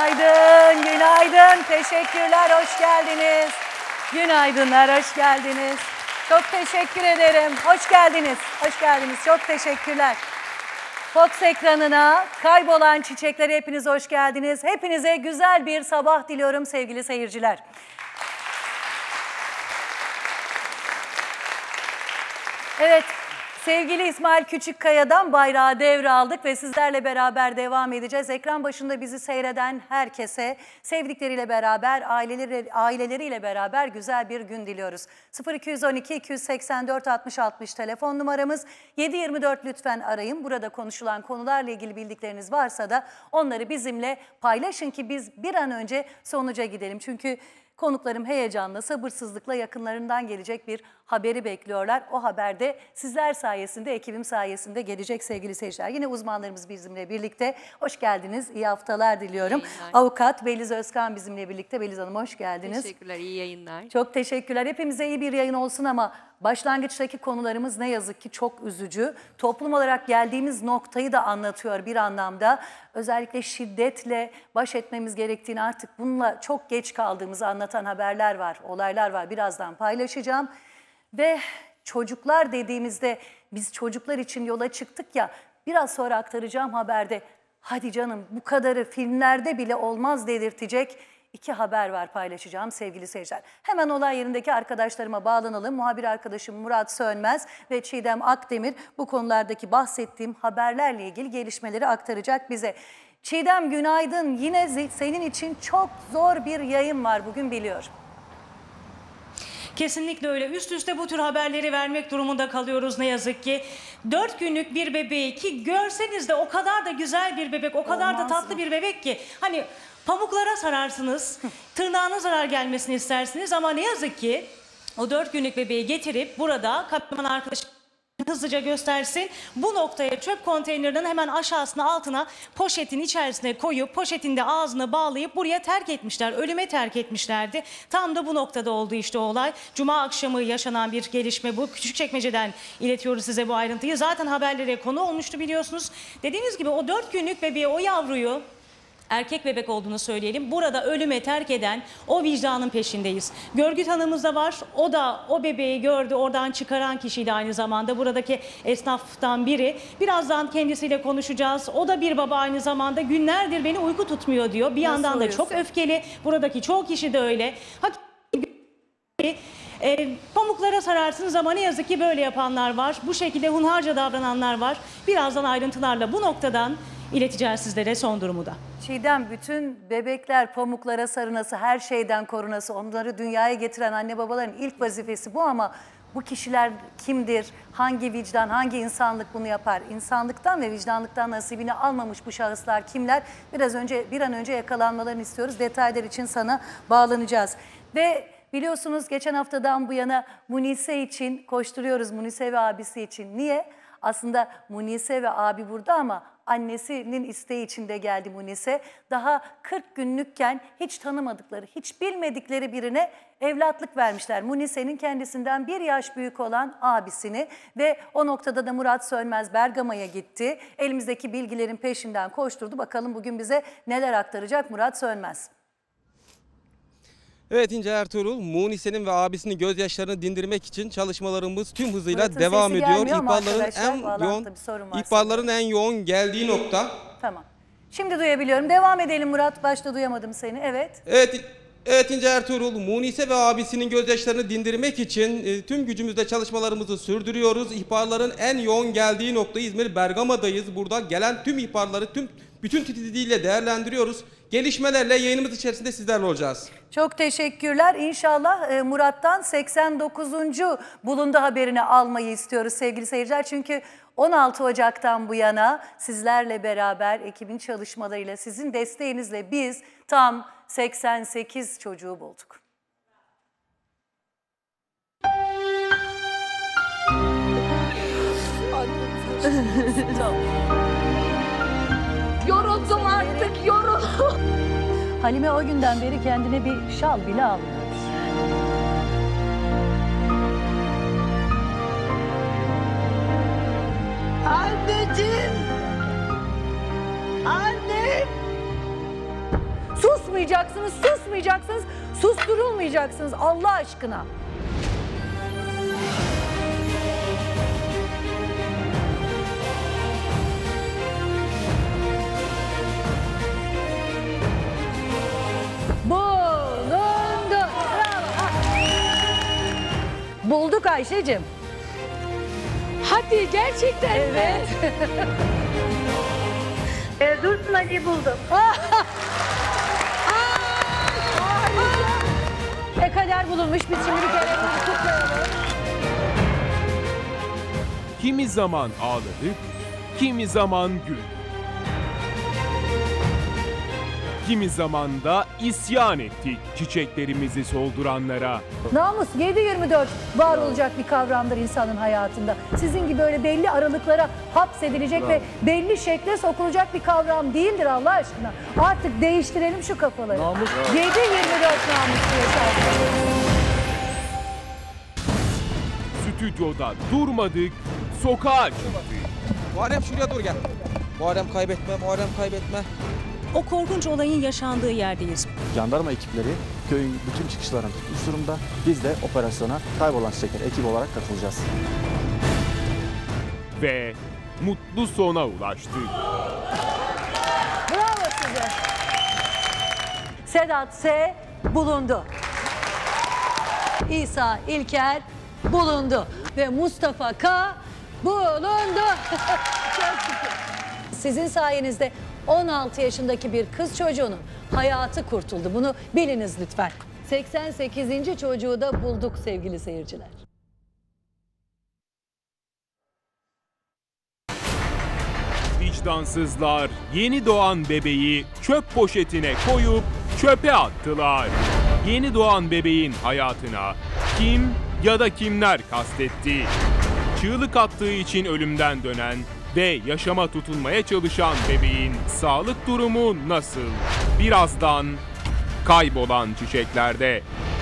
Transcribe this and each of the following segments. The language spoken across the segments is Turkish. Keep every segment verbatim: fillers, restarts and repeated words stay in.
Günaydın, günaydın. Teşekkürler, hoş geldiniz. Günaydınlar, hoş geldiniz. Çok teşekkür ederim. Hoş geldiniz, hoş geldiniz. Çok teşekkürler. Fox ekranına kaybolan çiçeklere hepiniz hoş geldiniz. Hepinize güzel bir sabah diliyorum sevgili seyirciler. Evet, sevgili İsmail Küçükkaya'dan bayrağı devraldık ve sizlerle beraber devam edeceğiz. Ekran başında bizi seyreden herkese sevdikleriyle beraber, aileleri, aileleriyle beraber güzel bir gün diliyoruz. sıfır iki on iki iki seksen dört altmış altmış telefon numaramız. yedi yirmi dört lütfen arayın. Burada konuşulan konularla ilgili bildikleriniz varsa da onları bizimle paylaşın ki biz bir an önce sonuca gidelim. Çünkü konuklarım heyecanla, sabırsızlıkla yakınlarından gelecek bir haberi bekliyorlar. O haber de sizler sayesinde, ekibim sayesinde gelecek sevgili seyirciler. Yine uzmanlarımız bizimle birlikte. Hoş geldiniz, iyi haftalar diliyorum. Avukat Beliz Özkan bizimle birlikte. Beliz Hanım hoş geldiniz. Teşekkürler, iyi yayınlar. Çok teşekkürler. Hepimize iyi bir yayın olsun ama başlangıçtaki konularımız ne yazık ki çok üzücü. Toplum olarak geldiğimiz noktayı da anlatıyor bir anlamda. Özellikle şiddetle baş etmemiz gerektiğini, artık bununla çok geç kaldığımızı anlatan haberler var, olaylar var. Birazdan paylaşacağım. Ve çocuklar dediğimizde biz çocuklar için yola çıktık ya, biraz sonra aktaracağım haberde hadi canım bu kadarı filmlerde bile olmaz dedirtecek İki haber var paylaşacağım sevgili seyirciler. Hemen olay yerindeki arkadaşlarıma bağlanalım. Muhabir arkadaşım Murat Sönmez ve Çiğdem Akdemir bu konulardaki bahsettiğim haberlerle ilgili gelişmeleri aktaracak bize. Çiğdem günaydın. Yine senin için çok zor bir yayın var bugün biliyorum. Kesinlikle öyle. Üst üste bu tür haberleri vermek durumunda kalıyoruz ne yazık ki. Dört günlük bir bebeği, ki görseniz de o kadar da güzel bir bebek, o kadar Olmaz da tatlı mı? bir bebek ki. Hani pamuklara sararsınız, tırnağına zarar gelmesini istersiniz ama ne yazık ki o dört günlük bebeği getirip burada kameraman arkadaşım hızlıca göstersin. Bu noktaya çöp konteynerinin hemen aşağısına, altına poşetin içerisine koyup poşetin de ağzını bağlayıp buraya terk etmişler. Ölüme terk etmişlerdi. Tam da bu noktada oldu işte o olay. Cuma akşamı yaşanan bir gelişme bu. Küçükçekmece'den iletiyoruz size bu ayrıntıyı. Zaten haberlere konu olmuştu biliyorsunuz. Dediğimiz gibi o dört günlük bebeği, o yavruyu, erkek bebek olduğunu söyleyelim, burada ölüme terk eden o vicdanın peşindeyiz. Görgü tanığımız da var. O da o bebeği gördü, oradan çıkaran kişiydi aynı zamanda. Buradaki esnaftan biri. Birazdan kendisiyle konuşacağız. O da bir baba aynı zamanda. Günlerdir beni uyku tutmuyor diyor. Bir Nasıl yandan da oluyorsun? çok öfkeli. Buradaki çoğu kişi de öyle. Hakikaten E, pamuklara sararsınız ama ne yazık ki böyle yapanlar var. Bu şekilde hunharca davrananlar var. Birazdan ayrıntılarla bu noktadan ileteceğiz sizlere son durumu da. Çiğdem, bütün bebekler pamuklara sarınası, her şeyden korunası, onları dünyaya getiren anne babaların ilk vazifesi bu ama bu kişiler kimdir, hangi vicdan, hangi insanlık bunu yapar? İnsanlıktan ve vicdanlıktan nasibini almamış bu şahıslar kimler? Biraz önce, bir an önce yakalanmalarını istiyoruz. Detaylar için sana bağlanacağız. Ve biliyorsunuz geçen haftadan bu yana Munise için koşturuyoruz, Munise ve abisi için. Niye? Aslında Munise ve abi burada ama annesinin isteği içinde geldi Munise. Daha kırk günlükken hiç tanımadıkları, hiç bilmedikleri birine evlatlık vermişler. Munise'nin kendisinden bir yaş büyük olan abisini ve o noktada da Murat Sönmez Bergama'ya gitti. Elimizdeki bilgilerin peşinden koşturdu. Bakalım bugün bize neler aktaracak Murat Sönmez. Evet İnce Ertuğrul, Munise'nin ve abisinin gözyaşlarını dindirmek için çalışmalarımız tüm hızıyla Murat'ın devam sesi ediyor. gelmiyor ama İhbarların arkadaşlar, en bağlantıda yoğun bir sorun var ihbarların en yoğun geldiği nokta. Tamam. Şimdi duyabiliyorum. Devam edelim Murat. Başta duyamadım seni. Evet. Evet. Evet İnce Ertuğrul, Munise ve abisinin gözyaşlarını dindirmek için e, tüm gücümüzle çalışmalarımızı sürdürüyoruz. İhbarların en yoğun geldiği nokta İzmir Bergama'dayız. Burada gelen tüm ihbarları tüm bütün titizliğiyle değerlendiriyoruz. Gelişmelerle yayınımız içerisinde sizlerle olacağız. Çok teşekkürler. İnşallah e, Murat'tan seksen dokuzuncu bulundu haberini almayı istiyoruz sevgili seyirciler. Çünkü on altı Ocak'tan bu yana sizlerle beraber ekibin çalışmalarıyla, sizin desteğinizle biz tam seksen sekiz çocuğu bulduk. Yoruldum artık, yoruldum. Halime o günden beri kendine bir şal bile almıyor. Anneciğim! Annem! Bağırmayacaksınız, susmayacaksınız, susturulmayacaksınız Allah aşkına. Bulundu. Bravo. Bulduk Ayşe'cim. Hadi gerçekten Evet. E, Dursun Ali'yi buldum. Ne kadar bulunmuş biz şimdi bir kere kutlayalım. Kimi zaman ağladık, kimi zaman güldük. Kimi zaman da isyan ettik çiçeklerimizi solduranlara. Namus yedi yirmi dört var olacak bir kavramdır insanın hayatında. Sizin gibi öyle belli aralıklara hapsedilecek ve belli şekle sokulacak bir kavram değildir Allah aşkına. Artık değiştirelim şu kafaları. yedi yirmi dört namuslu yaşarsın. Stüdyoda durmadık, sokağa çıktık. Muharrem şuraya dur gel. Muharrem kaybetme, Muharrem kaybetme. O korkunç olayın yaşandığı yerdeyiz. Jandarma ekipleri köyün bütün çıkışlarını tutmuş durumda. Biz de operasyona kaybolan çiçekler ekip olarak katılacağız. Ve mutlu sona ulaştık. Bravo size. Sedat S. bulundu. İsa İlker bulundu. Ve Mustafa K. bulundu. Çok şükür. Sizin sayenizde on altı yaşındaki bir kız çocuğunun hayatı kurtuldu. Bunu biliniz lütfen. seksen sekizinci çocuğu da bulduk sevgili seyirciler. Vicdansızlar yeni doğan bebeği çöp poşetine koyup çöpe attılar. Yeni doğan bebeğin hayatına kim ya da kimler kastetti? Çığlık attığı için ölümden dönen ve yaşama tutunmaya çalışan bebeğin sağlık durumu nasıl? Birazdan kaybolan çiçeklerde.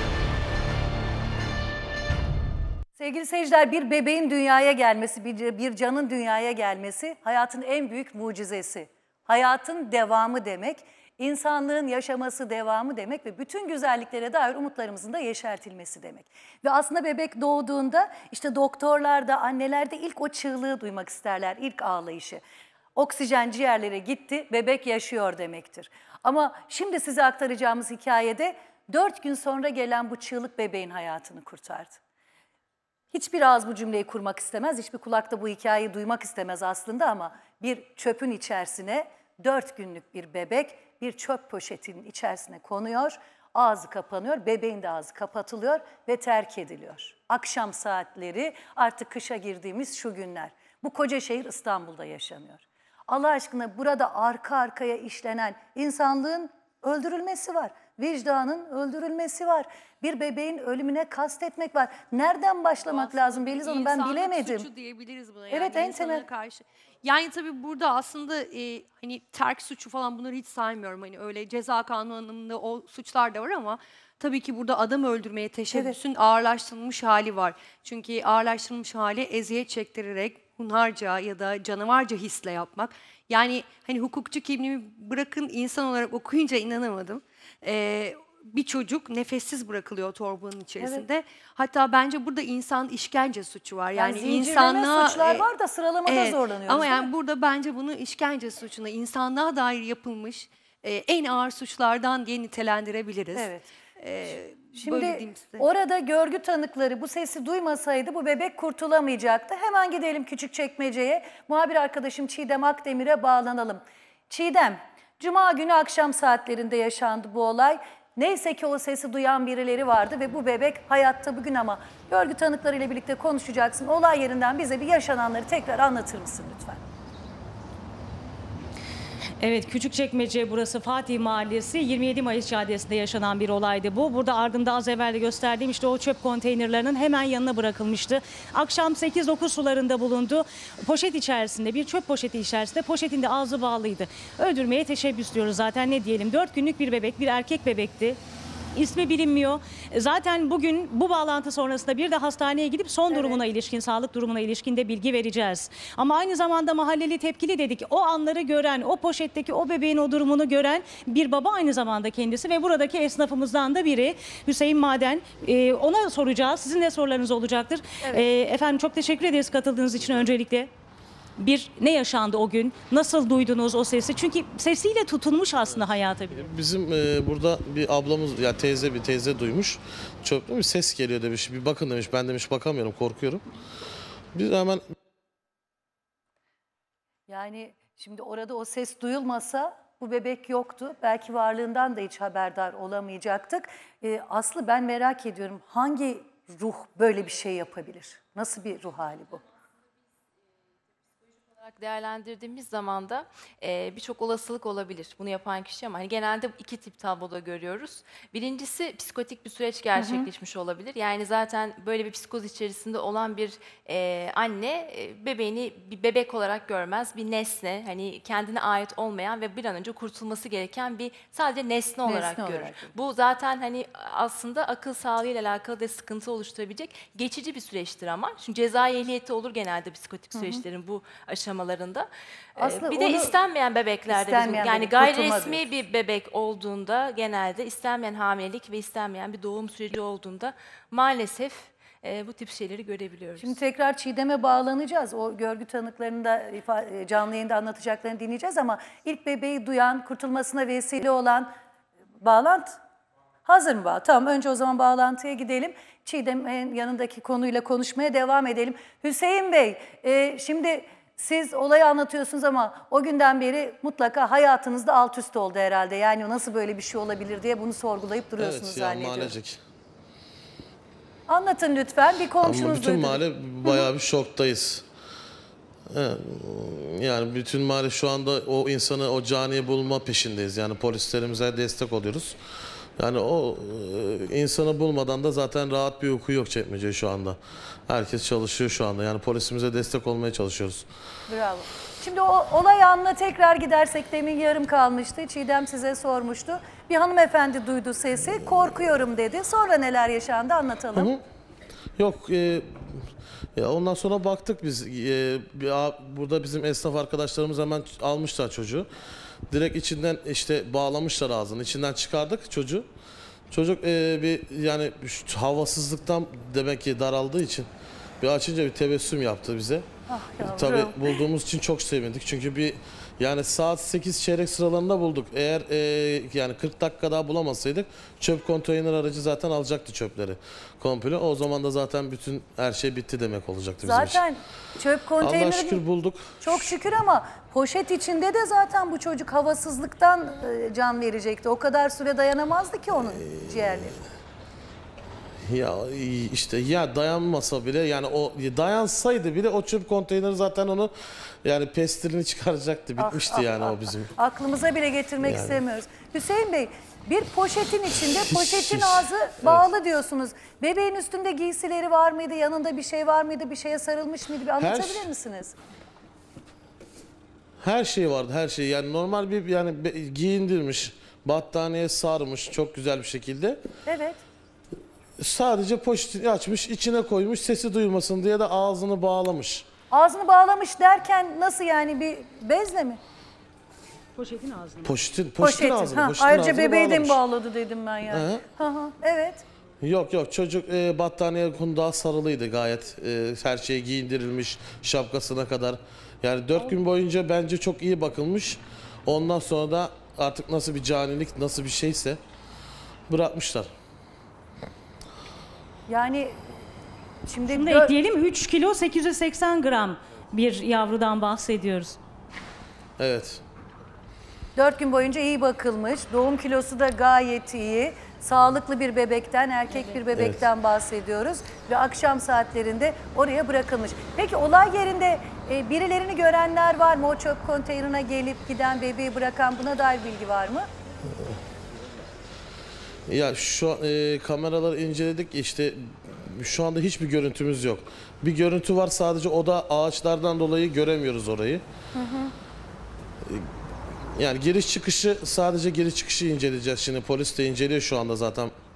Sevgili seyirciler, bir bebeğin dünyaya gelmesi, bir, bir canın dünyaya gelmesi hayatın en büyük mucizesi. Hayatın devamı demek, insanlığın yaşaması devamı demek ve bütün güzelliklere dair umutlarımızın da yeşertilmesi demek. Ve aslında bebek doğduğunda işte doktorlar da anneler de ilk o çığlığı duymak isterler, ilk ağlayışı. Oksijen ciğerlere gitti, bebek yaşıyor demektir. Ama şimdi size aktaracağımız hikayede dört gün sonra gelen bu çığlık bebeğin hayatını kurtardı. Hiçbir ağız bu cümleyi kurmak istemez, hiçbir kulak da bu hikayeyi duymak istemez aslında ama bir çöpün içerisine dört günlük bir bebek bir çöp poşetinin içerisine konuyor, ağzı kapanıyor, bebeğin de ağzı kapatılıyor ve terk ediliyor. Akşam saatleri, artık kışa girdiğimiz şu günler. Bu koca şehir İstanbul'da yaşanıyor. Allah aşkına burada arka arkaya işlenen insanlığın öldürülmesi var. Vicdanın öldürülmesi var. Bir bebeğin ölümüne kastetmek var. Nereden başlamak lazım Beliz Hanım, ben İnsanlık bilemedim. suçu diyebiliriz buna. Evet, yani en insanlara temel. karşı. Yani tabii burada aslında e, hani terk suçu falan bunları hiç saymıyorum. Hani öyle ceza kanununda o suçlar da var ama tabii ki burada adam öldürmeye teşebbüsün ağırlaştırılmış hali var. Çünkü ağırlaştırılmış hali eziyet çektirerek hunharca ya da canavarca hisle yapmak. Yani hani hukukçu kimliğimi bırakın, insan olarak okuyunca inanamadım. Ee, bir çocuk nefessiz bırakılıyor torbanın içerisinde. Evet. Hatta bence burada insan işkence suçu var. Yani, Yani insanlığa suçlar var da sıralamada evet, zorlanıyoruz. ama yani burada bence bunu işkence suçuna, insanlığa dair yapılmış e, en ağır suçlardan diye nitelendirebiliriz. Evet. Ee, Şimdi orada görgü tanıkları bu sesi duymasaydı bu bebek kurtulamayacaktı. Hemen gidelim Küçükçekmece'ye. Muhabir arkadaşım Çiğdem Akdemir'e bağlanalım. Çiğdem, Cuma günü akşam saatlerinde yaşandı bu olay. Neyse ki o sesi duyan birileri vardı ve bu bebek hayatta bugün ama görgü tanıklarıyla birlikte konuşacaksın. Olay yerinden bize bir yaşananları tekrar anlatır mısın lütfen? Evet, Küçükçekmece burası Fatih Mahallesi, yirmi yedi Mayıs Caddesi'nde yaşanan bir olaydı bu. Burada ardımda az evvel de gösterdiğim işte o çöp konteynerlarının hemen yanına bırakılmıştı. Akşam sekiz dokuz sularında bulundu. Poşet içerisinde, bir çöp poşeti içerisinde, poşetin de ağzı bağlıydı. Öldürmeye teşebbüs diyoruz zaten, ne diyelim. dört günlük bir bebek, bir erkek bebekti. ismi bilinmiyor. E, Zaten bugün bu bağlantı sonrasında bir de hastaneye gidip son durumuna ilişkin, sağlık durumuna ilişkin de bilgi vereceğiz. Ama aynı zamanda mahalleli tepkili dedik. O anları gören, o poşetteki o bebeğin o durumunu gören bir baba aynı zamanda kendisi ve buradaki esnafımızdan da biri Hüseyin Maden. E, ona soracağız. Sizin de sorularınız olacaktır. E, efendim çok teşekkür ederiz katıldığınız için öncelikle. Bir ne yaşandı o gün? Nasıl duydunuz o sesi? Çünkü sesiyle tutunmuş aslında hayata bile. Bizim e, burada bir ablamız, ya teyze bir teyze duymuş. Çöpte bir ses geliyor demiş. Bir bakın demiş. Ben demiş bakamıyorum, korkuyorum. Biz hemen Yani şimdi orada o ses duyulmasa bu bebek yoktu. Belki varlığından da hiç haberdar olamayacaktık. Ee, Aslı, ben merak ediyorum, hangi ruh böyle bir şey yapabilir? Nasıl bir ruh hali bu? olarak değerlendirdiğimiz zaman da e, birçok olasılık olabilir bunu yapan kişi, ama hani genelde iki tip tabloda görüyoruz. Birincisi psikotik bir süreç gerçekleşmiş olabilir. Yani zaten böyle bir psikoz içerisinde olan bir e, anne e, bebeğini bir bebek olarak görmez, bir nesne, hani kendine ait olmayan ve bir an önce kurtulması gereken bir sadece nesne olarak Nesne görür. olarak. Bu zaten hani aslında akıl sağlığıyla alakalı da sıkıntı oluşturabilecek geçici bir süreçtir ama. Çünkü cezai ehliyeti olur genelde psikotik süreçlerin bu aşamalarında. Ee, Aslında bir de onu- istenmeyen bebeklerde bizim, İstenmeyen yani bebek, gayri kurtulma resmi diyoruz. bir bebek olduğunda, genelde istenmeyen hamilelik ve istenmeyen bir doğum süreci olduğunda maalesef e, bu tip şeyleri görebiliyoruz. Şimdi tekrar Çiğdem'e bağlanacağız. O görgü tanıklarını da ifa- canlı yayında anlatacaklarını dinleyeceğiz ama ilk bebeği duyan, kurtulmasına vesile olan bağlantı hazır mı? Bağ- Tamam, önce o zaman bağlantıya gidelim. Çiğdem'in yanındaki konuyla konuşmaya devam edelim. Hüseyin Bey, e, şimdi siz olayı anlatıyorsunuz ama o günden beri mutlaka hayatınızda alt üst oldu herhalde. Yani nasıl böyle bir şey olabilir diye bunu sorgulayıp duruyorsunuz evet ya zannediyorum. mahallecek. Anlatın lütfen, bir Ama komşunuz bütün duydu. mahalle bayağı bir şoktayız. Evet, yani bütün mahalle şu anda o insanı, o caniyi bulma peşindeyiz. Yani polislerimize destek oluyoruz. Yani o e, insanı bulmadan da zaten rahat bir uyku yok Çekmece şu anda. Herkes çalışıyor şu anda. Yani polisimize destek olmaya çalışıyoruz. Bravo. Şimdi o olay anına tekrar gidersek, demin yarım kalmıştı. Çiğdem size sormuştu. Bir hanımefendi duydu sesi, korkuyorum dedi. Sonra neler yaşandı anlatalım. Yok, e, ya ondan sonra baktık biz. E, bir, a- burada bizim esnaf arkadaşlarımız hemen almışlar çocuğu. Direkt içinden işte bağlamışlar ağzını. İçinden çıkardık çocuğu. Çocuk e, bir yani şu havasızlıktan demek ki daraldığı için bir açınca bir tebessüm yaptı bize. Ah yavrum. Tabii bulduğumuz için çok sevindik. Çünkü bir yani saat sekiz çeyrek sıralarında bulduk. Eğer e, yani kırk dakika daha bulamasaydık çöp konteyner aracı zaten alacaktı çöpleri komple. O zaman da zaten bütün her şey bitti demek olacaktı bizim için. Zaten çöp Allah'a konteyneri şükür bulduk. çok şükür ama poşet içinde de zaten bu çocuk havasızlıktan e, can verecekti. O kadar süre dayanamazdı ki onun ciğerleri. Ya işte ya dayanmasa bile, yani o dayansaydı bile o çöp konteyneri zaten onu yani pestirini çıkaracaktı. Bitmişti Ah, yani ah, o bizim. ah. Aklımıza bile getirmek Yani. istemiyoruz. Hüseyin Bey, bir poşetin içinde poşetin ağzı bağlı diyorsunuz. Bebeğin üstünde giysileri var mıydı? Yanında bir şey var mıydı? Bir şeye sarılmış mıydı? Bir anlatabilir şey- misiniz? Her şey vardı, her şey. Yani normal bir yani be- giyindirmiş, battaniye sarmış çok güzel bir şekilde. Evet. Sadece poşetini açmış, içine koymuş, sesi duyulmasın diye de ağzını bağlamış. Ağzını bağlamış derken nasıl yani, bir bezle mi? Poşetin ağzına. Poşetin, poşetin ağzını, Ha, poşetin ayrıca ağzını bebeği de mi bağlamış. bağladı dedim ben yani. Hı hı. Hı hı, evet. Yok yok, çocuk e, battaniye kundağa sarılıydı gayet. E, her şey giyindirilmiş, şapkasına kadar. Yani dört gün boyunca bence çok iyi bakılmış. Ondan sonra da artık nasıl bir canilik, nasıl bir şeyse bırakmışlar. Yani şimdi, Şimdi dö- ekleyelim, üç kilo sekiz yüz seksen gram bir yavrudan bahsediyoruz. Evet. dört gün boyunca iyi bakılmış. Doğum kilosu da gayet iyi. Sağlıklı bir bebekten, erkek bir bebekten bahsediyoruz. Ve akşam saatlerinde oraya bırakılmış. Peki olay yerinde e, birilerini görenler var mı? O çöp konteynerine gelip giden, bebeği bırakan, buna dair bilgi var mı? Ya şu e, kameraları inceledik, işte şu anda hiçbir görüntümüz yok. Bir görüntü var sadece, o da ağaçlardan dolayı göremiyoruz orayı. Hı hı. Yani giriş çıkışı, sadece giriş çıkışı inceleyeceğiz şimdi. Polis de inceliyor şu anda zaten.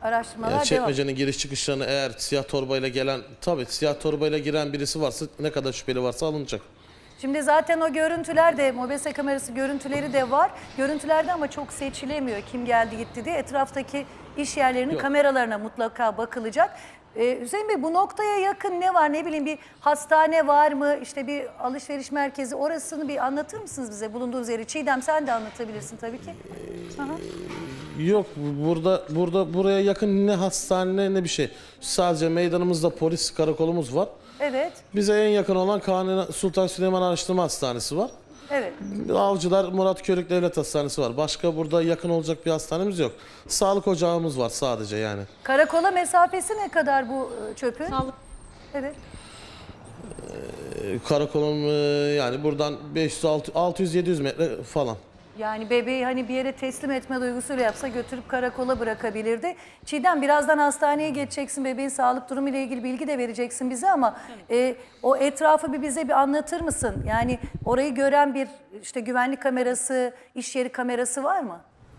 Araştırmalar Yani devam. çekmecenin giriş çıkışlarını eğer siyah torbayla gelen, tabii siyah torbayla giren birisi varsa, ne kadar şüpheli varsa alınacak. Şimdi zaten o görüntüler de, mobese kamerası görüntüleri de var. Görüntülerde ama çok seçilemiyor kim geldi gitti diye. Etraftaki iş yerlerinin Yok. kameralarına mutlaka bakılacak. Ee, Hüseyin Bey, bu noktaya yakın ne var, ne bileyim, bir hastane var mı, işte bir alışveriş merkezi, orasını bir anlatır mısınız bize, bulunduğunuz yeri? Çiğdem, sen de anlatabilirsin tabii ki. Aha. Yok, burada burada buraya yakın ne hastane ne bir şey. Sadece meydanımızda polis karakolumuz var. Evet, Bize en yakın olan Kanuni Sultan Süleyman Araştırma Hastanesi var. evet. Avcılar Murat Körük Devlet Hastanesi var. Başka burada yakın olacak bir hastanemiz yok. Sağlık ocağımız var sadece yani. Karakola mesafesi ne kadar bu e, çöpün? Sağlık. Evet. Ee, Karakolum e, yani buradan beş yüz altı yüz yedi yüz metre falan. Yani bebeği hani bir yere teslim etme duygusuyla yapsa götürüp karakola bırakabilirdi. Çiğdem, birazdan hastaneye geçeceksin, bebeğin sağlık durumu ile ilgili bilgi de vereceksin bize ama e, o etrafı bir bize bir anlatır mısın? Yani orayı gören bir işte güvenlik kamerası, iş yeri kamerası var mı?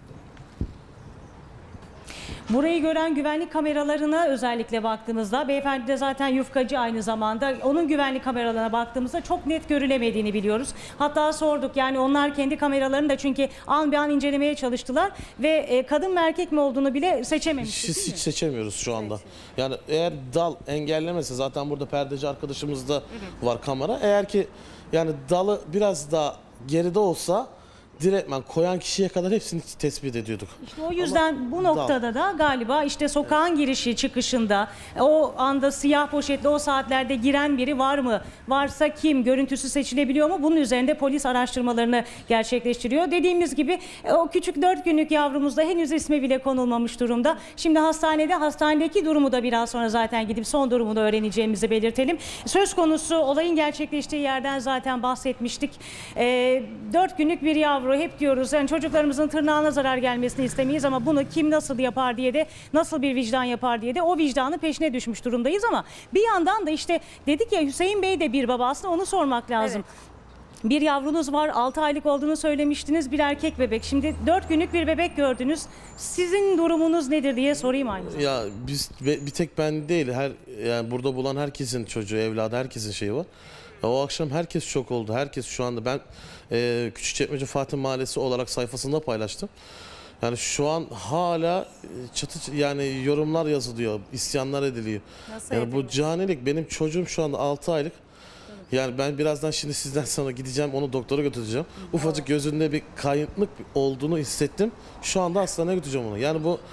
Burayı gören güvenlik kameralarına özellikle baktığımızda, beyefendi de zaten yufkacı aynı zamanda, onun güvenlik kameralarına baktığımızda çok net görülemediğini biliyoruz. Hatta sorduk, yani onlar kendi kameralarını da çünkü an bir an incelemeye çalıştılar ve e, kadın mı erkek mi olduğunu bile seçememiştik. Hiç, hiç seçemiyoruz şu anda. Yani eğer dal engellemese, zaten burada perdeci arkadaşımızda var kamera. Eğer ki yani dalı biraz daha geride olsa direktmen koyan kişiye kadar hepsini tespit ediyorduk. İşte o yüzden bu noktada da galiba işte sokağın girişi çıkışında o anda siyah poşetli o saatlerde giren biri var mı? Varsa kim? Görüntüsü seçilebiliyor mu? Bunun üzerinde polis araştırmalarını gerçekleştiriyor. Dediğimiz gibi o küçük dört günlük yavrumuzda henüz ismi bile konulmamış durumda. Şimdi hastanede, hastanedeki durumu da biraz sonra zaten gidip son durumunu öğreneceğimizi belirtelim. Söz konusu olayın gerçekleştiği yerden zaten bahsetmiştik. E, dört günlük bir yavru, hep diyoruz yani çocuklarımızın tırnağına zarar gelmesini istemeyiz ama bunu kim nasıl yapar diye de, nasıl bir vicdan yapar diye de o vicdanın peşine düşmüş durumdayız ama bir yandan da işte dedik ya, Hüseyin Bey de bir baba, aslında onu sormak lazım. Evet. Bir yavrunuz var, altı aylık olduğunu söylemiştiniz, bir erkek bebek. Şimdi dört günlük bir bebek gördünüz. Sizin durumunuz nedir diye sorayım aynı zamanda. Ya biz bir tek ben değil, her yani burada bulan herkesin çocuğu, evladı, herkesin şeyi var. Ya o akşam herkes şok oldu. Herkes şu anda, ben e, Küçükçekmece Fatih Mahallesi olarak sayfasında paylaştım. Yani şu an hala çatı yani yorumlar yazılıyor, isyanlar ediliyor. Nasıl yani ediliyor? bu canilik, benim çocuğum şu anda altı aylık. Yani ben birazdan şimdi sizden sonra gideceğim, onu doktora götüreceğim. Ufacık gözünde bir kayıntlık olduğunu hissettim. Şu anda hastaneye götüreceğim onu. Yani bu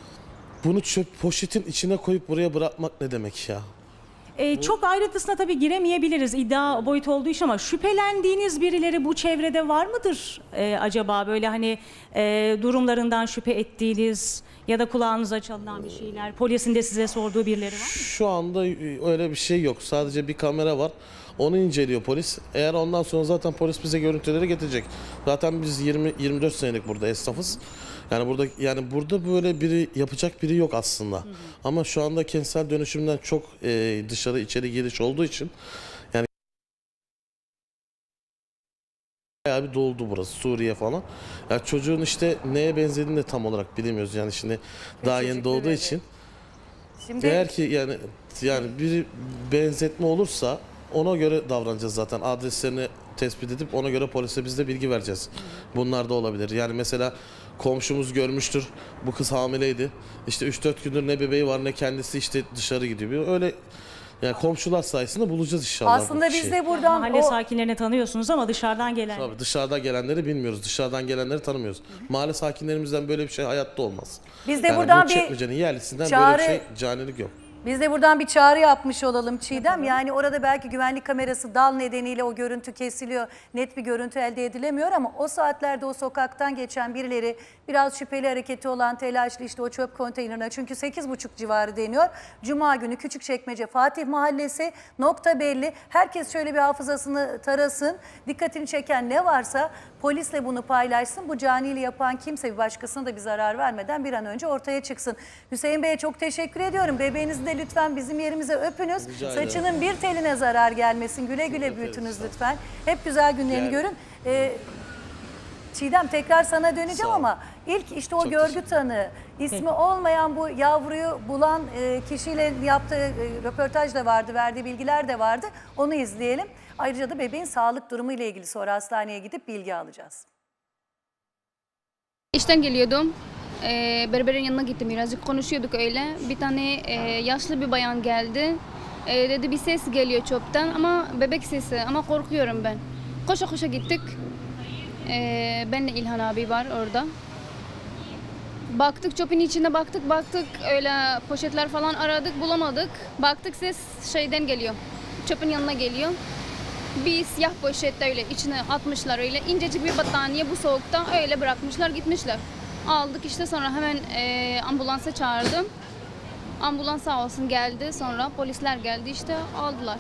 bunu çöp poşetin içine koyup buraya bırakmak ne demek ya? Ee, çok ayrıntısına tabii giremeyebiliriz, iddia boyutu olduğu için, ama şüphelendiğiniz birileri bu çevrede var mıdır ee, acaba, böyle hani e, durumlarından şüphe ettiğiniz ya da kulağınıza çalınan bir şeyler, polisin de size sorduğu birileri var mı? Şu anda öyle bir şey yok. Sadece bir kamera var. Onu inceliyor polis. Eğer ondan sonra zaten polis bize görüntüleri getirecek. Zaten biz yirmi yirmi dört senelik burada esnafız. Yani burada yani burada böyle biri yapacak biri yok aslında. Hı hı. Ama şu anda kentsel dönüşümden çok e, dışarı içeri giriş olduğu için yani bayağı bir doldu burası, Suriye falan. Yani çocuğun işte neye benzediğini de tam olarak bilemiyoruz. Yani şimdi daha yeni doğduğu bebek. için. Şimdi Eğer ki yani yani bir benzetme olursa ona göre davranacağız zaten. Adreslerini tespit edip ona göre polise biz de bilgi vereceğiz. Bunlar da olabilir. Yani mesela komşumuz görmüştür. Bu kız hamileydi. İşte üç dört gündür ne bebeği var ne kendisi işte dışarı gidiyor. Öyle yani komşular sayesinde bulacağız inşallah. aslında biz de buradan Mahalle o... sakinlerini tanıyorsunuz ama dışarıdan gelen. Tabii dışarıdan gelenleri bilmiyoruz. Dışarıdan gelenleri tanımıyoruz. Hı hı. Mahalle sakinlerimizden böyle bir şey hayatta olmaz. Biz de yani buradan bu bir çekmecenin yerlisinden çağrı... böyle bir şey, canilik yok. Biz de buradan bir çağrı yapmış olalım Çiğdem. Yani orada belki güvenlik kamerası dal nedeniyle o görüntü kesiliyor. Net bir görüntü elde edilemiyor ama o saatlerde o sokaktan geçen birileri biraz şüpheli hareketi olan, telaşlı işte o çöp konteynerine, çünkü sekiz buçuk civarı deniyor. Cuma günü Küçükçekmece Fatih Mahallesi, nokta belli. Herkes şöyle bir hafızasını tarasın. Dikkatini çeken ne varsa polisle bunu paylaşsın. Bu caniliği yapan kimse bir başkasına da bir zarar vermeden bir an önce ortaya çıksın. Hüseyin Bey'e çok teşekkür ediyorum. Bebeğinizi de lütfen bizim yerimize öpünüz. Rica Saçının ederim. bir teline zarar gelmesin. Güle güle büyütünüz lütfen. Hep güzel günlerini Yani. görün. Ee, Çiğdem, tekrar sana döneceğim ama ilk işte o Çok görgü tanığı, ismi olmayan bu yavruyu bulan e, kişiyle yaptığı e, röportaj da vardı, verdiği bilgiler de vardı. Onu izleyelim. Ayrıca da bebeğin sağlık durumu ile ilgili sonra hastaneye gidip bilgi alacağız. İşten geliyordum. Ee, berberin yanına gittim, birazcık konuşuyorduk öyle. Bir tane e, yaşlı bir bayan geldi. E, dedi bir ses geliyor çöpten ama bebek sesi, ama korkuyorum ben. Koşa koşa gittik. E, benle İlhan abi var orada. Baktık çöpün içine, baktık baktık öyle poşetler falan aradık, bulamadık. Baktık ses şeyden geliyor, çöpün yanına geliyor. Bir siyah poşette öyle içine atmışlar, öyle incecik bir battaniye, bu soğukta öyle bırakmışlar gitmişler. Aldık işte, sonra hemen e, ambulansa çağırdım. Ambulans sağ olsun geldi, sonra polisler geldi işte aldılar.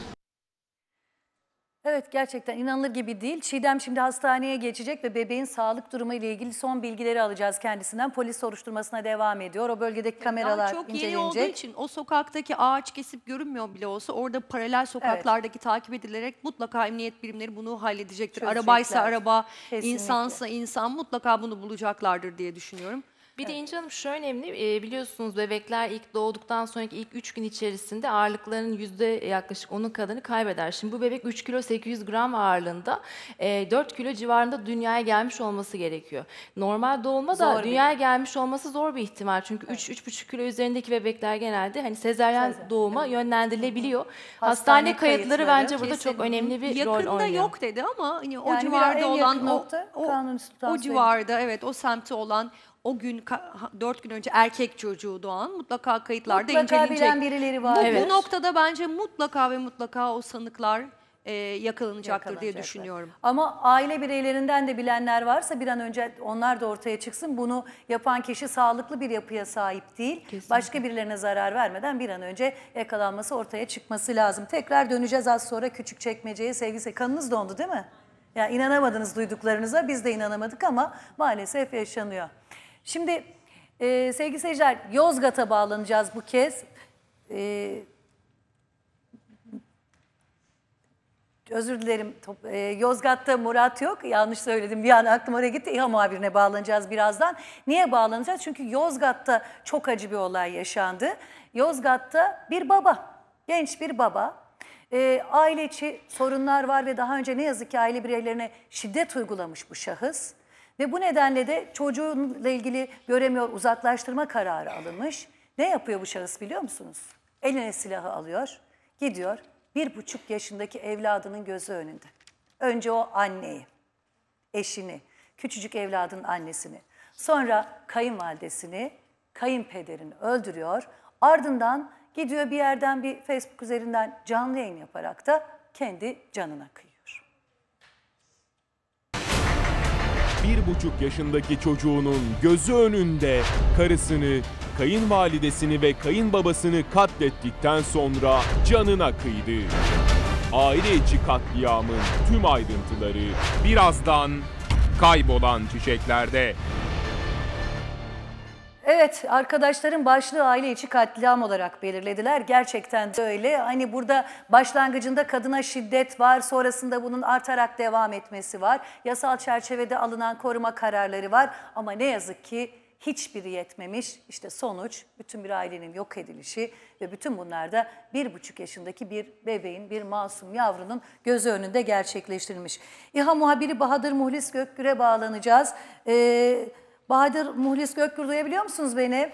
Evet, gerçekten inanılır gibi değil. Çiğdem şimdi hastaneye geçecek ve bebeğin sağlık durumu ile ilgili son bilgileri alacağız kendisinden. Polis soruşturmasına devam ediyor. O bölgedeki kameralar Daha çok yeni olduğu incelenecek. için o sokaktaki ağaç kesip görünmüyor bile olsa orada paralel sokaklardaki takip edilerek mutlaka emniyet birimleri bunu halledecektir. Çözecekler. Arabaysa araba, Kesinlikle. insansa insan mutlaka bunu bulacaklardır diye düşünüyorum. Bir de İnci Hanım şu önemli, e, biliyorsunuz bebekler ilk doğduktan sonraki ilk üç gün içerisinde ağırlıklarının yüzde yaklaşık onun kadarını kaybeder. Şimdi bu bebek üç kilo sekiz yüz gram ağırlığında e, dört kilo civarında dünyaya gelmiş olması gerekiyor. Normal doğumda da Zor bir- dünyaya gelmiş olması zor bir ihtimal. Çünkü üç üç buçuk kilo üzerindeki bebekler genelde hani sezaryen Sezaryen, doğuma yönlendirilebiliyor. Hastane Hastane, kayıtları, kayıtları, bence burada çok kesin. önemli bir rol Yakında oynuyor. yok dedi ama hani o Yani bir civarda en olan yakın o, nokta o, Kanuni Sultan o Süleyman. civarda, evet, o semtte olan o gün ka- dört gün önce erkek çocuğu doğan mutlaka kayıtlarda Mutlaka incelenecek. bilen birileri var. Bu, Evet. bu noktada bence mutlaka ve mutlaka o sanıklar e, yakalanacaktır diye Yakalanacaklar. düşünüyorum. Ama aile bireylerinden de bilenler varsa bir an önce onlar da ortaya çıksın. Bunu yapan kişi sağlıklı bir yapıya sahip değil. Kesinlikle. Başka birilerine zarar vermeden bir an önce yakalanması, ortaya çıkması lazım. Tekrar döneceğiz az sonra Küçükçekmece'ye. Sevgili, kanınız dondu değil mi? Ya inanamadınız duyduklarınıza, biz de inanamadık ama maalesef yaşanıyor. Şimdi e, sevgili seyirciler, Yozgat'a bağlanacağız bu kez. E, Özür dilerim. Top- e, Yozgat'ta Murat yok. Yanlış söyledim. Bir an aklım oraya gitti. İHA muhabirine bağlanacağız birazdan. Niye bağlanacağız? Çünkü Yozgat'ta çok acı bir olay yaşandı. Yozgat'ta bir baba, genç bir baba, e, aile içi sorunlar var ve daha önce ne yazık ki aile bireylerine şiddet uygulamış bu şahıs. Ve bu nedenle de çocuğunla ilgili göremiyor, uzaklaştırma kararı alınmış. Ne yapıyor bu şahıs biliyor musunuz? Eline silahı alıyor, gidiyor. Bir buçuk yaşındaki evladının gözü önünde. Önce o anneyi, eşini, küçücük evladın annesini, sonra kayınvalidesini, kayınpederini öldürüyor. Ardından gidiyor bir yerden bir Facebook üzerinden canlı yayın yaparak da kendi canına kıyıyor. Bir buçuk yaşındaki çocuğunun gözü önünde karısını, kayınvalidesini ve kayınbabasını katlettikten sonra canına kıydı. Aile içi katliamın tüm ayrıntıları birazdan Kaybolan Çiçekler'de. Evet, arkadaşlarım başlığı aile içi katliam olarak belirlediler. Gerçekten de öyle. Hani burada başlangıcında kadına şiddet var, sonrasında bunun artarak devam etmesi var. Yasal çerçevede alınan koruma kararları var ama ne yazık ki hiçbiri yetmemiş. İşte sonuç bütün bir ailenin yok edilişi ve bütün bunlar da bir buçuk yaşındaki bir bebeğin, bir masum yavrunun gözü önünde gerçekleştirilmiş. İHA muhabiri Bahadır Muhlis Gökgür'e bağlanacağız. Ee, Bahadır Muhlis Gökgür, duyabiliyor musunuz beni?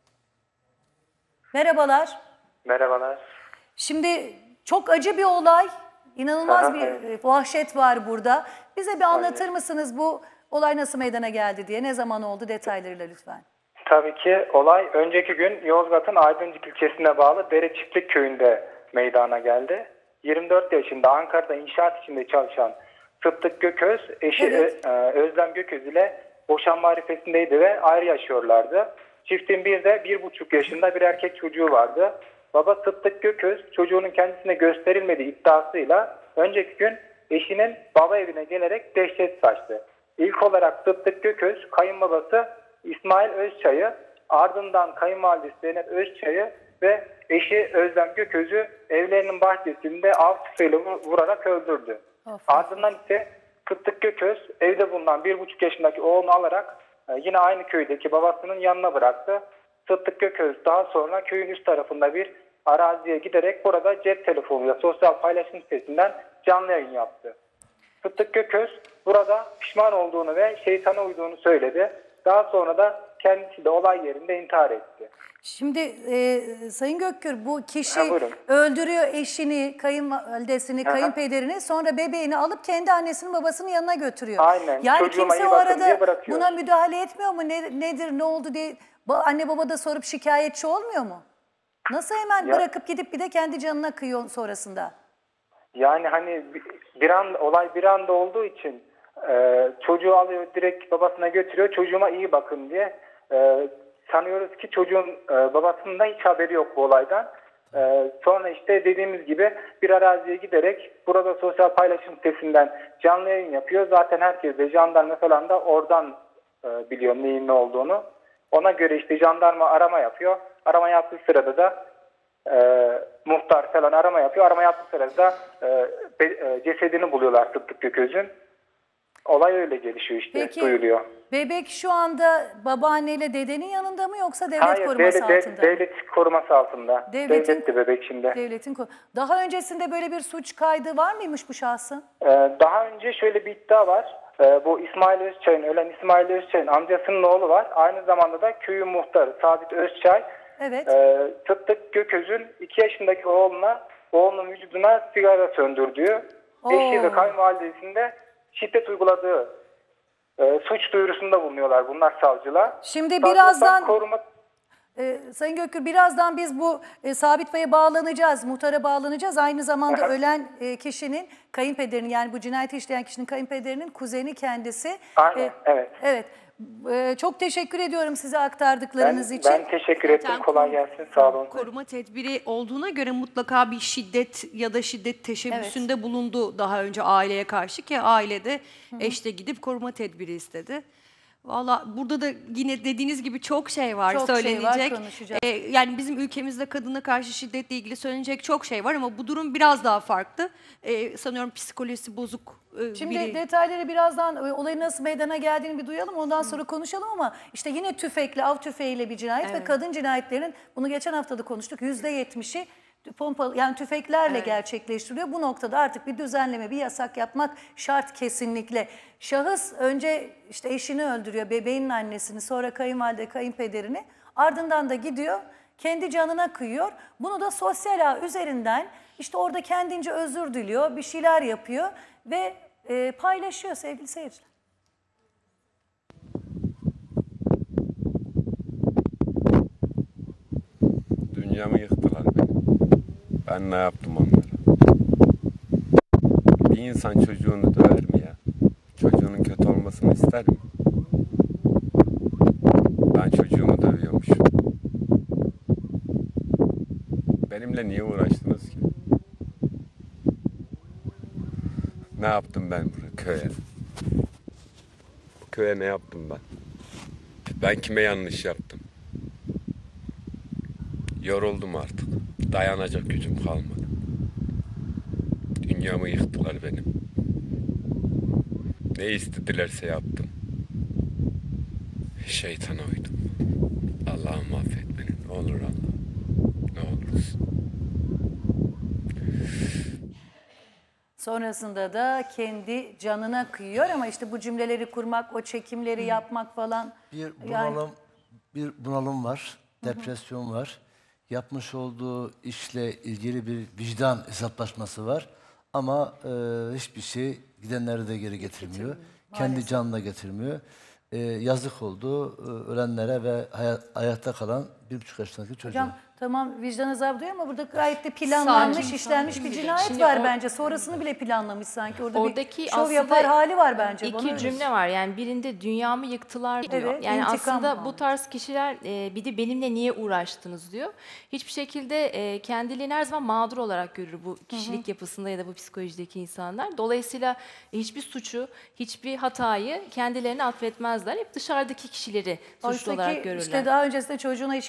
Merhabalar. Merhabalar. Şimdi çok acı bir olay, inanılmaz Aha, bir evet. e, vahşet var burada. Bize bir anlatır mısınız bu olay nasıl meydana geldi diye, ne zaman oldu, detaylarıyla lütfen. Tabii ki olay önceki gün Yozgat'ın Aydıncık ilçesine bağlı Dereçiftlik köyünde meydana geldi. yirmi dört yaşında Ankara'da inşaat içinde çalışan Sıddık Gököz, eşi Evet. Ö- Özlem Gököz ile boşanma arifesindeydi ve ayrı yaşıyorlardı. Çiftin bir de bir buçuk yaşında bir erkek çocuğu vardı. Baba Sıddık Gököz çocuğunun kendisine gösterilmediği iddiasıyla önceki gün eşinin baba evine gelerek dehşet saçtı. İlk olarak Sıddık Gököz, kayınbabası İsmail Özçay'ı, ardından kayınvalidesi Zeynep Özçay'ı ve eşi Özlem Gököz'ü evlerinin bahçesinde av tüfeğiyle vurarak öldürdü. Of. Ardından ise Sıddık Gököz evde bulunan bir buçuk yaşındaki oğlunu alarak e, yine aynı köydeki babasının yanına bıraktı. Sıddık Gököz daha sonra köyün üst tarafında bir araziye giderek burada cep telefonuyla sosyal paylaşım sitesinden canlı yayın yaptı. Sıddık Gököz burada pişman olduğunu ve şeytana uyduğunu söyledi. Daha sonra da kendisi de olay yerinde intihar etti. Şimdi e, Sayın Gökgür, bu kişi Ha, buyurun. öldürüyor eşini, kayınvalidesini, Aha. kayınpederini, sonra bebeğini alıp kendi annesinin babasının yanına götürüyor. Aynen. Yani Çocuğuma kimse iyi o bakın diye arada bırakıyor. buna müdahale etmiyor mu? Ne, nedir, ne oldu diye ba- anne baba da sorup şikayetçi olmuyor mu? Nasıl hemen Ya- bırakıp gidip bir de kendi canına kıyıyor sonrasında? Yani hani bir- bir an olay bir anda olduğu için e, çocuğu alıyor direkt babasına götürüyor. Çocuğuma iyi bakın diye. E, sanıyoruz ki çocuğun e, babasının da hiç haberi yok bu olaydan. E, sonra işte dediğimiz gibi bir araziye giderek burada sosyal paylaşım sitesinden canlı yayın yapıyor. Zaten herkes de jandarma falan da oradan e, biliyor neyin ne olduğunu. Ona göre işte jandarma arama yapıyor. Arama yaptığı sırada da e, muhtar falan arama yapıyor. Arama yaptığı sırada da e, be, e, cesedini buluyorlar Sıddık Gököz'ün. Olay öyle gelişiyor işte, Peki duyuluyor. bebek şu anda babaanneyle dedenin yanında mı yoksa devlet Hayır, koruması devlet, altında mı? devlet koruması altında. Devletin- Devletti bebek şimdi. Devletin ko- Daha öncesinde böyle bir suç kaydı var mıymış bu şahsın? Ee, daha önce şöyle bir iddia var. Ee, bu İsmail Özçay'ın, ölen İsmail Özçay'ın amcasının oğlu var. Aynı zamanda da köyün muhtarı Sabit Özçay. Evet. E, Sıddık Gököz'ün iki yaşındaki oğluna, oğlunun vücuduna sigara söndürdüğü, Oo. eşi ve kayınvalidesinde şiddet uyguladığı e, suç duyurusunda bulunuyorlar bunlar savcılar. Şimdi Savcılıktan birazdan koruma... Ee, Sayın Gökgür, birazdan biz bu e, Sabit Bey'e bağlanacağız, muhtara bağlanacağız. Aynı zamanda Aha. ölen e, kişinin kayınpederinin, yani bu cinayeti işleyen kişinin kayınpederinin kuzeni kendisi. Aynen, E, evet. Evet. E, çok teşekkür ediyorum size Ben, aktardıklarınız için. ben teşekkür ettim. Zaten Kolay koru- gelsin. Sağ olun. Koruma tedbiri olduğuna göre mutlaka bir şiddet ya da şiddet teşebbüsünde bulundu daha önce aileye karşı ki ailede eş de gidip koruma tedbiri istedi. Valla burada da yine dediğiniz gibi çok şey var Çok şey var, söylenecek. konuşacağız. Ee, yani bizim ülkemizde kadına karşı şiddetle ilgili söylenecek çok şey var ama bu durum biraz daha farklı. Ee, sanıyorum psikolojisi bozuk e, Şimdi biri. detayları birazdan e, olayın nasıl meydana geldiğini bir duyalım, ondan sonra konuşalım ama işte yine tüfekle, av tüfeğiyle bir cinayet ve kadın cinayetlerinin, bunu geçen hafta da konuştuk, yüzde yetmişi pompalı, yani tüfeklerle gerçekleştiriliyor. Bu noktada artık bir düzenleme, bir yasak yapmak şart kesinlikle. Şahıs önce işte eşini öldürüyor, bebeğinin annesini, sonra kayınvalide, kayınpederini, ardından da gidiyor kendi canına kıyıyor. Bunu da sosyal ağ üzerinden işte orada kendince özür diliyor, bir şeyler yapıyor ve e, paylaşıyor sevgili seyirciler. Dünyamı yıktılar beni. Ben ne yaptım onlara? Bir insan çocuğunu döver mi ya? Çocuğunun kötü olmasını ister mi? Ben çocuğumu dövüyormuşum. Benimle niye uğraştınız ki? Ne yaptım ben buraya köye? Bu köye ne yaptım ben? Ben kime yanlış yaptım? Yoruldum artık. Dayanacak gücüm kalmadı. Dünyamı yıktılar benim. Ne istedilerse yaptım. Şeytana uydum. Allah'ım affet beni. Ne olur Allah. Ne olursun. Sonrasında da kendi canına kıyıyor ama işte bu cümleleri kurmak, o çekimleri yapmak falan. Bir yani- bunalım, bir bunalım var, depresyon var. Yapmış olduğu işle ilgili bir vicdan hesaplaşması var. Ama e, hiçbir şey gidenleri de geri getirmiyor. Kendi canını da getirmiyor. E, yazık oldu e, ölenlere ve hayat, hayatta kalan bir buçuk yaşındaki çocuğa. Hocam tamam, vicdan azabı duyuyor ama burada gayet de planlanmış, Sakin, işlenmiş sakin bir bir- cinayet Şimdi var o- bence. Sonrasını bile planlamış sanki. Orada Oradaki bir şov aslında yapar hali var bence. Bana İki öyle. cümle var. Yani birinde dünyamı yıktılar diyor. Evet, yani intikam aslında almış. bu tarz kişiler e, bir de benimle niye uğraştınız diyor. Hiçbir şekilde e, kendilerini her zaman mağdur olarak görür bu kişilik yapısında ya da bu psikolojideki insanlar. Dolayısıyla hiçbir suçu, hiçbir hatayı kendilerine affetmezler. Hep dışarıdaki kişileri suçlu Oysa olarak ki görürler. işte daha öncesinde çocuğuna işkence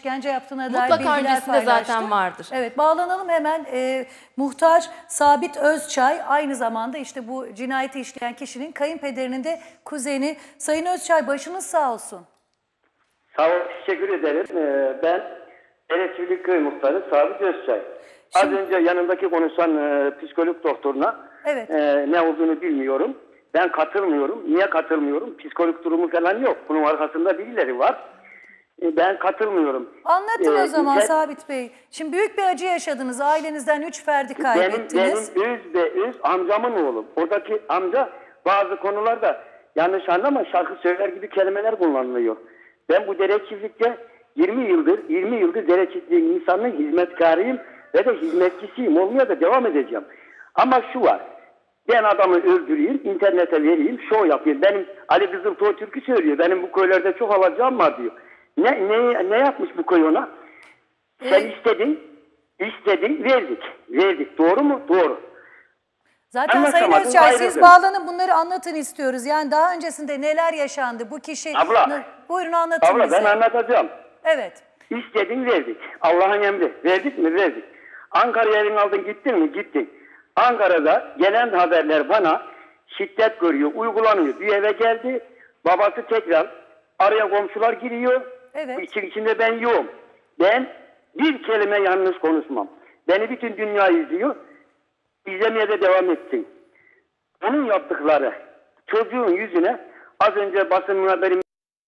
işkence yaptığına dair Mutlaka bilgiler öncesinde paylaştı. zaten vardır. Evet, bağlanalım hemen. E, muhtar Sabit Özçay aynı zamanda işte bu cinayeti işleyen kişinin kayınpederinin de kuzeni. Sayın Özçay, başınız sağ olsun. Sağ olun, teşekkür ederim. Ee, ben Ereçilik Köy Muhtarı Sabit Özçay. Az Şimdi- önce yanındaki konuşan e, psikolog doktoruna Evet. e, ne olduğunu bilmiyorum. Ben katılmıyorum. Niye katılmıyorum? Psikolog durumu falan yok. Bunun arkasında birileri var. E, ben katılmıyorum. Anlatın Ee, o zaman ülke- Sabit Bey. Şimdi büyük bir acı yaşadınız. Ailenizden üç ferdi Benim, kaybettiniz. benim öz ve öz amcamın oğlu. Oradaki amca bazı konularda yanlış anlama şarkı söyler gibi kelimeler kullanılıyor. Ben bu dere çiftlikte yirmi yıldır, yirmi yıldır dere çiftliği insanın hizmetkarıyım ve de hizmetçisiyim. Olmaya da devam edeceğim. Ama şu var. Ben adamı öldüreyim, internete vereyim, şov yapayım. Benim Ali Kızıltuğ türkü söylüyor. Benim bu köylerde çok alacağım var diyor. Ne, ne, ne yapmış bu köy ona? Sen istedin, istedin, verdik. Verdik. Doğru mu? Doğru. Zaten Sayın Anlatamadın, Özçay siz ayrıldın. bağlanın, bunları anlatın istiyoruz. Yani daha öncesinde neler yaşandı bu kişi? Abla. N- Buyurun anlatın Abla bize. ben anlatacağım. Evet. İstedin verdik. Allah'ın emri. Verdik mi? Verdik. Ankara'ya elini aldın gittin mi? Gittin. Ankara'da gelen haberler bana şiddet görüyor, uygulanıyor. Bir eve geldi. Babası tekrar araya komşular giriyor. Evet. İçin içinde ben yoğum. Ben bir kelime yanlış konuşmam. Beni bütün dünya izliyor. İzlemeye de devam etsin. Onun yaptıkları çocuğun yüzüne az önce basın haberim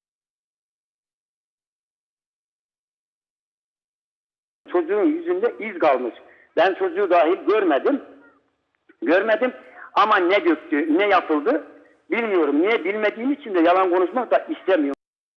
çocuğun yüzünde iz kalmış. Ben çocuğu dahil görmedim. Görmedim ama ne döktü, ne yapıldı bilmiyorum. Niye bilmediğim için de yalan konuşmak da istemiyorum.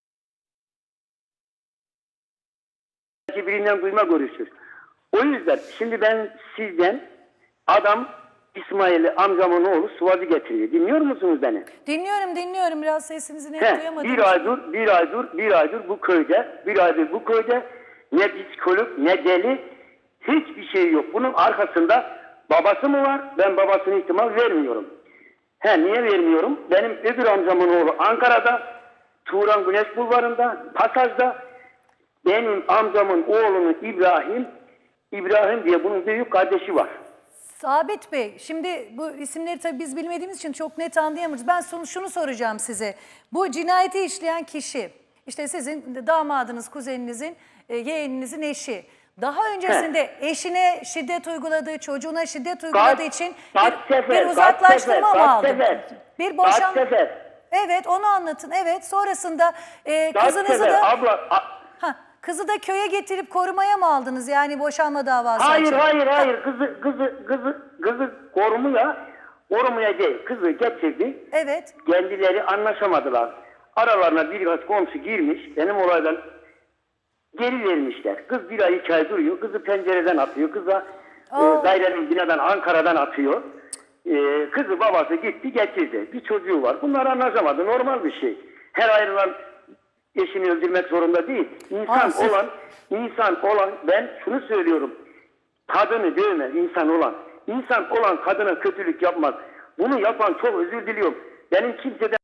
Belki birinden duyma görüşür. O yüzden şimdi ben sizden adam İsmail'i amcamın oğlu Suvazi getiriyor. Dinliyor musunuz beni? Dinliyorum dinliyorum. Biraz sesinizi net He, duyamadım. bir aydır, bir aydır, bir aydır bu köyde, bir aydır bu köyde ne psikolog ne deli hiçbir şey yok. Bunun arkasında babası mı var? Ben babasına ihtimal vermiyorum. He niye vermiyorum? Benim öbür amcamın oğlu Ankara'da, Turan Güneş Bulvarı'nda, Pasaj'da benim amcamın oğlunun İbrahim, İbrahim diye bunun büyük kardeşi var. Sabit Bey, şimdi bu isimleri tabii biz bilmediğimiz için çok net anlayamıyoruz. Ben şunu, şunu soracağım size. Bu cinayeti işleyen kişi, işte sizin damadınız, kuzeninizin, e, yeğeninizin eşi. Daha öncesinde eşine şiddet uyguladığı, çocuğuna şiddet uyguladığı Kaç- için kaç bir, sefer, bir kaç uzaklaştırma sefer, mı kaç aldı? sefer, Bir kaç boşan... sefer? Evet, onu anlatın. Evet, sonrasında e, Kaç kızınızı sefer? da... Abla, a- Ha, kızı da köye getirip korumaya mı aldınız? Yani boşanma davası hayır açıp? hayır hayır kızı kızı kızı kızı korumaya korumaya değil kızı getirdi. Evet. Kendileri anlaşamadılar. Aralarına birkaç komşu girmiş. Benim olaydan geri vermişler. Kız bir ay iki ay duruyor. Kızı pencereden atıyor. Kıza e, dairenin binadan Ankara'dan atıyor. E, kızı babası gitti getirdi. Bir çocuğu var. Bunlar anlaşamadı. Normal bir şey. Her ayrılan eşini öldürmek zorunda değil. İnsan Aa, siz- olan, insan olan ben şunu söylüyorum. Kadını dövmez insan olan. İnsan olan kadına kötülük yapmaz. Bunu yapan çok özür diliyorum. Benim kimseden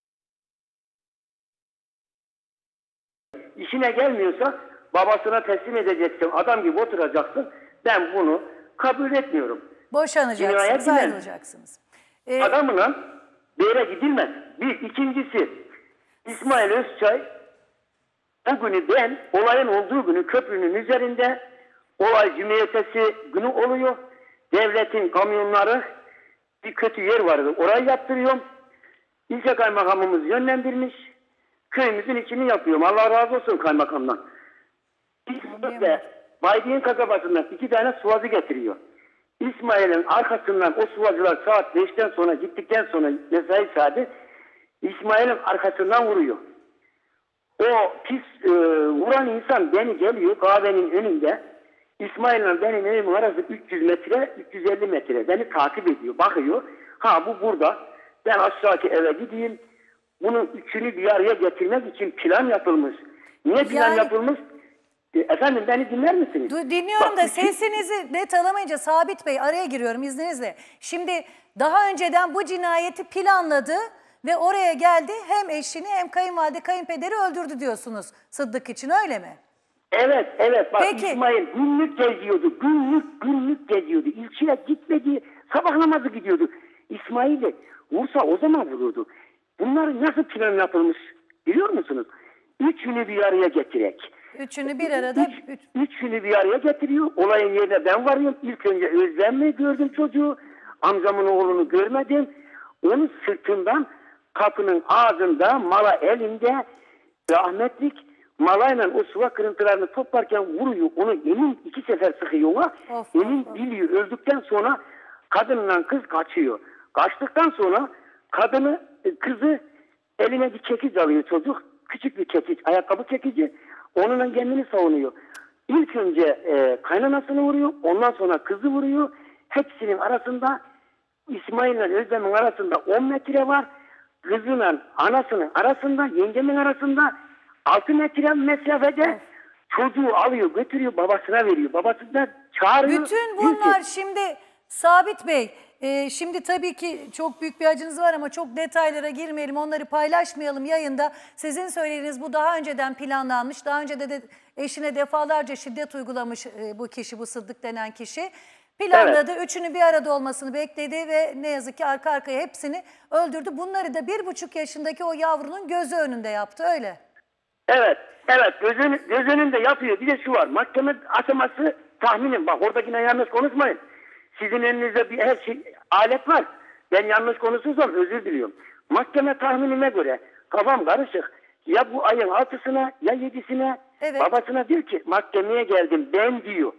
işine gelmiyorsa babasına teslim edeceksin. Adam gibi oturacaksın. Ben bunu kabul etmiyorum. Boşanacaksınız, Cinayetinden ayrılacaksınız. Ee, adamla bir yere gidilmez. Bir. ikincisi İsmail Özçay o günü ben olayın olduğu günü köprünün üzerinde olay cumhuriyetesi günü oluyor. Devletin kamyonları bir kötü yer vardı. Orayı yaptırıyorum. İlçe kaymakamımız yönlendirmiş. Köyümüzün içini yapıyorum. Allah razı olsun kaymakamdan. Ve Baydiyen kasabasından iki tane suazı getiriyor. İsmail'in arkasından o suvacılar saat beşten sonra gittikten sonra mesai saati İsmail'in arkasından vuruyor. O pis e, vuran insan beni geliyor kahvenin önünde. İsmail'le benim evimin arası üç yüz metre, üç yüz elli metre. Beni takip ediyor, bakıyor. Ha bu burada. Ben aşağıki eve gideyim. Bunun üçünü bir araya getirmek için plan yapılmış. Niye plan Yani- yapılmış? E, efendim beni dinler misiniz? Du- Dinliyorum Bak, da üçün- sesinizi net alamayınca Sabit Bey araya giriyorum izninizle. Şimdi daha önceden bu cinayeti planladı ve oraya geldi hem eşini hem kayınvalide kayınpederi öldürdü diyorsunuz Sıddık için öyle mi? Evet, evet. Bak Peki. İsmail günlük geziyordu. Günlük, günlük geziyordu. İlçeye gitmedi. Sabah namazı gidiyordu. İsmail'i vursa o zaman vururdu. Bunlar nasıl plan yapılmış biliyor musunuz? Üçünü bir araya getirerek. Üçünü bir arada... Üç, üçünü bir araya getiriyor. Olayın yerine ben varıyorum. İlk önce Özlem'i gördüm çocuğu. Amcamın oğlunu görmedim. Onun sırtından kapının ağzında, mala elinde rahmetlik malayla o sıva kırıntılarını toplarken vuruyor. Onu emin iki sefer sıkıyor ona. Of, Emin of, of. biliyor. Öldükten sonra kadınla kız kaçıyor. Kaçtıktan sonra kadını, kızı eline bir çekiç alıyor çocuk. Küçük bir çekiç, ayakkabı çekici. Onunla kendini savunuyor. İlk önce e, kaynanasını vuruyor. Ondan sonra kızı vuruyor. Hepsinin arasında İsmail ile Özlem'in arasında on metre var. Kızıyla anasının arasında, yengemin arasında altı metre mesafede çocuğu alıyor, götürüyor, babasına veriyor. Babası da çağırıyor. Bütün diyor bunlar ki, şimdi Sabit Bey, e, şimdi tabii ki çok büyük bir acınız var ama çok detaylara girmeyelim, onları paylaşmayalım yayında. Sizin söylediğiniz bu daha önceden planlanmış, daha önce de, de eşine defalarca şiddet uygulamış e, bu kişi, bu Sıddık denen kişi. Planladı, evet. Üçünü bir arada olmasını bekledi ve ne yazık ki arka arkaya hepsini öldürdü. Bunları da bir buçuk yaşındaki o yavrunun gözü önünde yaptı, öyle. Evet, evet gözün, göz önünde yapıyor. Bir de şu var, mahkeme aşaması tahminim. Bak oradakine yanlış konuşmayın. Sizin elinizde bir her şey, alet var. Ben yanlış konuşursam özür diliyorum. Mahkeme tahminime göre kafam karışık. Ya bu ayın altısına ya yedisine evet. Babasına diyor ki mahkemeye geldim ben diyor.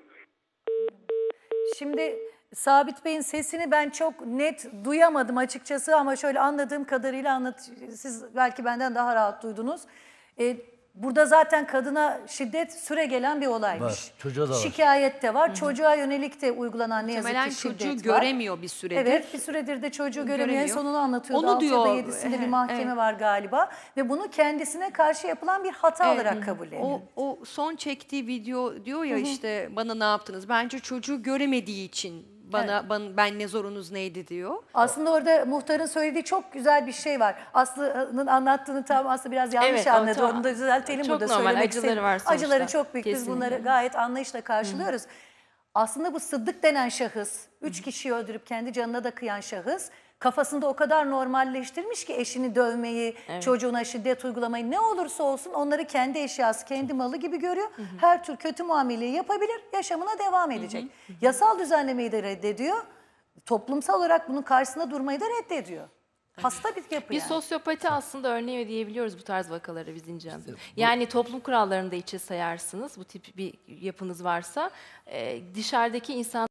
Şimdi Sabit Bey'in sesini ben çok net duyamadım açıkçası ama şöyle anladığım kadarıyla anlat. Siz belki benden daha rahat duydunuz. Ee, burada zaten kadına şiddet süregelen bir olaymış. Var, çocuğa da var. Şikayet de var. Hı-hı. Çocuğa yönelik de uygulanan ne yazık ki şiddet çocuğu var. göremiyor bir süredir. Evet, bir süredir de çocuğu göremiyor. En Göremiyor. sonunu anlatıyordu. Onu altı diyor. ya da yedisinde bir mahkeme Evet. var galiba. Ve bunu kendisine karşı yapılan bir hata Evet. olarak kabulleniyor. O, o son çektiği video diyor ya, Hı hı. işte bana ne yaptınız? Bence çocuğu göremediği için bana, Evet. bana ben ne zorunuz neydi diyor. Aslında orada muhtarın söylediği çok güzel bir şey var. Aslı'nın anlattığını tam aslında biraz yanlış Evet, o anladı. tamam. Onu da düzeltelim Çok burada. normal, söylemek acıları istedim. var sonuçta. Acıları çok büyük. Biz Kesinlikle. bunları gayet anlayışla karşılıyoruz. Aslında bu Sıddık denen şahıs, üç kişiyi öldürüp kendi canına da kıyan şahıs, kafasında o kadar normalleştirmiş ki eşini dövmeyi, Evet. çocuğuna şiddet uygulamayı, ne olursa olsun onları kendi eşyası, kendi malı gibi görüyor. Her tür kötü muameleyi yapabilir, yaşamına devam edecek. Yasal düzenlemeyi de reddediyor. Toplumsal olarak bunun karşısında durmayı da reddediyor. Hasta bir yapı Bir yani. sosyopati aslında örneği diyebiliyoruz bu tarz vakaları biz İnce Hanım. Yani toplum kurallarını da içe sayarsınız bu tip bir yapınız varsa. Ee, dışarıdaki insan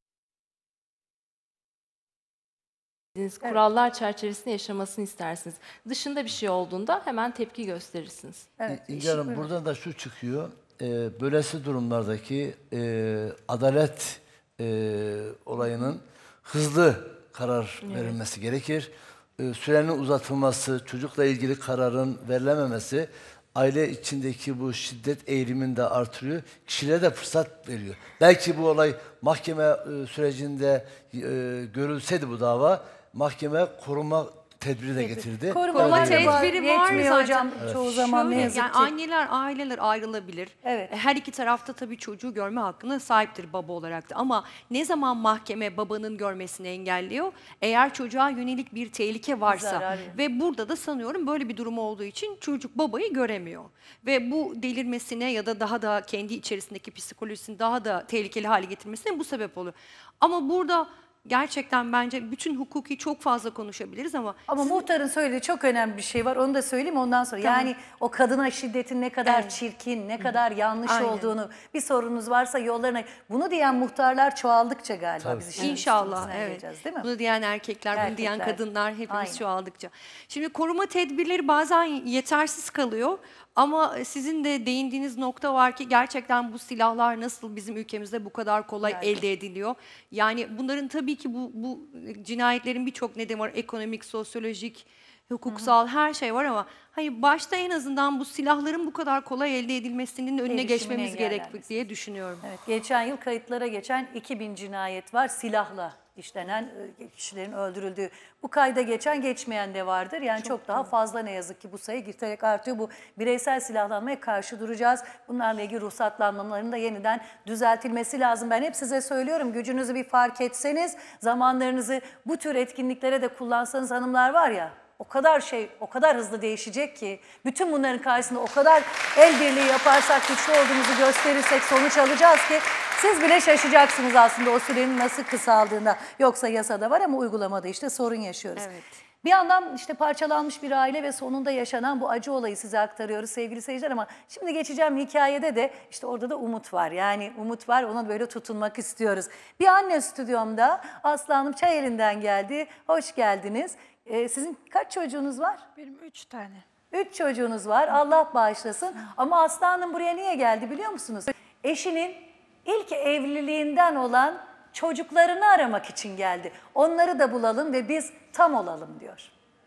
kurallar çerçevesinde yaşamasını istersiniz. Dışında bir şey olduğunda hemen tepki gösterirsiniz. Evet, İnce Hanım, buradan da şu çıkıyor. E, böylesi durumlardaki e, adalet e, olayının hızlı karar Evet. verilmesi gerekir. E, sürenin uzatılması, çocukla ilgili kararın verilememesi aile içindeki bu şiddet eğilimini de artırıyor. Kişilere de fırsat veriyor. Belki bu olay mahkeme e, sürecinde e, görülseydi bu dava, mahkeme koruma tedbiri de getirdi. Koruma Öyle değil mi? tedbiri var Yetmiyor zaten. hocam. Çoğu zaman Şöyle, ne yazık yani ki. anneler, aileler ayrılabilir. Evet. Her iki tarafta tabii çocuğu görme hakkına sahiptir baba olarak da. Ama ne zaman mahkeme babanın görmesini engelliyor? Eğer çocuğa yönelik bir tehlike varsa Zarar. ve burada da sanıyorum böyle bir durum olduğu için çocuk babayı göremiyor. Ve bu delirmesine ya da daha da kendi içerisindeki psikolojisini daha da tehlikeli hale getirmesine bu sebep oluyor. Ama burada gerçekten bence bütün hukuki çok fazla konuşabiliriz ama... Ama sizin- muhtarın söylediği çok önemli bir şey var. Onu da söyleyeyim ondan sonra. Tamam. Yani o kadına şiddetin ne kadar Evet. çirkin, ne kadar yanlış Aynen. olduğunu, bir sorunuz varsa yollarına... Bunu diyen muhtarlar çoğaldıkça galiba Tabii. biz işin İnşallah, üstesinden evet. geleceğiz, değil mi? Bunu diyen erkekler, bunu diyen Erkekler. kadınlar hepimiz Aynen. çoğaldıkça. Şimdi koruma tedbirleri bazen yetersiz kalıyor ama sizin de değindiğiniz nokta var ki gerçekten bu silahlar nasıl bizim ülkemizde bu kadar kolay Evet. elde ediliyor? Yani bunların tabii ki bu, bu cinayetlerin birçok nedeni var. Ekonomik, sosyolojik, hukuksal her şey var ama hani başta en azından bu silahların bu kadar kolay elde edilmesinin önüne Erişimin geçmemiz gerek engellenmesi. diye düşünüyorum. Evet, geçen yıl kayıtlara geçen iki bin cinayet var silahla işlenen e, kişilerin öldürüldüğü. Bu kayda geçen geçmeyen de vardır. Yani çok, çok daha fazla ne yazık ki bu sayı giderek artıyor. Bu bireysel silahlanmaya karşı duracağız. Bunlarla ilgili ruhsatlanmaların da yeniden düzeltilmesi lazım. Ben hep size söylüyorum, gücünüzü bir fark etseniz, zamanlarınızı bu tür etkinliklere de kullansanız hanımlar var ya, o kadar şey, o kadar hızlı değişecek ki, bütün bunların karşısında o kadar el birliği yaparsak, güçlü olduğumuzu gösterirsek sonuç alacağız ki siz bile şaşacaksınız aslında o sürenin nasıl kısaldığında. Yoksa yasada var ama uygulamada işte sorun yaşıyoruz. Evet. Bir yandan işte parçalanmış bir aile ve sonunda yaşanan bu acı olayı size aktarıyoruz sevgili seyirciler, ama şimdi geçeceğim hikayede de işte orada da umut var. Yani umut var, ona böyle tutunmak istiyoruz. Bir anne stüdyomda, Aslı Hanım çay elinden geldi. Hoş geldiniz. Ee, sizin kaç çocuğunuz var? Benim üç tane. Üç çocuğunuz var. Allah bağışlasın. Ama Aslı Hanım buraya niye geldi biliyor musunuz? Eşinin ilk evliliğinden olan çocuklarını aramak için geldi. Onları da bulalım ve biz tam olalım diyor.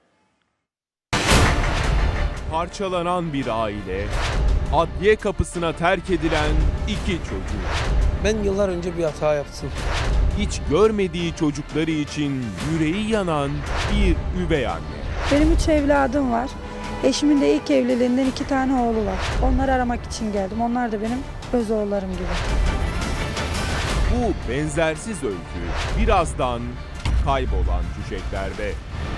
Parçalanan bir aile, adliye kapısına terk edilen iki çocuk. Ben yıllar önce bir hata yaptım. Hiç görmediği çocukları için yüreği yanan bir üvey anne. Benim üç evladım var. Eşimin de ilk evliliğinden iki tane oğlu var. Onları aramak için geldim. Onlar da benim öz oğullarım gibi. Bu benzersiz öykü birazdan kaybolan çiçeklerde.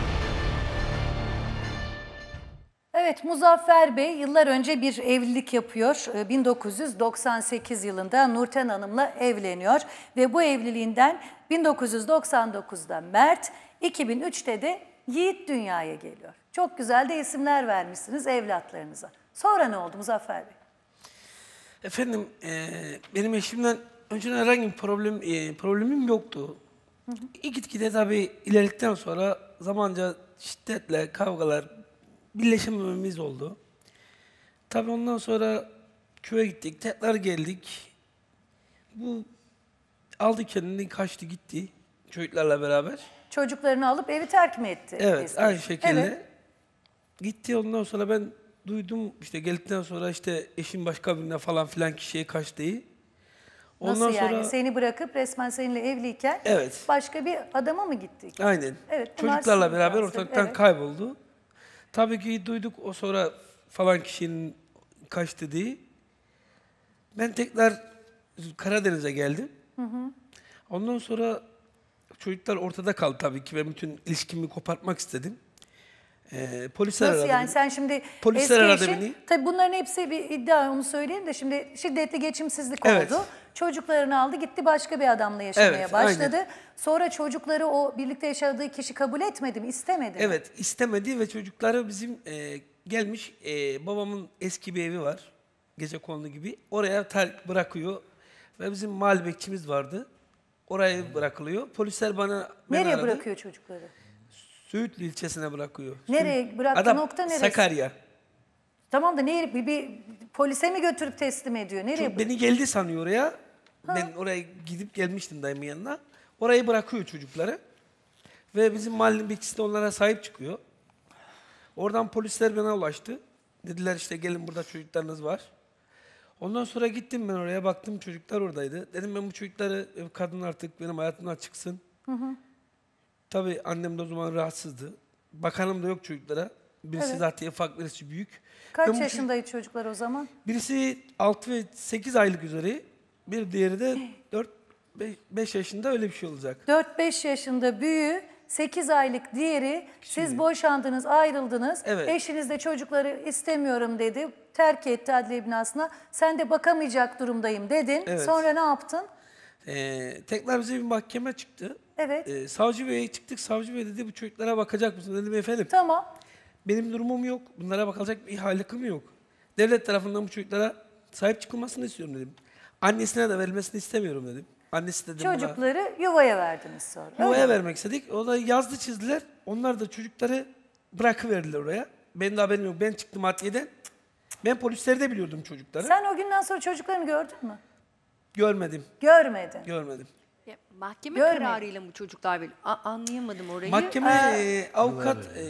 Evet, Muzaffer Bey yıllar önce bir evlilik yapıyor. bin dokuz yüz doksan sekiz yılında Nurten Hanım'la evleniyor. Ve bu evliliğinden bin dokuz yüz doksan dokuzda Mert, iki bin üçte de Yiğit dünyaya geliyor. Çok güzel de isimler vermişsiniz evlatlarınıza. Sonra ne oldu Muzaffer Bey? Efendim, e, benim eşimden önceden herhangi bir problem, e, problemim yoktu. Hı hı. Gitgide tabii ilerledikten sonra zamanca şiddetle kavgalar, birleşemememiz oldu. Tabii ondan sonra köye gittik, tekrar geldik. Bu aldı kendini, kaçtı gitti çocuklarla beraber. Çocuklarını alıp evi terk mi etti? Evet, eski? aynı şekilde. Evet. Gitti, ondan sonra ben duydum işte geldikten sonra işte eşim başka birine falan filan kişiye kaçtı. Ondan Nasıl sonra, yani? Seni bırakıp resmen seninle evliyken evet, başka bir adama mı gittik? Aynen. Evet, çocuklarla beraber lazım. ortalıktan Evet. kayboldu. Tabii ki duyduk o sonra falan kişinin kaçtı diye. Ben tekrar Karadeniz'e geldim. Hı hı. Ondan sonra çocuklar ortada kaldı tabii ki. Ben bütün ilişkimi kopartmak istedim. Ee, polisler Nasıl aradı yani beni. sen şimdi Polisler eski aradı eşin, beni. tabii bunların hepsi bir iddia, onu söyleyeyim de şimdi şiddetli geçimsizlik Evet. oldu. Çocuklarını aldı gitti başka bir adamla yaşamaya Evet, başladı. aynen. Sonra çocukları o birlikte yaşadığı kişi kabul etmedi mi, istemedi mi? Evet, istemedi ve çocukları bizim e, gelmiş, e, babamın eski bir evi var. Gecekondu gibi. Oraya terk bırakıyor. Ve bizim mahalle bekçimiz vardı. Oraya bırakılıyor. Polisler bana beni Nereye aradı. bırakıyor çocukları? Söğütlü ilçesine bırakıyor. Nereye Söğüt- bıraktı, Adam, nokta neresi? Sakarya. Tamam da nereye, bir, bir polise mi götürüp teslim ediyor? Nereye Çünkü beni geldi sanıyor oraya. Ben oraya gidip gelmiştim dayımın yanına. Orayı bırakıyor çocukları. Ve bizim mahallenin bekçisi de onlara sahip çıkıyor. Oradan polisler bana ulaştı. Dediler işte gelin burada çocuklarınız var. Ondan sonra gittim ben oraya, baktım çocuklar oradaydı. Dedim ben bu çocukları, kadın artık benim hayatımdan çıksın. Hı hı. Tabii annem de o zaman rahatsızdı. Bakanım da yok çocuklara. Birisi Evet. zaten ufak, birisi büyük. Kaç Ben bu yaşındaydı çocuklar o zaman? Birisi altı ve sekiz aylık üzeri. Bir diğeri de dört beş yaşında, öyle bir şey olacak. dört beş yaşında büyüğü, sekiz aylık diğeri, siz boşandınız, ayrıldınız. Evet. Eşiniz de çocukları istemiyorum dedi, terk etti adliye binasına. Sen de bakamayacak durumdayım dedin. Evet. Sonra ne yaptın? Ee, tekrar bize bir mahkeme çıktı. Evet. Ee, savcı beye çıktık. Savcı bey dedi bu çocuklara bakacak mısın? Dedim efendim. Tamam. Benim durumum yok. Bunlara bakılacak bir hakkım yok. Devlet tarafından bu çocuklara sahip çıkılmasını istiyorum dedim. Annesine de verilmesini istemiyorum dedim. Annesi dedim buna. Çocukları yuvaya verdiniz sonra. öyle Yuvaya mi? vermek istedik. O da yazdı çizdiler. Onlar da çocukları bırakıverdiler oraya. Benim de haberim yok. Ben çıktım adliyeden. Ben polisleri de biliyordum çocukları. Sen o günden sonra çocuklarını gördün mü? Görmedim. Görmedin. Görmedim. Ya, mahkeme Görmedim. kararıyla mı çocuklar böyle? A- anlayamadım orayı. Mahkeme Aa, e, avukat e,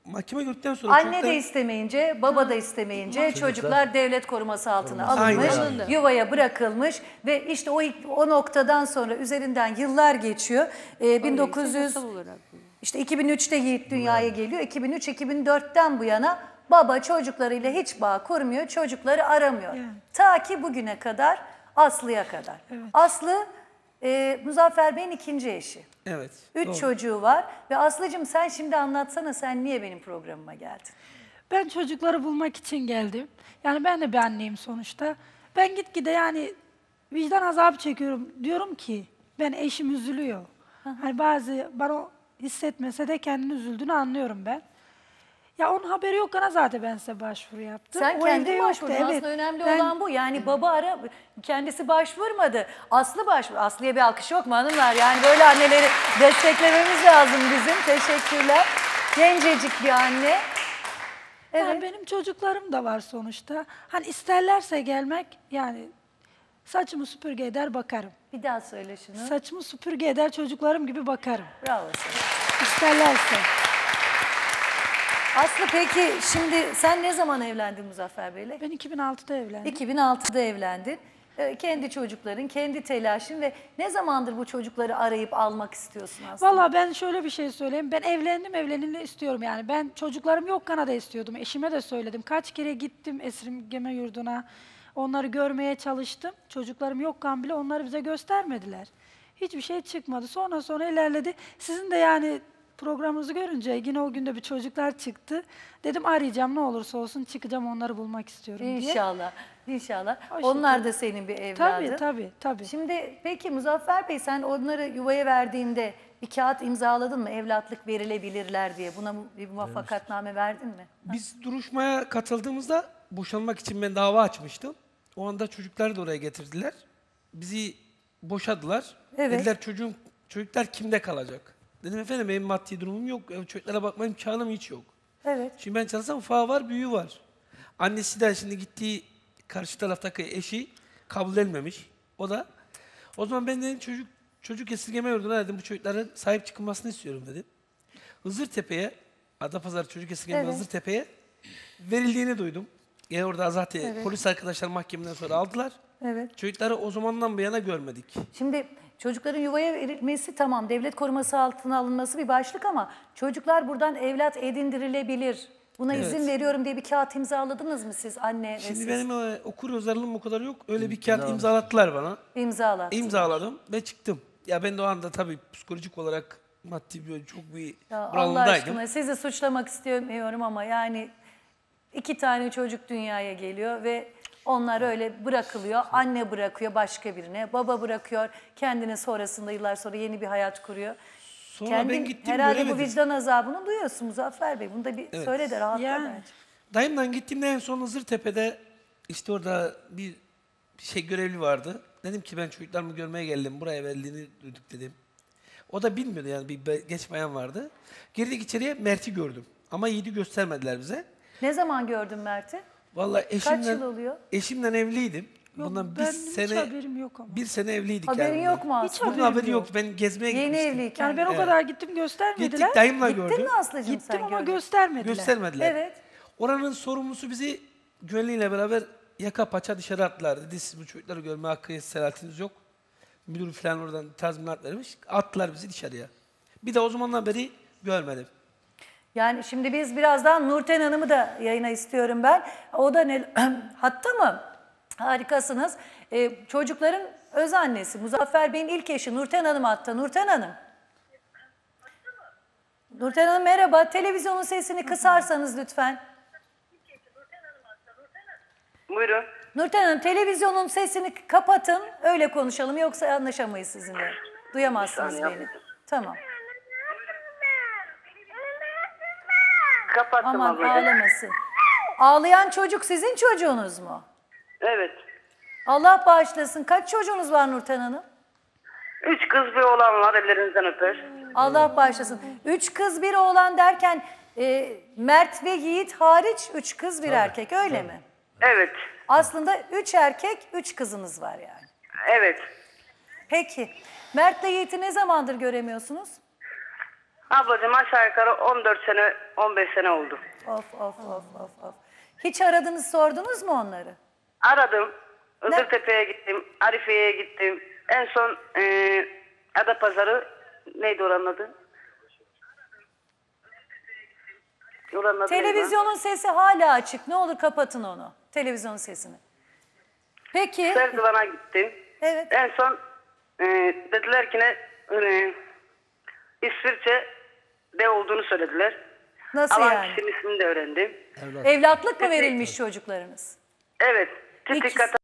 mahkeme gördükten sonra Anne çocuklar- de istemeyince, baba da istemeyince Çocuklar- çocuklar devlet koruması altına Aynen alınmış, öyle. yuvaya bırakılmış ve işte o o noktadan sonra üzerinden yıllar geçiyor. Ee, bin dokuz yüz işte iki bin üçte Yiğit dünyaya geliyor. iki bin üç iki bin dörtten bu yana baba çocuklarıyla hiç bağ kurmuyor, çocukları aramıyor. Ta ki bugüne kadar, Aslı'ya kadar. Aslı e, Muzaffer Bey'in ikinci eşi. Evet. Üç doğru. çocuğu var ve Aslı'cığım sen şimdi anlatsana, sen niye benim programıma geldin? Ben çocukları bulmak için geldim. Yani ben de bir anneyim sonuçta. Ben gitgide yani vicdan azabı çekiyorum. Diyorum ki ben eşim üzülüyor. Hani bazı bana hissetmese de kendini üzüldüğünü anlıyorum ben. Ya onun haberi yok ana zaten ben size başvuru yaptım. Sen O kendin evde yoktu, başvurdun. evet. Aslında önemli Ben- olan bu. Yani baba ara, kendisi başvurmadı. Aslı başvur. Aslı'ya bir alkış yok mu hanımlar? Yani böyle anneleri desteklememiz lazım bizim. Teşekkürler. Gencecik bir anne. Evet. Yani benim çocuklarım da var sonuçta. Hani isterlerse gelmek yani saçımı süpürge eder bakarım. Bir daha söyle şunu. Saçımı süpürge eder çocuklarım gibi bakarım. Bravo sana. İsterlerse. Aslı peki şimdi sen ne zaman evlendin Muzaffer Bey'le? Ben iki bin altıda evlendim. iki bin altıda evlendin. Ee, kendi çocukların, kendi telaşın ve ne zamandır bu çocukları arayıp almak istiyorsun aslında? Valla ben şöyle bir şey söyleyeyim. Ben evlendim, evlenildi istiyorum yani. Ben çocuklarım yok Kanada istiyordum. Eşime de söyledim. Kaç kere gittim esirgeme yurduna. Onları görmeye çalıştım. Çocuklarım yokken bile onları bize göstermediler. Hiçbir şey çıkmadı. Sonra sonra ilerledi. Sizin de yani programınızı görünce yine o günde bir çocuklar çıktı. Dedim arayacağım ne olursa olsun çıkacağım onları bulmak istiyorum diye. İnşallah, inşallah. O Onlar şekilde. da senin bir evladın. Tabii, tabii, tabii. Şimdi peki Muzaffer Bey sen onları yuvaya verdiğinde bir kağıt imzaladın mı? Evlatlık verilebilirler diye. Buna bir muvaffakatname verdin mi? Biz duruşmaya katıldığımızda boşanmak için ben dava açmıştım. O anda çocukları da oraya getirdiler. Bizi boşadılar. Evet. Dediler çocuğum, çocuklar kimde kalacak? Dedim efendim benim maddi durumum yok. Çocuklara bakma imkanım hiç yok. Evet. Şimdi ben çalışsam ufağı var, büyüğü var. Annesi de şimdi gittiği karşı taraftaki eşi kabul edilmemiş. O da. O zaman ben dedim çocuk çocuk esirgeme yurduna dedim bu çocukların sahip çıkılmasını istiyorum dedim. Hızırtepe'ye, Adapazarı Çocuk Esirgeme Evet. Hızırtepe'ye verildiğini duydum. Yine orada zaten Evet. polis arkadaşlar mahkemeden sonra aldılar. Evet. Çocukları o zamandan bu yana görmedik. Şimdi çocukların yuvaya verilmesi tamam, devlet koruması altına alınması bir başlık ama çocuklar buradan evlat edindirilebilir. Buna Evet. izin veriyorum diye bir kağıt imzaladınız mı siz anne ve Şimdi siz? benim e, okur özelliğim o kadar yok. Öyle bir kağıt imzalattılar bana. İmzalattınız. İmzaladım ve çıktım. Ya ben de o anda tabii psikolojik olarak maddi bir çok bir Ya Allah bunalımdaydım. aşkına sizi suçlamak istemiyorum ama yani iki tane çocuk dünyaya geliyor ve onlar öyle bırakılıyor. Anne bırakıyor başka birine, baba bırakıyor kendine, sonrasında yıllar sonra yeni bir hayat kuruyor. Sonra Kendin ben gittim herhalde bu göremedim. vicdan azabını duyuyorsun Muzaffer Bey. Bunu da bir Evet. söyle de rahatla Yani. bence. Dayımdan gittiğimde en son Hızırtepe'de işte orada bir, bir şey görevli vardı. Dedim ki ben çocuklarımı görmeye geldim. Buraya verildiğini duyduk dedim. O da bilmiyordu yani bir be- genç bayan vardı. Girdik içeriye Mert'i gördüm. Ama Yiğit'i göstermediler bize. Ne zaman gördün Mert'i? Vallahi eşimden, Kaç yıl oluyor? eşimden evliydim. Yok, Bundan bir benim sene, hiç haberim yok ama. bir sene evliydik Haberin yani. yok mu Hiç aslında? Bunun haberim haberi yok. yok. Ben gezmeye Yeni gitmiştim. evliyken. Yani ben o Evet. kadar gittim göstermediler. Gittik dayımla Gittin gördüm. mi Aslı'cığım Gittim sen ama gördün? göstermediler. Göstermediler. Evet. Oranın sorumlusu bizi güvenliğiyle beraber yaka paça dışarı attılar. Dedi siz bu çocukları görme hakkı selatiniz yok. Müdür falan oradan tazminat vermiş. Attılar bizi dışarıya. Bir de o zamandan beri görmedim. Yani şimdi biz birazdan Nurten Hanım'ı da yayına istiyorum ben. O da ne? Hatta mı? Harikasınız. Ee, çocukların öz annesi. Muzaffer Bey'in ilk eşi Nurten Hanım hatta. Nurten Hanım. Nurten Hanım merhaba. Televizyonun sesini kısarsanız lütfen. Buyurun. Nurten Hanım televizyonun sesini kapatın. Öyle konuşalım yoksa anlaşamayız sizinle. Duyamazsınız Bir saniye. beni. Tamam. Kapattım Aman ablacığım. ağlamasın. Ağlayan çocuk sizin çocuğunuz mu? Evet. Allah bağışlasın. Kaç çocuğunuz var Nurten Hanım? Üç kız bir oğlan var, ellerinizden öper. Allah bağışlasın. Üç kız bir oğlan derken e, Mert ve Yiğit hariç üç kız bir erkek öyle mi? Evet. Aslında üç erkek, üç kızınız var yani. Evet. Peki. Mert'le Yiğit'i ne zamandır göremiyorsunuz? Ablacığım aşağı yukarı on dört sene, on beş sene oldu. Of of of of of. Hiç aradınız, sordunuz mu onları? Aradım. Özürtepe'ye gittim, Arife'ye gittim. En son e, Adapazarı, neydi oranın adı? Oranın adı neydi lan? Televizyonun sesi hala açık. Ne olur kapatın onu. Televizyonun sesini. Peki. Serdivan'a gittim. Evet. En son e, dediler ki ne e, İsviçre'de olduğunu söylediler. Nasıl Alan yani? kişinin ismini de öğrendim. Evlatlık mı verilmiş çocuklarınız? Evet. Titikata.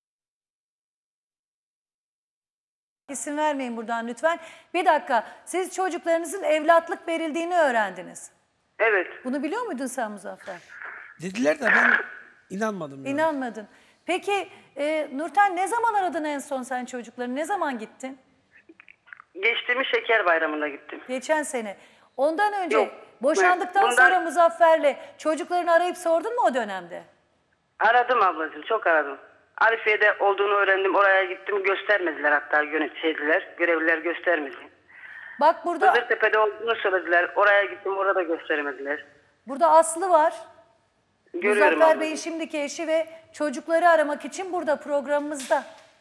İsim vermeyin buradan lütfen. Bir dakika. Siz çocuklarınızın evlatlık verildiğini öğrendiniz. Evet. Bunu biliyor muydun sen Muzaffer? Dediler de ben inanmadım. Yani. İnanmadın. Peki e, Nurten, ne zaman aradın en son sen çocuklarını? Ne zaman gittin? Geçtiğimiz Şeker Bayramı'nda gittim. Geçen sene. Ondan önce Yok, boşandıktan bundan- sonra Muzaffer'le çocuklarını arayıp sordun mu o dönemde? Aradım ablacığım, çok aradım. Arifiye'de olduğunu öğrendim, oraya gittim, göstermediler hatta yöneticiler, görevliler göstermedi. Bak burada Özürtepe'de olduğunu söylediler, oraya gittim, orada göstermediler. burada Aslı var. Görüyorum Muzaffer ablacığım. Bey'in şimdiki eşi ve çocukları aramak için burada programımızda.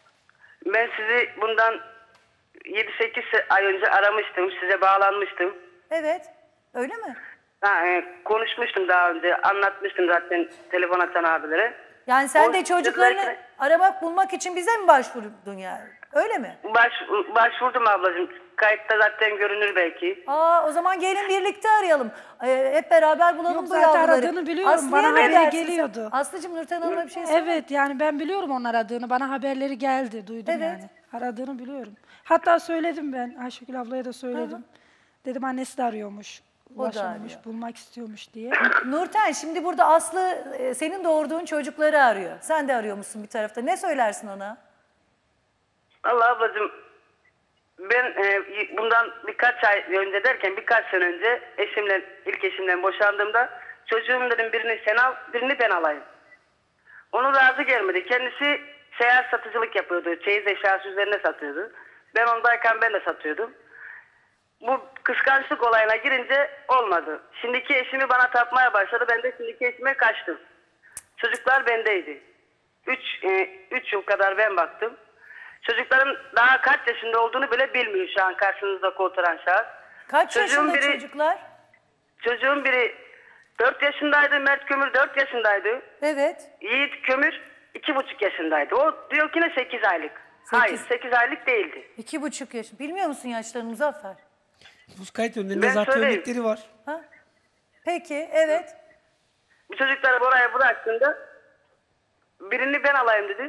Ben sizi bundan yedi sekiz ay önce aramıştım, size bağlanmıştım. Evet. Öyle mi? Ha, e, konuşmuştum daha önce, anlatmıştım zaten telefon açan abilere. Yani sen O de çocuklarını dediler ki- aramak, bulmak için bize mi başvurdun yani? Öyle mi? Baş, başvurdum ablacığım, kayıtta zaten görünür belki. Aa, o zaman gelin birlikte arayalım. Ee, hep beraber bulalım Yok, bu zaten yavruları. aradığını biliyorum. Aslı'ya Bana ne haberi dersin sen? geliyordu. Aslıcığım, Nurten Hanım'a bir şey söyle. Evet, yani ben biliyorum onun aradığını. Bana haberleri geldi, duydum Evet. yani. Aradığını biliyorum. Hatta söyledim ben. Ayşegül ablaya da söyledim. Dedim annesi de arıyormuş. O da Ulaşamamış, arıyor. bulmak istiyormuş diye. Nurten, şimdi burada Aslı e, senin doğurduğun çocukları arıyor. Sen de arıyormuşsun bir tarafta. Ne söylersin ona? Allah ablacığım, ben e, bundan birkaç ay önce derken birkaç sene önce eşimle, ilk eşimden boşandığımda çocuğum dedim birini sen al, birini ben alayım. Onu razı gelmedi. Kendisi seyahat satıcılık yapıyordu. Çeyiz eşyası üzerine satıyordu. Ben ondayken ben de satıyordum. Bu kıskançlık olayına girince olmadı. Şimdiki eşimi bana tapmaya başladı. Ben de şimdiki eşime kaçtım. Çocuklar bendeydi. Üç, e, üç yıl kadar ben baktım. Çocukların daha kaç yaşında olduğunu bile bilmiyor şu an karşınızda oturan şahıs. Kaç Çocuğun yaşında biri- çocuklar? Çocuğun biri dört yaşındaydı, Mert Kömür dört yaşındaydı. Evet. Yiğit Kömür iki buçuk yaşındaydı. O diyor ki ne sekiz aylık. Hayır, sekiz aylık değildi. İki buçuk yaş. Bilmiyor musun yaşlarını Muzaffer? Buz kayıt önlerinde Ben zaten söyleyeyim. örnekleri var. Ha? Peki, evet. Bu çocukları oraya bıraktığında birini ben alayım dedim.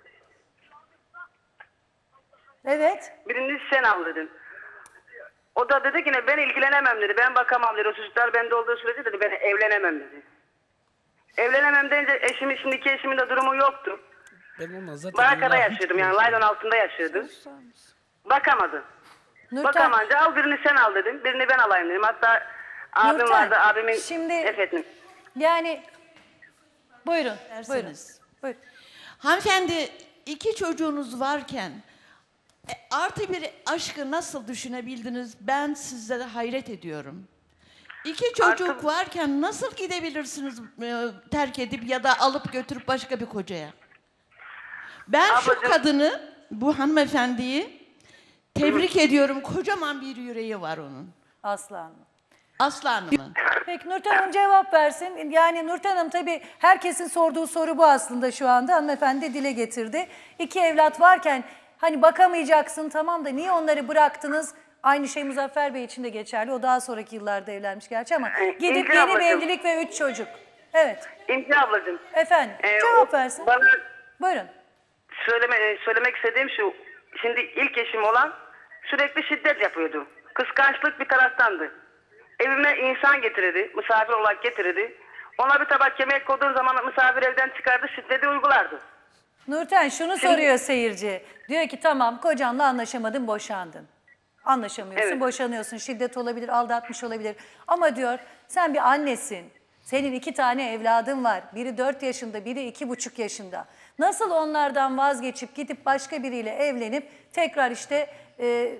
Evet. Birini sen al dedim. O da dedi ki ne ben ilgilenemem dedi. Ben bakamam dedi. O çocuklar bende olduğu sürece dedi ben evlenemem dedi. Evlenemem deyince eşimin, şimdiki eşimin de durumu yoktu. Ben onunla zaten... Barakada Allah hiç yaşıyordum yani laylon altında yaşıyordum. Bakamadı. Nurten- Bakamayınca al birini sen al dedim. Birini ben alayım dedim. Hatta abim Nurten, vardı abimin şimdi- efendim. Yani buyurun. Dersiniz. Buyurun. Buyurun. Hanımefendi, iki çocuğunuz varken e, artı bir aşkı nasıl düşünebildiniz? Ben sizlere hayret ediyorum. İki çocuk Artı- varken nasıl gidebilirsiniz e, terk edip ya da alıp götürüp başka bir kocaya? Ben şu Ablacığım- kadını, bu hanımefendiyi tebrik ediyorum. Kocaman bir yüreği var onun. Aslan. Aslanımın. Peki Nurten Hanım cevap versin. Yani Nurten Hanım tabii herkesin sorduğu soru bu aslında şu anda. Hanımefendi dile getirdi. İki evlat varken hani bakamayacaksın tamam da niye onları bıraktınız? Aynı şey Muzaffer Bey için de geçerli. O daha sonraki yıllarda evlenmiş gerçi ama Ee, gidip İnci yeni bir ablacığım. evlilik ve üç çocuk. Evet. İnci ablacığım. Efendim Ee, cevap o versin. Bana Buyurun. söyleme, söylemek istediğim şu. Şimdi ilk eşim olan sürekli şiddet yapıyordu. Kıskançlık bir taraftandı. Evime insan getirirdi, misafir olarak getirirdi. Ona bir tabak yemek koyduğun zaman misafir evden çıkardı, şiddeti uygulardı. Nurten şunu Şimdi- soruyor seyirci. Diyor ki tamam kocanla anlaşamadın, boşandın. Anlaşamıyorsun, Evet. boşanıyorsun. Şiddet olabilir, aldatmış olabilir. Ama diyor sen bir annesin. Senin iki tane evladın var. Biri dört yaşında, biri iki buçuk yaşında. Nasıl onlardan vazgeçip gidip başka biriyle evlenip tekrar işte e,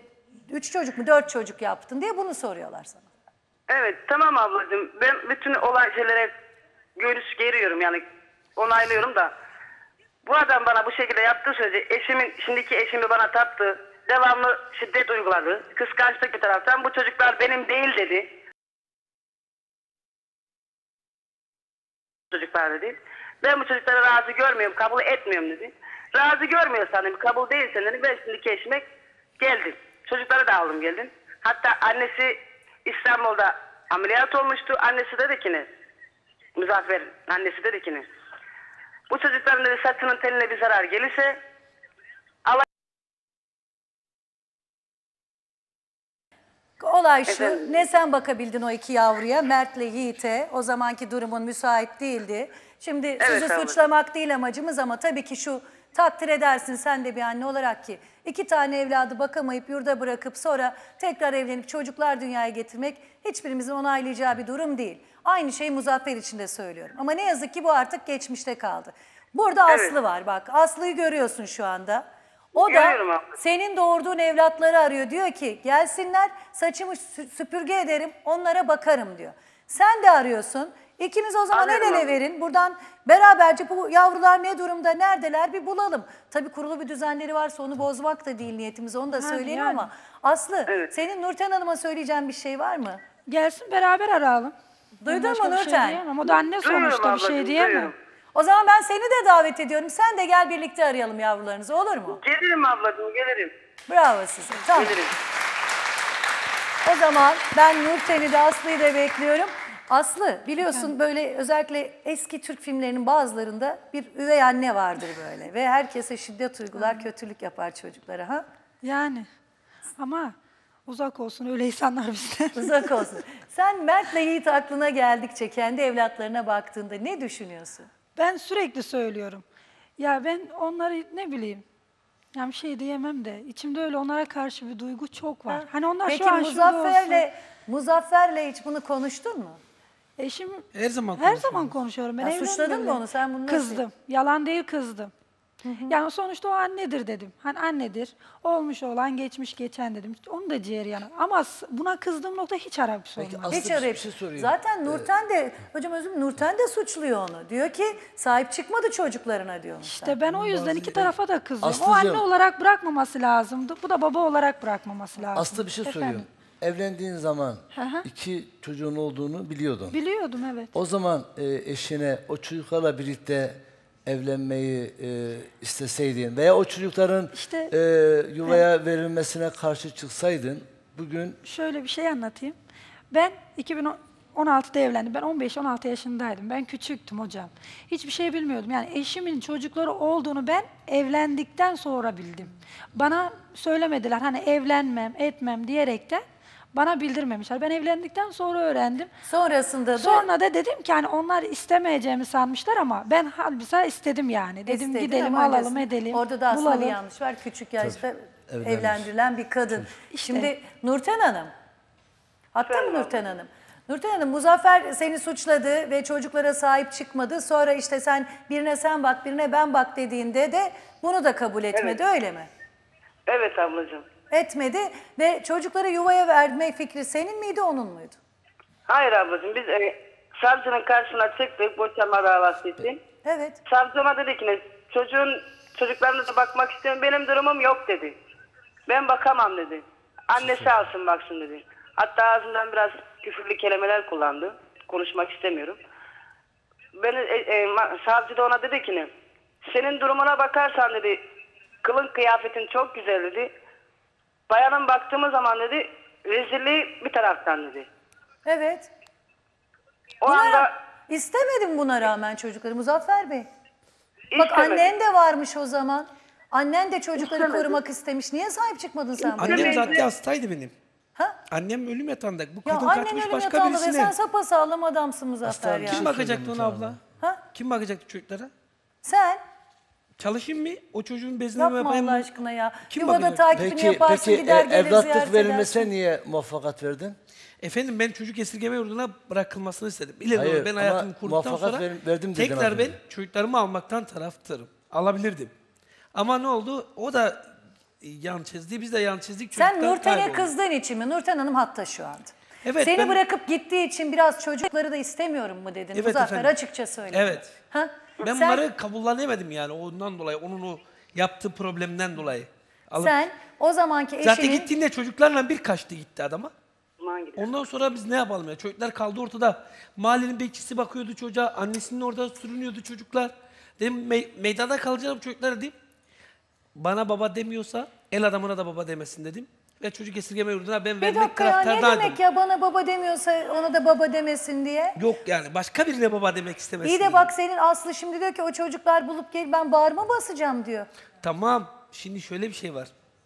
üç çocuk mu dört çocuk yaptın diye bunu soruyorlar sana. Evet tamam ablacığım. Ben bütün olay şeylere görüş geriyorum yani onaylıyorum da. Bu adam bana bu şekilde yaptığı sürece eşimin, şimdiki eşimi bana tattı. Devamlı şiddet uyguladı. Kıskançlık bir taraftan. Bu çocuklar benim değil dedi. Çocuklar dedi. Ben bu çocuklara razı görmüyorum, kabul etmiyorum dedi. Razı görmüyorsan dedim, kabul değilsen dedim. Ben şimdiki eşime geldim. Çocukları da aldım geldim. Hatta annesi İstanbul'da ameliyat olmuştu. Annesi dedi ki ne? Muzaffer annesi dedi ki ne? Bu çocukların dedi saçının teline bir zarar gelirse Allah... Olay şu, Efendim? ne sen bakabildin o iki yavruya, Mert'le Yiğit'e, o zamanki durumun müsait değildi. Şimdi Evet, sizi abla. suçlamak değil amacımız ama tabii ki şu takdir edersin sen de bir anne olarak ki iki tane evladı bakamayıp yurda bırakıp sonra tekrar evlenip çocuklar dünyaya getirmek hiçbirimizin onaylayacağı bir durum değil. Aynı şeyi Muzaffer için de söylüyorum ama ne yazık ki bu artık geçmişte kaldı. Burada Evet. Aslı var bak, Aslı'yı görüyorsun şu anda. O da Görüyorum abla. senin doğurduğun evlatları arıyor. Diyor ki gelsinler saçımı sü- süpürge ederim onlara bakarım diyor. Sen de arıyorsun. İkiniz o zaman el Arıyorum ele abla. verin. Buradan beraberce bu yavrular ne durumda, neredeler bir bulalım. Tabii kurulu bir düzenleri varsa onu bozmak da değil niyetimiz, onu da Yani, söyleyelim yani. ama. Aslı Evet. senin Nurten Hanım'a söyleyeceğin bir şey var mı? Gelsin beraber arayalım. Ben Duydun başka mu bir şey Nurten? diyemem. O da anne Duyuyorum sonuçta bir ablacığım, şey diyemem. duyuyorum. O zaman ben seni de davet ediyorum. Sen de gel birlikte arayalım yavrularınızı, olur mu? Gelirim ablacığım gelirim. Bravo size. Tamam. Gelirim. O zaman ben Nurten'i de Aslı'yı da bekliyorum. Aslı biliyorsun böyle özellikle eski Türk filmlerinin bazılarında bir üvey anne vardır böyle. Ve herkese şiddet uygular, kötülük yapar çocuklara. Ha? Yani ama uzak olsun öyle insanlar bizden. Uzak olsun. Sen Mert'le Yiğit aklına geldikçe kendi evlatlarına baktığında ne düşünüyorsun? Ben sürekli söylüyorum. Ya ben onları ne bileyim. Ya bir şey diyemem de içimde öyle onlara karşı bir duygu çok var. Hani onlar Peki şu an şurada Muzaffer'le olsa- Muzaffer'le hiç bunu konuştun mu? Eşim Her zaman her zaman konuşuyorum. Ben Ya evlendim suçladın mı bile. onu? Sen bunu nasıl- Kızdım. Yalan değil kızdım. Yani sonuçta o annedir dedim. Hani annedir. Olmuş olan geçmiş geçen dedim. Onu da ciğer yana. Ama s- buna kızdığım nokta hiç arabası olmaz. Aslı Hiç bir- arayıp. bir şey sorayım. Zaten Nurten de, hocam özür dilerim, Nurten de suçluyor onu. Diyor ki sahip çıkmadı çocuklarına diyor. İşte ben o yüzden iki tarafa da kızıyorum. O Aslıcığım- anne olarak bırakmaması lazımdı. Bu da baba olarak bırakmaması lazım. Aslı bir şey Efendim? soruyorum. Evlendiğin zaman Hı hı. iki çocuğun olduğunu biliyordun. Biliyordum evet. O zaman e, eşine o çocuklarla birlikte evlenmeyi e, isteseydin veya o çocukların İşte- e, yuvaya verilmesine karşı çıksaydın bugün Şöyle bir şey anlatayım. Ben iki bin on altıda evlendim. Ben on beş on altı yaşındaydım. Ben küçüktüm hocam. Hiçbir şey bilmiyordum. Yani eşimin çocukları olduğunu ben evlendikten sonra bildim. Bana söylemediler hani evlenmem, etmem diyerekten bana bildirmemişler. Ben evlendikten sonra öğrendim. Sonrasında da Sonra da dedim ki hani onlar istemeyeceğimi sanmışlar ama ben halbuki istedim yani. Dedim istedin gidelim ama alalım öncesinde- edelim. Orada da aslında bulalım. bir yanlış var. Küçük yaşta Evlenmiş. evlendirilen bir kadın. Şimdi Nurten Hanım. Hatta mı Nurten Hanım? Nurten Hanım, Muzaffer seni suçladı ve çocuklara sahip çıkmadı. Sonra işte sen birine sen bak, birine ben bak dediğinde de bunu da kabul etmedi, öyle mi? Evet ablacığım. Etmedi ve çocukları yuvaya verme fikri senin miydi, onun muydu? Hayır ablacığım biz e, savcının karşısına çıktık boşanma davası için. Evet. Savcı ona dedi ki ne, çocuğun çocuklarınıza bakmak istiyorum benim durumum yok dedi. Ben bakamam dedi. Annesi alsın baksın dedi. Hatta ağzından biraz küfürlü kelimeler kullandı. Konuşmak istemiyorum. Beni e, e, ma- savcı da ona dedi ki ne, senin durumuna bakarsan dedi kılın kıyafetin çok güzel dedi. Bayanın baktığımız zaman dedi rezilliği bir taraftan dedi. Evet. O Buna anda istemedim buna rağmen çocukları Muzaffer Bey. Bak İstemedim. annen de varmış o zaman. Annen de çocukları İstemedim. korumak istemiş. Niye sahip çıkmadın sen buna? Annem zaten hastaydı benim. Ha? Annem ölüm yatağında. Bu Ya kadın annen kaçmış ölüm başka yatağında ve birisine. sen sapasağlam adamsın Muzaffer ya. Kim bakacaktı ona abla? Ha? Kim bakacaktı çocuklara? Sen Çalışayım mı? O çocuğun bezini yapma yapayım Allah mı? aşkına ya. Kim Yuvada bakacak? takibini peki yaparsın, peki gider e, gelir evlatlık ziyaret verilmesine edersin. niye muvaffakat verdin? Efendim ben çocuk esirgeme yurduna bırakılmasını istedim. İleri Hayır, doğru ben ama hayatımı kurduktan muvaffakat sonra ver- verdim dedin az tekrar ben önce. çocuklarımı almaktan taraftarım. Alabilirdim. Ama ne oldu? O da yan çizdi. Biz de yan çizdik. Sen çocuklar Nurten'e kayboldu. kızdığın için mi? Nurten Hanım hatta şu anda. Evet, Seni ben- bırakıp gittiği için biraz çocukları da istemiyorum mu dedin? Evet Muzaffer efendim. açıkça söyledi. Evet. Ha? Ben sen, bunları kabullenemedim yani ondan dolayı. Onun o yaptığı problemden dolayı. Alıp- sen o zamanki eşinin... Zaten gittiğinde çocuklarla bir kaçtı gitti adama. Ondan sonra biz ne yapalım ya? Çocuklar kaldı ortada. Mahallenin bekçisi bakıyordu çocuğa. Annesinin orada sürünüyordu çocuklar. Dedim me- meydanda kalacağım çocuklar dedim. Bana baba demiyorsa el adamına da baba demesin dedim. Ve çocuk esirgeme yurduna ben Bir vermek dakika ya ne taraftardaydım. demek ya bana baba demiyorsa ona da baba demesin diye. Yok yani başka birine baba demek istemesin. İyi de bak senin Aslı şimdi diyor ki o çocuklar bulup gel ben bağrıma basacağım diyor. Tamam. Şimdi şöyle bir şey var.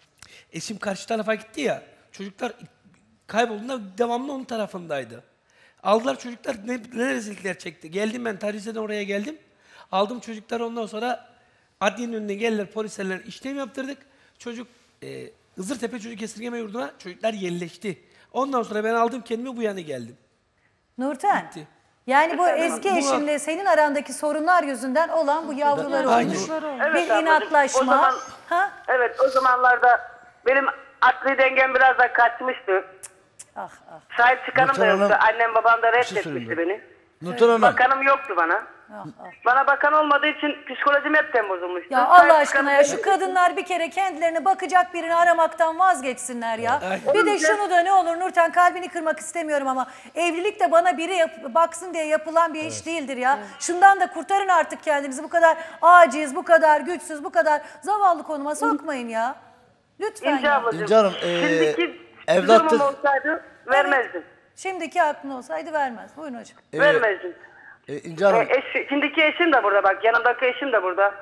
Eşim karşı tarafa gitti ya. Çocuklar kaybolduğunda devamlı onun tarafındaydı. Aldılar çocuklar ne, ne rezillikler çekti. Geldim ben Tarihçe'den oraya geldim. Aldım çocukları ondan sonra adliyenin önüne geldiler polisler işlem yaptırdık. Çocuk e, Hızırtepe Çocuk Esirgeme Yurdu'na çocuklar yerleşti. Ondan sonra ben aldım kendimi bu yana geldim. Nurten. Gitti. Yani bu Efendim, eski bu- eşinle senin arandaki sorunlar yüzünden olan bu yavrular Aynen. olmuş. Evet Bir ablacığım, inatlaşma. o zaman- Ha? Evet o zamanlarda benim akli dengem biraz da kaçmıştı. Ah ah. Sahip çıkanım da Nurten Hanım, yoktu. Annem babam da şey reddetmişti söyleyeyim beni. Nurten Hanım. Bakanım yoktu bana. Ah, ah. Bana bakan olmadığı için psikolojim hepten bozulmuştu. Ya Sahip Allah aşkına ya çıkanım- şu kadınlar bir kere kendilerine bakacak birini aramaktan vazgeçsinler ya. Bir de şunu da ne olur Nurten kalbini kırmak istemiyorum ama evlilik de bana biri yap- baksın diye yapılan bir iş değildir ya. Şundan da kurtarın artık kendinizi bu kadar aciz, bu kadar güçsüz, bu kadar zavallı konuma sokmayın ya. Lütfen İnce ya. ablacığım. İnce Hanım, e, Şimdiki evlatlık- durumum olsaydı vermezdim. Şimdiki aklın olsaydı vermez. Buyurun hocam. Ee, Vermezdim. E, İnce Hanım, E, eş- şimdiki eşim de burada bak yanımdaki eşim de burada.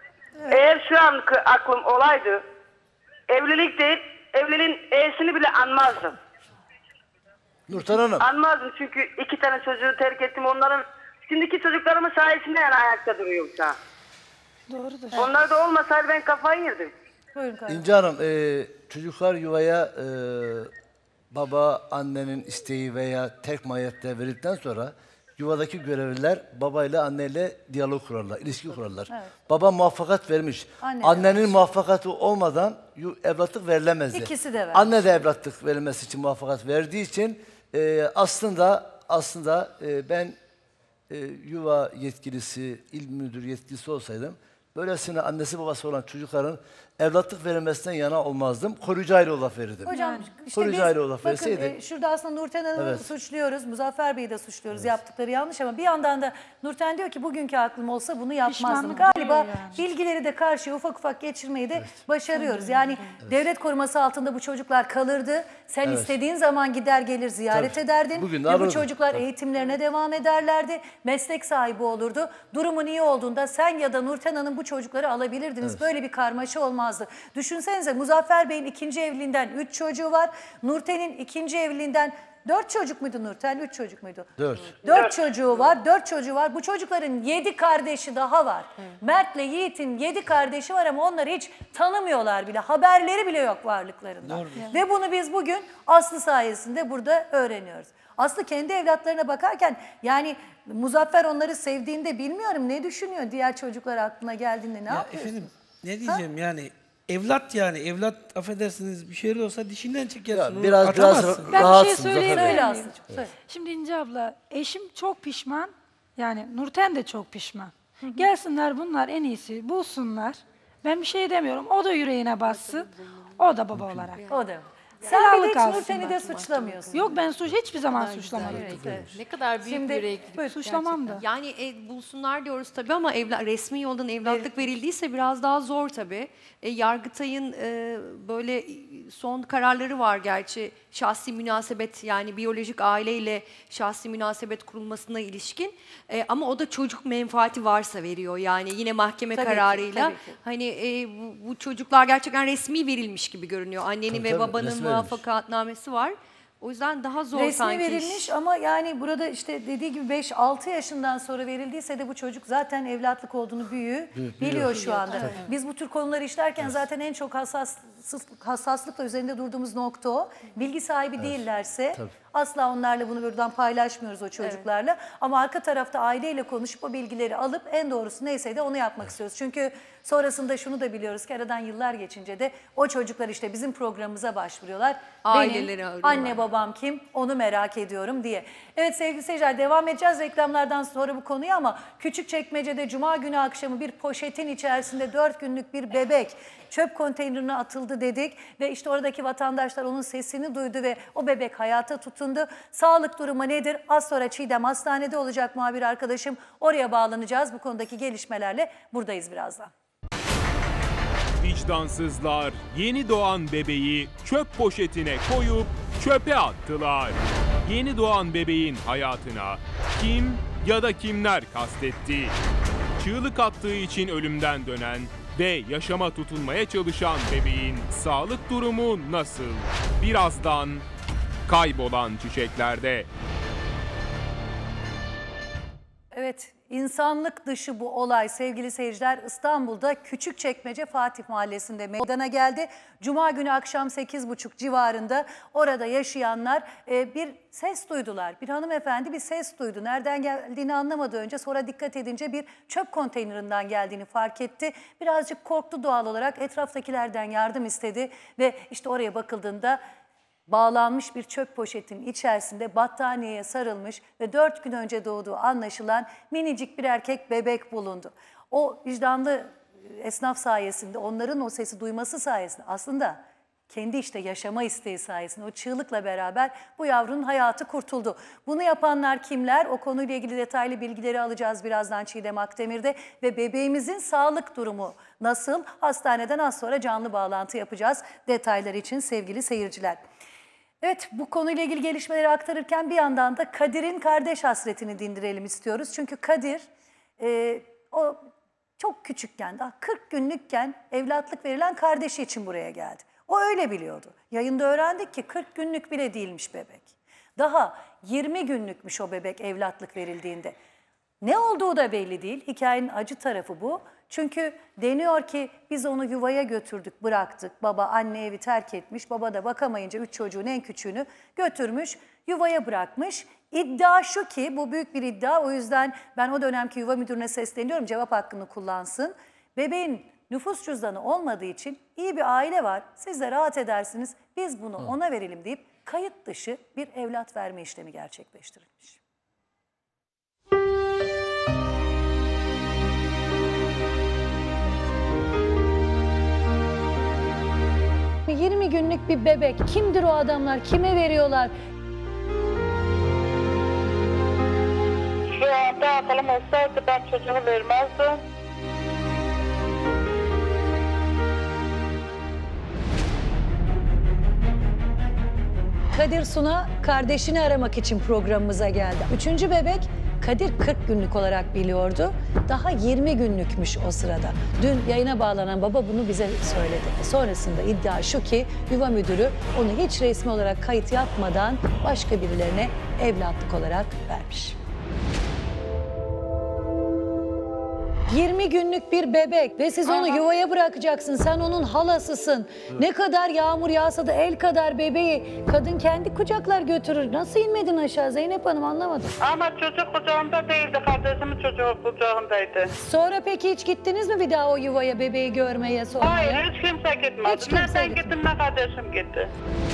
Eğer şu an aklım olaydı evlilik değil evliliğin e'sini bile anmazdım. Nurten Hanım. Anmazdım çünkü iki tane çocuğu terk ettim onların şimdiki çocuklarımın sayesinde yani ayakta duruyorum şu an. Doğrudur. Onlar da olmasaydı ben kafayı yerdim. Buyurun kardeşim. İnce Hanım, e, çocuklar yuvaya e, baba, annenin isteği veya tek mahiyette verildikten sonra yuvadaki görevliler babayla anneyle diyalog kurarlar, ilişki kurarlar. Evet. Baba muvaffakat vermiş. Anne de Annenin vermiş. muvaffakatı olmadan yu- evlatlık verilemezdi. İkisi de vermiş. Anne de evlatlık verilmesi için muvaffakat verdiği için e, aslında aslında e, ben e, yuva yetkilisi, il müdür yetkilisi olsaydım böylesine annesi babası olan çocukların evlatlık verilmesinden yana olmazdım. Koruyucu aile olarak verirdim. Hocam işte Koruyucu biz aile olarak bakın verseydi. e, şurada aslında Nurten Hanım'ı Evet. suçluyoruz, Muzaffer Bey'i de suçluyoruz yaptıkları yanlış ama bir yandan da Nurten diyor ki bugünkü aklım olsa bunu yapmazdım. Pişmanlık Galiba duyuyor yani. bilgileri de karşıya ufak ufak geçirmeyi de başarıyoruz. Yani devlet koruması altında bu çocuklar kalırdı. Sen Evet. istediğin zaman gider gelir ziyaret Tabii. ederdin. Bugün de Ve bu alırdım. çocuklar Tabii. eğitimlerine devam ederlerdi. Meslek sahibi olurdu. Durumun iyi olduğunda sen ya da Nurten Hanım bu çocukları alabilirdiniz. Evet. Böyle bir karmaşa olmazdı. Düşünsenize Muzaffer Bey'in ikinci evliliğinden üç çocuğu var. Nurten'in ikinci evliliğinden dört çocuk muydu Nurten? Üç çocuk muydu? Dört. Dört çocuğu var, dört çocuğu var. Bu çocukların yedi kardeşi daha var. Mert'le Yiğit'in yedi kardeşi var ama onları hiç tanımıyorlar bile. Haberleri bile yok varlıklarından. Doğru. Ve bunu biz bugün Aslı sayesinde burada öğreniyoruz. Aslı kendi evlatlarına bakarken yani Muzaffer onları sevdiğinde bilmiyorum ne düşünüyor diğer çocuklar aklına geldiğinde ne Ya yapıyorsun? efendim ne diyeceğim yani evlat yani evlat affedersiniz bir şey olsa dişinden çekersin. onu biraz- biraz atamazsın. Ben bir şey Rahatsın söyleyebilir Zafer Bey. Söyle miyim? Aslı'cığım, söyle. Şimdi İnce abla, eşim çok pişman. Yani Nurten de çok pişman. Gelsinler bunlar en iyisi bulsunlar. Ben bir şey demiyorum. O da yüreğine bassın. O da baba olarak. O da. Sen bir de Helallik hiç alsınlar. Nurten'i de suçlamıyorsun. Yok ben suç hiçbir zaman suçlamadım. Ne kadar büyük Şimdi- bir yüreklilik. Buyur. Suçlamam da. Yani e, bulsunlar diyoruz tabii ama evla, resmi yoldan evlatlık verildiyse biraz daha zor tabii. E, Yargıtay'ın e, böyle son kararları var gerçi şahsi münasebet yani biyolojik aileyle şahsi münasebet kurulmasına ilişkin. E, ama o da çocuk menfaati varsa veriyor yani yine mahkeme Tabii ki, kararıyla. tabii ki. Hani e, bu, bu çocuklar gerçekten resmi verilmiş gibi görünüyor. Annenin Tabii, ve tabii, babanın resmi muvaffakatnamesi var. O yüzden daha zor Resmi sanki. iş. verilmiş ama yani burada işte dediği gibi beş altı yaşından sonra verildiyse de bu çocuk zaten evlatlık olduğunu büyüğü Biliyor, biliyor biliyor. şu anda. Biz bu tür konuları işlerken zaten en çok hassas hassaslıkla üzerinde durduğumuz nokta o. Bilgi sahibi değillerse tabii. asla onlarla bunu buradan paylaşmıyoruz o çocuklarla. Ama arka tarafta aileyle konuşup o bilgileri alıp en doğrusu neyse de onu yapmak istiyoruz. Çünkü sonrasında şunu da biliyoruz ki aradan yıllar geçince de o çocuklar işte bizim programımıza başvuruyorlar. Aileleri Benim arıyorlar. anne babam kim onu merak ediyorum diye. Evet sevgili seyirciler, devam edeceğiz reklamlardan sonra bu konuya ama Küçükçekmece'de Cuma günü akşamı bir poşetin içerisinde dört günlük bir bebek çöp konteynerine atıldı dedik ve işte oradaki vatandaşlar onun sesini duydu ve o bebek hayata tutundu. Sağlık durumu nedir? Az sonra Çiğdem hastanede olacak, muhabir arkadaşım. Oraya bağlanacağız. Bu konudaki gelişmelerle buradayız birazdan. Vicdansızlar yeni doğan bebeği çöp poşetine koyup çöpe attılar. Yeni doğan bebeğin hayatına kim ya da kimler kastetti? Çığlık attığı için ölümden dönen ve yaşama tutunmaya çalışan bebeğin sağlık durumu nasıl? Birazdan Kaybolan Çiçekler'de. Evet, insanlık dışı bu olay sevgili seyirciler İstanbul'da Küçükçekmece Fatih Mahallesi'nde meydana geldi. Cuma günü akşam sekiz buçuk civarında orada yaşayanlar e, bir ses duydular. Bir hanımefendi bir ses duydu. Nereden geldiğini anlamadı önce, sonra dikkat edince bir çöp konteynerinden geldiğini fark etti. Birazcık korktu doğal olarak, etraftakilerden yardım istedi ve işte oraya bakıldığında bağlanmış bir çöp poşetin içerisinde battaniyeye sarılmış ve dört gün önce doğduğu anlaşılan minicik bir erkek bebek bulundu. O vicdanlı esnaf sayesinde, onların o sesi duyması sayesinde, aslında kendi işte yaşama isteği sayesinde o çığlıkla beraber bu yavrunun hayatı kurtuldu. Bunu yapanlar kimler? O konuyla ilgili detaylı bilgileri alacağız birazdan Çiğdem Akdemir'de ve bebeğimizin sağlık durumu nasıl? Hastaneden az sonra canlı bağlantı yapacağız detaylar için sevgili seyirciler. Evet, bu konuyla ilgili gelişmeleri aktarırken bir yandan da Kadir'in kardeş hasretini dindirelim istiyoruz. Çünkü Kadir e, o çok küçükken, daha kırk günlükken evlatlık verilen kardeşi için buraya geldi. O öyle biliyordu. Yayında öğrendik ki kırk günlük bile değilmiş bebek. Daha yirmi günlükmüş o bebek evlatlık verildiğinde. Ne olduğu da belli değil. Hikayenin acı tarafı bu. Çünkü deniyor ki biz onu yuvaya götürdük, bıraktık. Baba anne evi terk etmiş. Baba da bakamayınca üç çocuğun en küçüğünü götürmüş, yuvaya bırakmış. İddia şu ki, bu büyük bir iddia. O yüzden ben o dönemki yuva müdürüne sesleniyorum, cevap hakkını kullansın. Bebeğin nüfus cüzdanı olmadığı için iyi bir aile var, siz de rahat edersiniz, biz bunu ona verelim deyip kayıt dışı bir evlat verme işlemi gerçekleştirilmiş. yirmi günlük bir bebek. Kimdir o adamlar? Kime veriyorlar? Şu anda aklım olsaydı ben çocuğumu vermezdim. Kadir Suna kardeşini aramak için programımıza geldi. Üçüncü bebek Kadir kırk günlük olarak biliyordu. Daha yirmi günlükmüş o sırada. Dün yayına bağlanan baba bunu bize söyledi. Sonrasında iddia şu ki yuva müdürü onu hiç resmi olarak kayıt yapmadan başka birilerine evlatlık olarak vermiş. yirmi günlük bir bebek ve siz onu yuvaya bırakacaksın. Sen onun halasısın. Evet. Ne kadar yağmur yağsa da el kadar bebeği kadın kendi kucaklar götürür. Nasıl inmedin aşağı Zeynep Hanım, anlamadım. Ama çocuk kucağımda değildi. Kardeşimin çocuğu kucağındaydı. Sonra peki hiç gittiniz mi bir daha o yuvaya, bebeği görmeye, sormaya? Hayır, hiç kimse gitmedi. Hiç kimse ne ben gitmedi. gittim ne kardeşim gitti.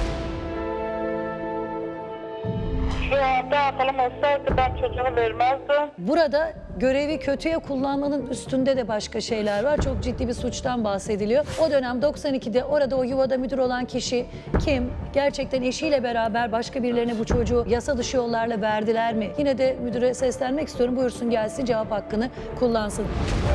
Şu anda aklım olsaydı ben çocuğumu vermezdim. Burada görevi kötüye kullanmanın üstünde de başka şeyler var. Çok ciddi bir suçtan bahsediliyor. O dönem doksan ikide orada o yuvada müdür olan kişi kim? Gerçekten eşiyle beraber başka birilerine bu çocuğu yasa dışı yollarla verdiler mi? Yine de müdüre seslenmek istiyorum. Buyursun gelsin, cevap hakkını kullansın.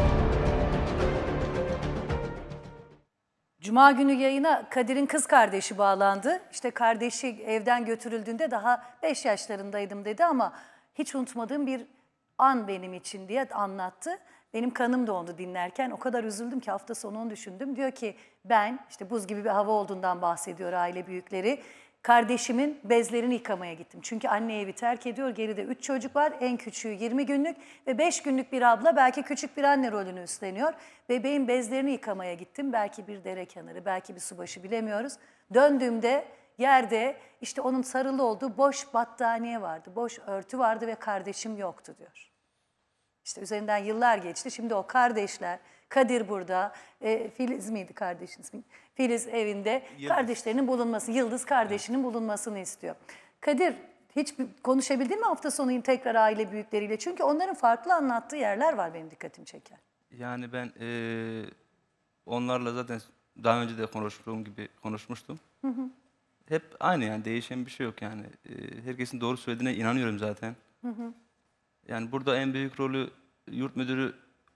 Cuma günü yayına Kadir'in kız kardeşi bağlandı. İşte kardeşi evden götürüldüğünde daha beş yaşlarındaydım dedi ama hiç unutmadığım bir an benim için diye anlattı. Benim kanım dondu dinlerken, o kadar üzüldüm ki hafta sonu onu düşündüm. Diyor ki ben, işte buz gibi bir hava olduğundan bahsediyor aile büyükleri. Kardeşimin bezlerini yıkamaya gittim. Çünkü anne evi terk ediyor. Geride üç çocuk var. En küçüğü yirmi günlük ve beş günlük bir abla belki küçük bir anne rolünü üstleniyor. Bebeğin bezlerini yıkamaya gittim. Belki bir dere kenarı, belki bir subaşı bilemiyoruz. Döndüğümde yerde işte onun sarılı olduğu boş battaniye vardı, boş örtü vardı ve kardeşim yoktu diyor. İşte üzerinden yıllar geçti. Şimdi o kardeşler, Kadir burada, e, Filiz miydi kardeşin ismi? Filiz evinde Yıldız. Kardeşlerinin bulunması, Yıldız kardeşinin bulunmasını istiyor. Kadir, hiç bir- konuşabildin mi hafta sonu tekrar aile büyükleriyle? Çünkü onların farklı anlattığı yerler var, benim dikkatimi çeken. Yani ben eee, onlarla zaten daha önce de konuştuğum gibi konuşmuştum. Hı hı. Hep aynı, yani değişen bir şey yok yani. Eee, herkesin doğru söylediğine inanıyorum zaten. Hı hı. Yani burada en büyük rolü yurt müdürü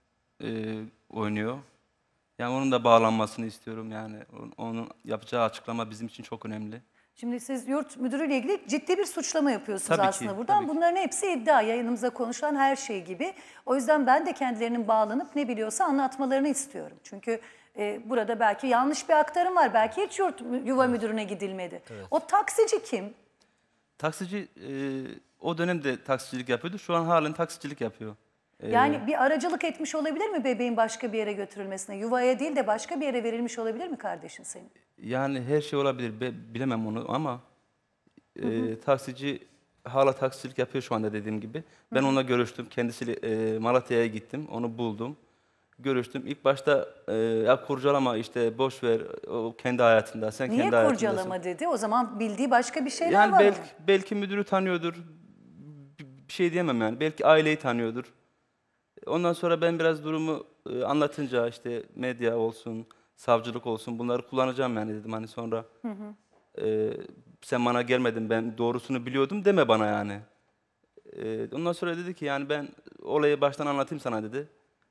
eee, oynuyor. Yani onun da bağlanmasını istiyorum yani. Onun- Onun yapacağı açıklama bizim için çok önemli. Şimdi siz yurt müdürüyle ilgili ciddi bir suçlama yapıyorsunuz Tabii ki, aslında buradan. Bunların hepsi iddia, yayınımızda konuşulan her şey gibi. O yüzden ben de kendilerinin bağlanıp ne biliyorsa anlatmalarını istiyorum. Çünkü e, burada belki yanlış bir aktarım var. Belki hiç yurt yuva müdürüne gidilmedi. Evet. O taksici kim? Taksici eee, o dönemde taksicilik yapıyordu. Şu an halen taksicilik yapıyor. Eee, Yani bir aracılık etmiş olabilir mi bebeğin başka bir yere götürülmesine? Yuvaya değil de başka bir yere verilmiş olabilir mi kardeşin senin? Yani her şey olabilir. Be- bilemem onu ama Hı hı. e, taksici hala taksicilik yapıyor şu anda dediğim gibi. Ben Hı hı. onunla görüştüm. Kendisiyle e, Malatya'ya gittim. Onu buldum. Görüştüm. İlk başta e, ya kurcalama işte boş ver o kendi hayatında. Sen Niye kendi hayatındasın. kurcalama dedi? O zaman bildiği başka bir şeyler Yani var. belki onun. belki müdürü tanıyordur. B- Bir şey diyemem yani. Belki aileyi tanıyordur. Ondan sonra ben biraz durumu e, anlatınca işte medya olsun, savcılık olsun bunları kullanacağım yani dedim hani sonra. Hı hı. Ee, sen bana gelmedin, ben doğrusunu biliyordum deme bana yani. Ee, ondan sonra dedi ki yani ben olayı baştan anlatayım sana dedi.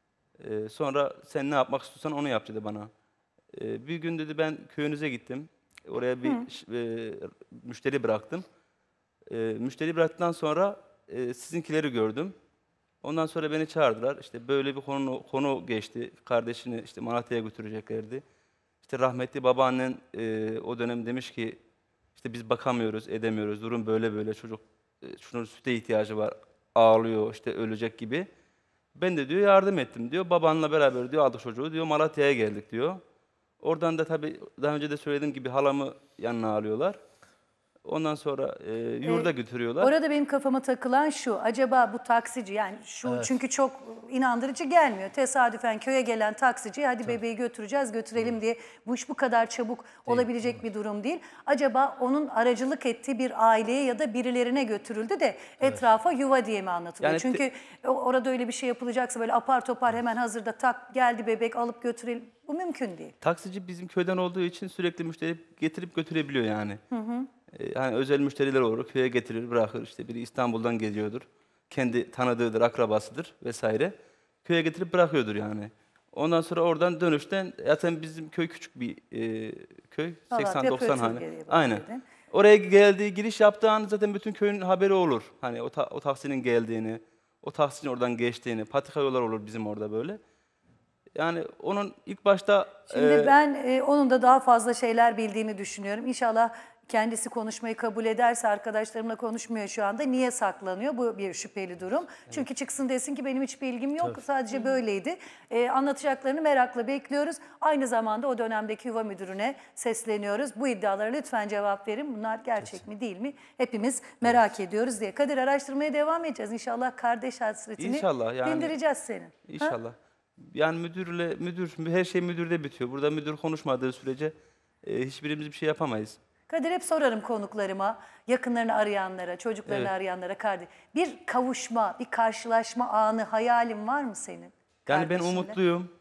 Ee, sonra sen ne yapmak istiyorsan onu yap dedi bana. Ee, bir gün dedi ben köyünüze gittim. Oraya bir Hı. ş- e, müşteri bıraktım. Ee, müşteri bıraktıktan sonra e, sizinkileri gördüm. Ondan sonra beni çağırdılar. İşte böyle bir konu konu geçti. Kardeşini işte Malatya'ya götüreceklerdi. İşte rahmetli babaannen e, o dönem demiş ki işte biz bakamıyoruz, edemiyoruz. Durum böyle böyle çocuk e, şunun süte ihtiyacı var. Ağlıyor işte ölecek gibi. Ben de diyor yardım ettim diyor. Babanla beraber diyor aldık çocuğu diyor Malatya'ya geldik diyor. Oradan da tabii daha önce de söylediğim gibi halamı yanına alıyorlar. Ondan sonra e, yurda Ee, götürüyorlar. Orada benim kafama takılan şu, acaba bu taksici yani şu Evet. çünkü çok inandırıcı gelmiyor. Tesadüfen köye gelen taksici hadi bebeği götüreceğiz götürelim diye bu iş bu kadar çabuk olabilecek bir durum değil. Acaba onun aracılık ettiği bir aileye ya da birilerine götürüldü de etrafa yuva diye mi anlatılıyor? Yani te- Çünkü o- orada öyle bir şey yapılacaksa böyle apar topar hemen hazırda tak geldi bebek alıp götürelim bu mümkün değil. Taksici bizim köyden olduğu için sürekli müşteri getirip götürebiliyor yani. Hı hı. Ee, hani özel müşteriler olur, köye getirir, bırakır. İşte biri İstanbul'dan geliyordur. Kendi tanıdığıdır, akrabasıdır vesaire. Köye getirip bırakıyordur yani. Ondan sonra oradan dönüşten zaten bizim köy küçük bir e, köy. Malatya seksen doksan hane. Pötürge'ye Aynen. bakıyordun. Oraya geldiği, giriş yaptığı an zaten bütün köyün haberi olur. Hani o, ta- o taksinin geldiğini, o taksinin oradan geçtiğini, patika yollar olur bizim orada böyle. Yani onun ilk başta... Şimdi e, ben e, onun da daha fazla şeyler bildiğini düşünüyorum. İnşallah kendisi konuşmayı kabul ederse, arkadaşlarımla konuşmuyor şu anda. Niye saklanıyor? Bu bir şüpheli durum. Çünkü çıksın desin ki benim hiçbir ilgim yok. Tabii. Sadece böyleydi. E, anlatacaklarını merakla bekliyoruz. Aynı zamanda o dönemdeki yuva müdürüne sesleniyoruz. Bu iddialara lütfen cevap verin. Bunlar gerçek mi değil mi? Hepimiz merak ediyoruz diye. Kadir araştırmaya devam edeceğiz. İnşallah kardeş hasretini İnşallah yani. dindireceğiz senin. Ha? İnşallah. Yani müdürle müdür her şey müdürde bitiyor. Burada müdür konuşmadığı sürece e, hiçbirimiz bir şey yapamayız. Kadir hep sorarım konuklarıma, yakınlarını arayanlara, çocuklarını Evet. arayanlara kardeş. Bir kavuşma, bir karşılaşma anı, hayalin var mı senin? Yani ben kardeşinle? umutluyum.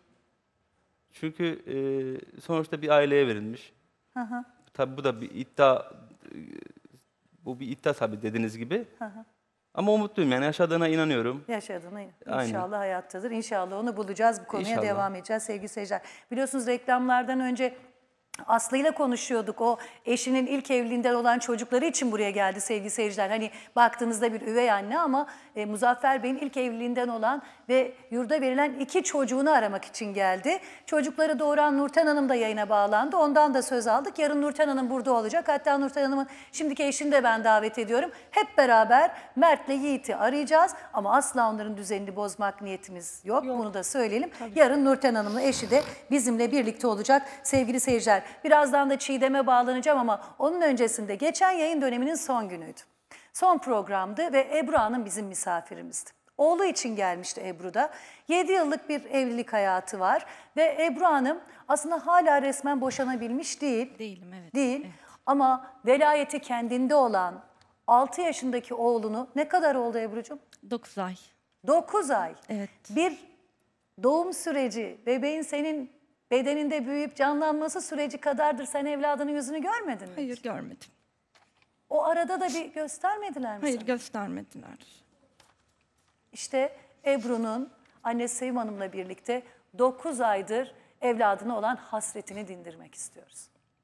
Çünkü e, sonuçta bir aileye verilmiş. Hı hı, Tabii bu da bir iddia, e, bu bir iddia tabii dediğiniz gibi. hı hı. Ama umutluyum yani yaşadığına inanıyorum. Yaşadığına in- Aynen. inşallah hayattadır. İnşallah onu bulacağız. Bu konuya İnşallah. devam edeceğiz sevgili seyirciler. Biliyorsunuz reklamlardan önce Aslı ile konuşuyorduk. O eşinin ilk evliliğinden olan çocukları için buraya geldi sevgili seyirciler. Hani baktığınızda bir üvey anne ama e, Muzaffer Bey'in ilk evliliğinden olan ve yurda verilen iki çocuğunu aramak için geldi. Çocukları doğuran Nurten Hanım da yayına bağlandı. Ondan da söz aldık. Yarın Nurten Hanım burada olacak. Hatta Nurten Hanım'ın şimdiki eşini de ben davet ediyorum. Hep beraber Mert'le Yiğit'i arayacağız. Ama asla onların düzenini bozmak niyetimiz yok. yok. Bunu da söyleyelim. Tabii. Yarın Nurten Hanım'ın eşi de bizimle birlikte olacak sevgili seyirciler. Birazdan da Çiğdem'e bağlanacağım ama onun öncesinde geçen yayın döneminin son günüydü. Son programdı ve Ebru Hanım bizim misafirimizdi. Oğlu için gelmişti Ebru da. yedi yıllık bir evlilik hayatı var ve Ebru Hanım aslında hala resmen boşanabilmiş değil. Değilim, evet. Değil evet. Ama velayeti kendinde olan altı yaşındaki oğlunu ne kadar oldu Ebru'cum? dokuz ay. dokuz ay. Evet. Bir doğum süreci, bebeğin senin bedeninde büyüyüp canlanması süreci kadardır. Sen evladının yüzünü görmedin mi? Hayır, görmedim. O arada da bir göstermediler mi Hayır, sana? göstermediler. İşte Ebru'nun annesi Sevim Hanım'la birlikte dokuz aydır evladına olan hasretini dindirmek istiyoruz.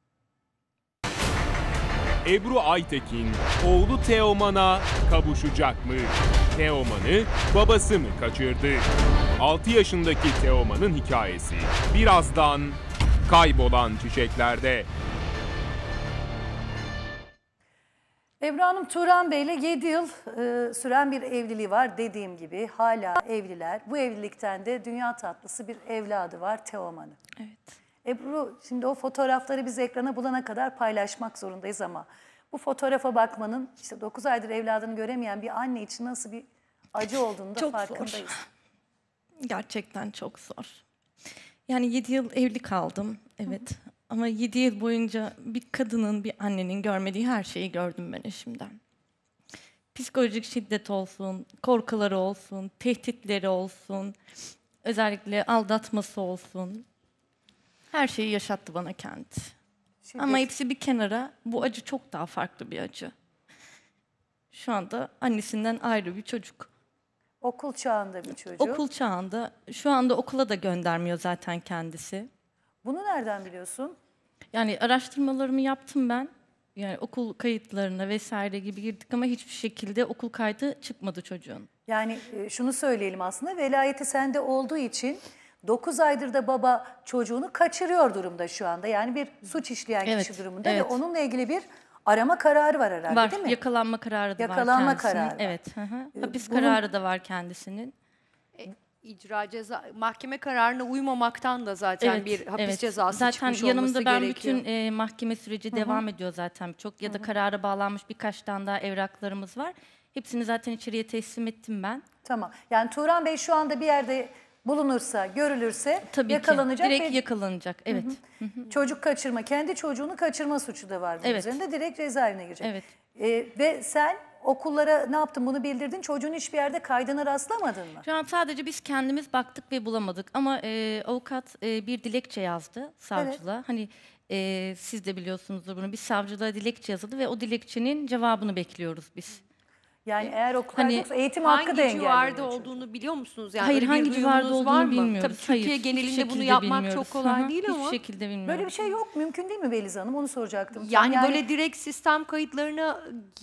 Ebru Aytekin, oğlu Teoman'a kavuşacak mı? Teoman'ı babası mı kaçırdı? altı yaşındaki Teoman'ın hikayesi birazdan Kaybolan Çiçekler'de. Ebru Hanım Turan Bey'le yedi yıl e, süren bir evliliği var dediğim gibi. Hala evliler. Bu evlilikten de dünya tatlısı bir evladı var Teoman'ın. Evet. Ebru şimdi o fotoğrafları biz ekrana bulana kadar paylaşmak zorundayız ama bu fotoğrafa bakmanın işte dokuz aydır evladını göremeyen bir anne için nasıl bir acı olduğunu da çok farkındayız. Zor. Gerçekten çok zor. Yani yedi yıl evli kaldım. Evet. Hı. Ama yedi yıl boyunca bir kadının, bir annenin görmediği her şeyi gördüm ben eşimden. Psikolojik şiddet olsun, korkuları olsun, tehditleri olsun, özellikle aldatması olsun. Her şeyi yaşattı bana kendi. Şimdi... Ama hepsi bir kenara, bu acı çok daha farklı bir acı. Şu anda annesinden ayrı bir çocuk. Okul çağında bir çocuk. Okul çağında. Şu anda okula da göndermiyor zaten kendisi. Bunu nereden biliyorsun? Yani araştırmalarımı yaptım ben. Yani okul kayıtlarına vesaire gibi girdik ama hiçbir şekilde okul kaydı çıkmadı çocuğun. Yani şunu söyleyelim aslında, velayeti sende olduğu için dokuz aydır da baba çocuğunu kaçırıyor durumda şu anda. Yani bir suç işleyen evet, kişi durumunda evet. ve onunla ilgili bir arama kararı var herhalde var, değil mi? Yakalanma kararı da Yakalanma var kendisinin. kararı var. Evet. Hı hı. Hapis Bunun... kararı da var kendisinin. İcra ceza, mahkeme kararına uymamaktan da zaten evet, bir hapis evet. cezası zaten çıkmış olması yanımda ben gerekiyor. bütün e, mahkeme süreci Hı-hı. devam ediyor zaten çok ya da Hı-hı. karara bağlanmış birkaç tane daha evraklarımız var. Hepsini zaten içeriye teslim ettim ben. Tamam. Yani Turan Bey şu anda bir yerde bulunursa, görülürse Tabii yakalanacak. Ki. Direkt ve... yakalanacak. Evet. Hı hı. Çocuk kaçırma, kendi çocuğunu kaçırma suçu da var bunun evet. üzerinde. Direkt cezaevine girecek. Evet. Ee, ve sen okullara ne yaptın, bunu bildirdin. Çocuğun hiçbir yerde kaydına rastlamadın mı? Şu an sadece biz kendimiz baktık ve bulamadık. Ama e, avukat e, bir dilekçe yazdı savcılığa. Evet. Hani e, siz de biliyorsunuzdur bunu. Biz savcılığa dilekçe yazıldı ve o dilekçenin cevabını bekliyoruz biz. Yani eğer okullar hani, yoksa eğitim hakkı da engelleniyor. Hangi civarda olduğunu biliyor musunuz? Yani hayır, hangi civarda olduğunu bilmiyoruz. Tabii Türkiye hayır, genelinde bunu yapmak çok kolay Hı-hı. değil ama. Hiçbir şekilde bilmiyoruz. Böyle bir şey yok. Mümkün değil mi Beliz Hanım? Onu soracaktım. Yani, yani böyle direkt sistem kayıtlarına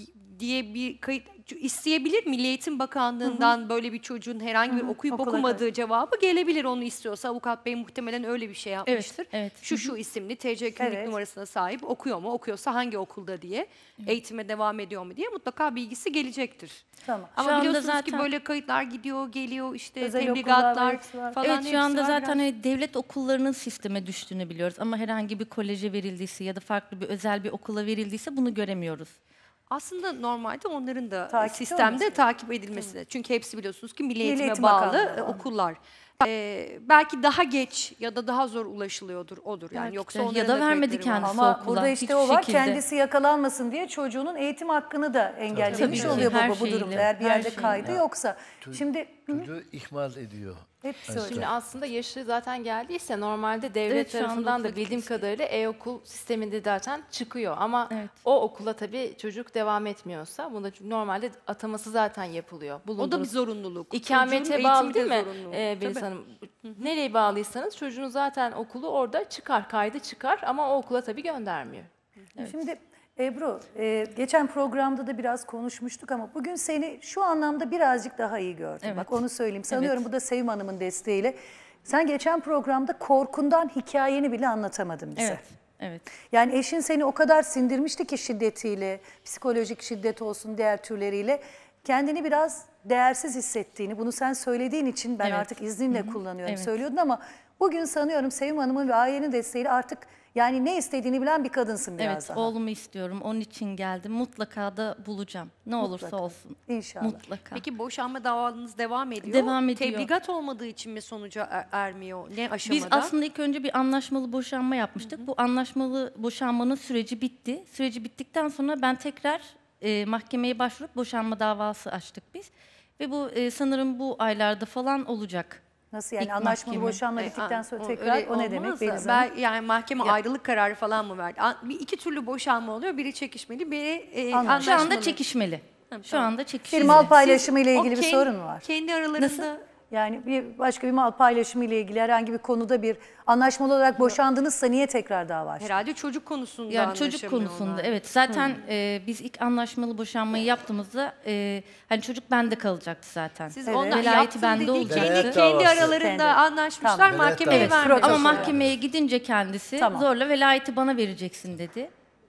diye bir kayıt isteyebilir. Milli Eğitim Bakanlığı'ndan hı hı. böyle bir çocuğun herhangi bir hı hı. okuyup Okula okumadığı kadar. cevabı gelebilir, onu istiyorsa. Avukat Bey muhtemelen öyle bir şey yapmıştır. Evet, evet. Şu şu isimli T C kimlik evet. numarasına sahip, okuyor mu, okuyorsa hangi okulda diye, hı. eğitime devam ediyor mu diye mutlaka bilgisi gelecektir. Tamam. Ama şu biliyorsunuz zaten... ki böyle kayıtlar gidiyor, geliyor, işte özel tebligatlar falan. Evet, şu anda zaten biraz... hani devlet okullarının sisteme düştüğünü biliyoruz. Ama herhangi bir koleje verildiyse ya da farklı bir özel bir okula verildiyse bunu göremiyoruz. Aslında normalde onların da Takipte sistemde olması. takip edilmesi. Hı. Çünkü hepsi biliyorsunuz ki Milli, Milli Eğitim'e Eğitim bağlı Bakanlığı. okullar. Ee, belki daha geç ya da daha zor ulaşılıyordur, odur. Yani belki yoksa de. onların Ya da da vermedi kendisi ama okula. burada işte Hiçbir o var. şekilde. Kendisi yakalanmasın diye çocuğunun eğitim hakkını da engellemiş Tabii oluyor ki, her baba bu durumda. şeyle, Eğer bir her yerde şeyle. kaydı Ya, yoksa. Çocuk, Şimdi çocuğu ihmal ediyor. hepsi Evet. öyle. Şimdi aslında yaşı zaten geldiyse normalde devlet Evet, şu anda tarafından da okula bildiğim gitmesi. kadarıyla e-okul sisteminde zaten çıkıyor. Ama Evet. o okula tabii çocuk devam etmiyorsa, bunda normalde ataması zaten yapılıyor. O da bir Bulunduğunuz zorunluluk. İkamete Çocuğun bağlı eğitimi değil de mi zorunlu. ee, Beliz Tabii. Hanım. Nereye bağlıysanız çocuğun zaten okulu orada çıkar, kaydı çıkar ama o okula tabii göndermiyor. Şimdi Ebru, e, geçen programda da biraz konuşmuştuk ama bugün seni şu anlamda birazcık daha iyi gördüm. Evet. Bak onu söyleyeyim. Sanıyorum Evet. bu da Sevim Hanım'ın desteğiyle. Sen geçen programda korkundan hikayeni bile anlatamadın bize. Evet, evet. Yani eşin seni o kadar sindirmişti ki şiddetiyle, psikolojik şiddet olsun diğer türleriyle kendini biraz değersiz hissettiğini, bunu sen söylediğin için ben Evet. artık izninle Hı hı. kullanıyorum Evet. söylüyordun ama bugün sanıyorum Sevim Hanım'ın ve ailenin desteğiyle artık yani ne istediğini bilen bir kadınsın biraz Evet, daha. oğlumu istiyorum. Onun için geldim. Mutlaka da bulacağım. Ne olursa Mutlaka. olsun. İnşallah. Mutlaka. Peki boşanma davanız devam ediyor. Devam ediyor. Tebligat olmadığı için mi sonuca er- ermiyor? Ne aşamada? Biz aslında ilk önce bir anlaşmalı boşanma yapmıştık. Bu anlaşmalı boşanmanın süreci bitti. Süreci bittikten sonra ben tekrar e, mahkemeye başvurup boşanma davası açtık biz. Ve bu e, sanırım bu aylarda falan olacak. Nasıl yani İlk anlaşmalı mahkeme. boşanma E, bittikten a- sonra o tekrar öyle o ne demek? olmaz da, Beliz ben, Hanım? yani mahkeme Ya- ayrılık kararı falan mı verdi? An- Bir iki türlü boşanma oluyor. Biri çekişmeli, biri e, Anladım. anlaşmalı. Şu anda çekişmeli. Tamam, Şu tamam. anda çekişmeli. Bir mal paylaşımı ile Siz ilgili o bir ken- sorun mu var? Kendi aralarında Nasıl? Yani bir başka bir mal paylaşımı ile ilgili herhangi bir konuda bir anlaşmalı olarak boşandınızsa niye tekrar dava açtınız? herhalde çocuk konusunda Yani çocuk anlaşamıyorlar. konusunda evet. Zaten e, biz ilk anlaşmalı boşanmayı yaptığımızda e, hani çocuk bende kalacaktı zaten. Siz Evet. ondan Velayeti yaptım bende dedi, olacaktı. kendi, Velayet kendi davası. aralarında Kendi. anlaşmışlar, Tamam. mahkemeye Velayet davası. vermediler. Ama Protokol. mahkemeye gidince kendisi Tamam. zorla velayeti bana vereceksin dedi.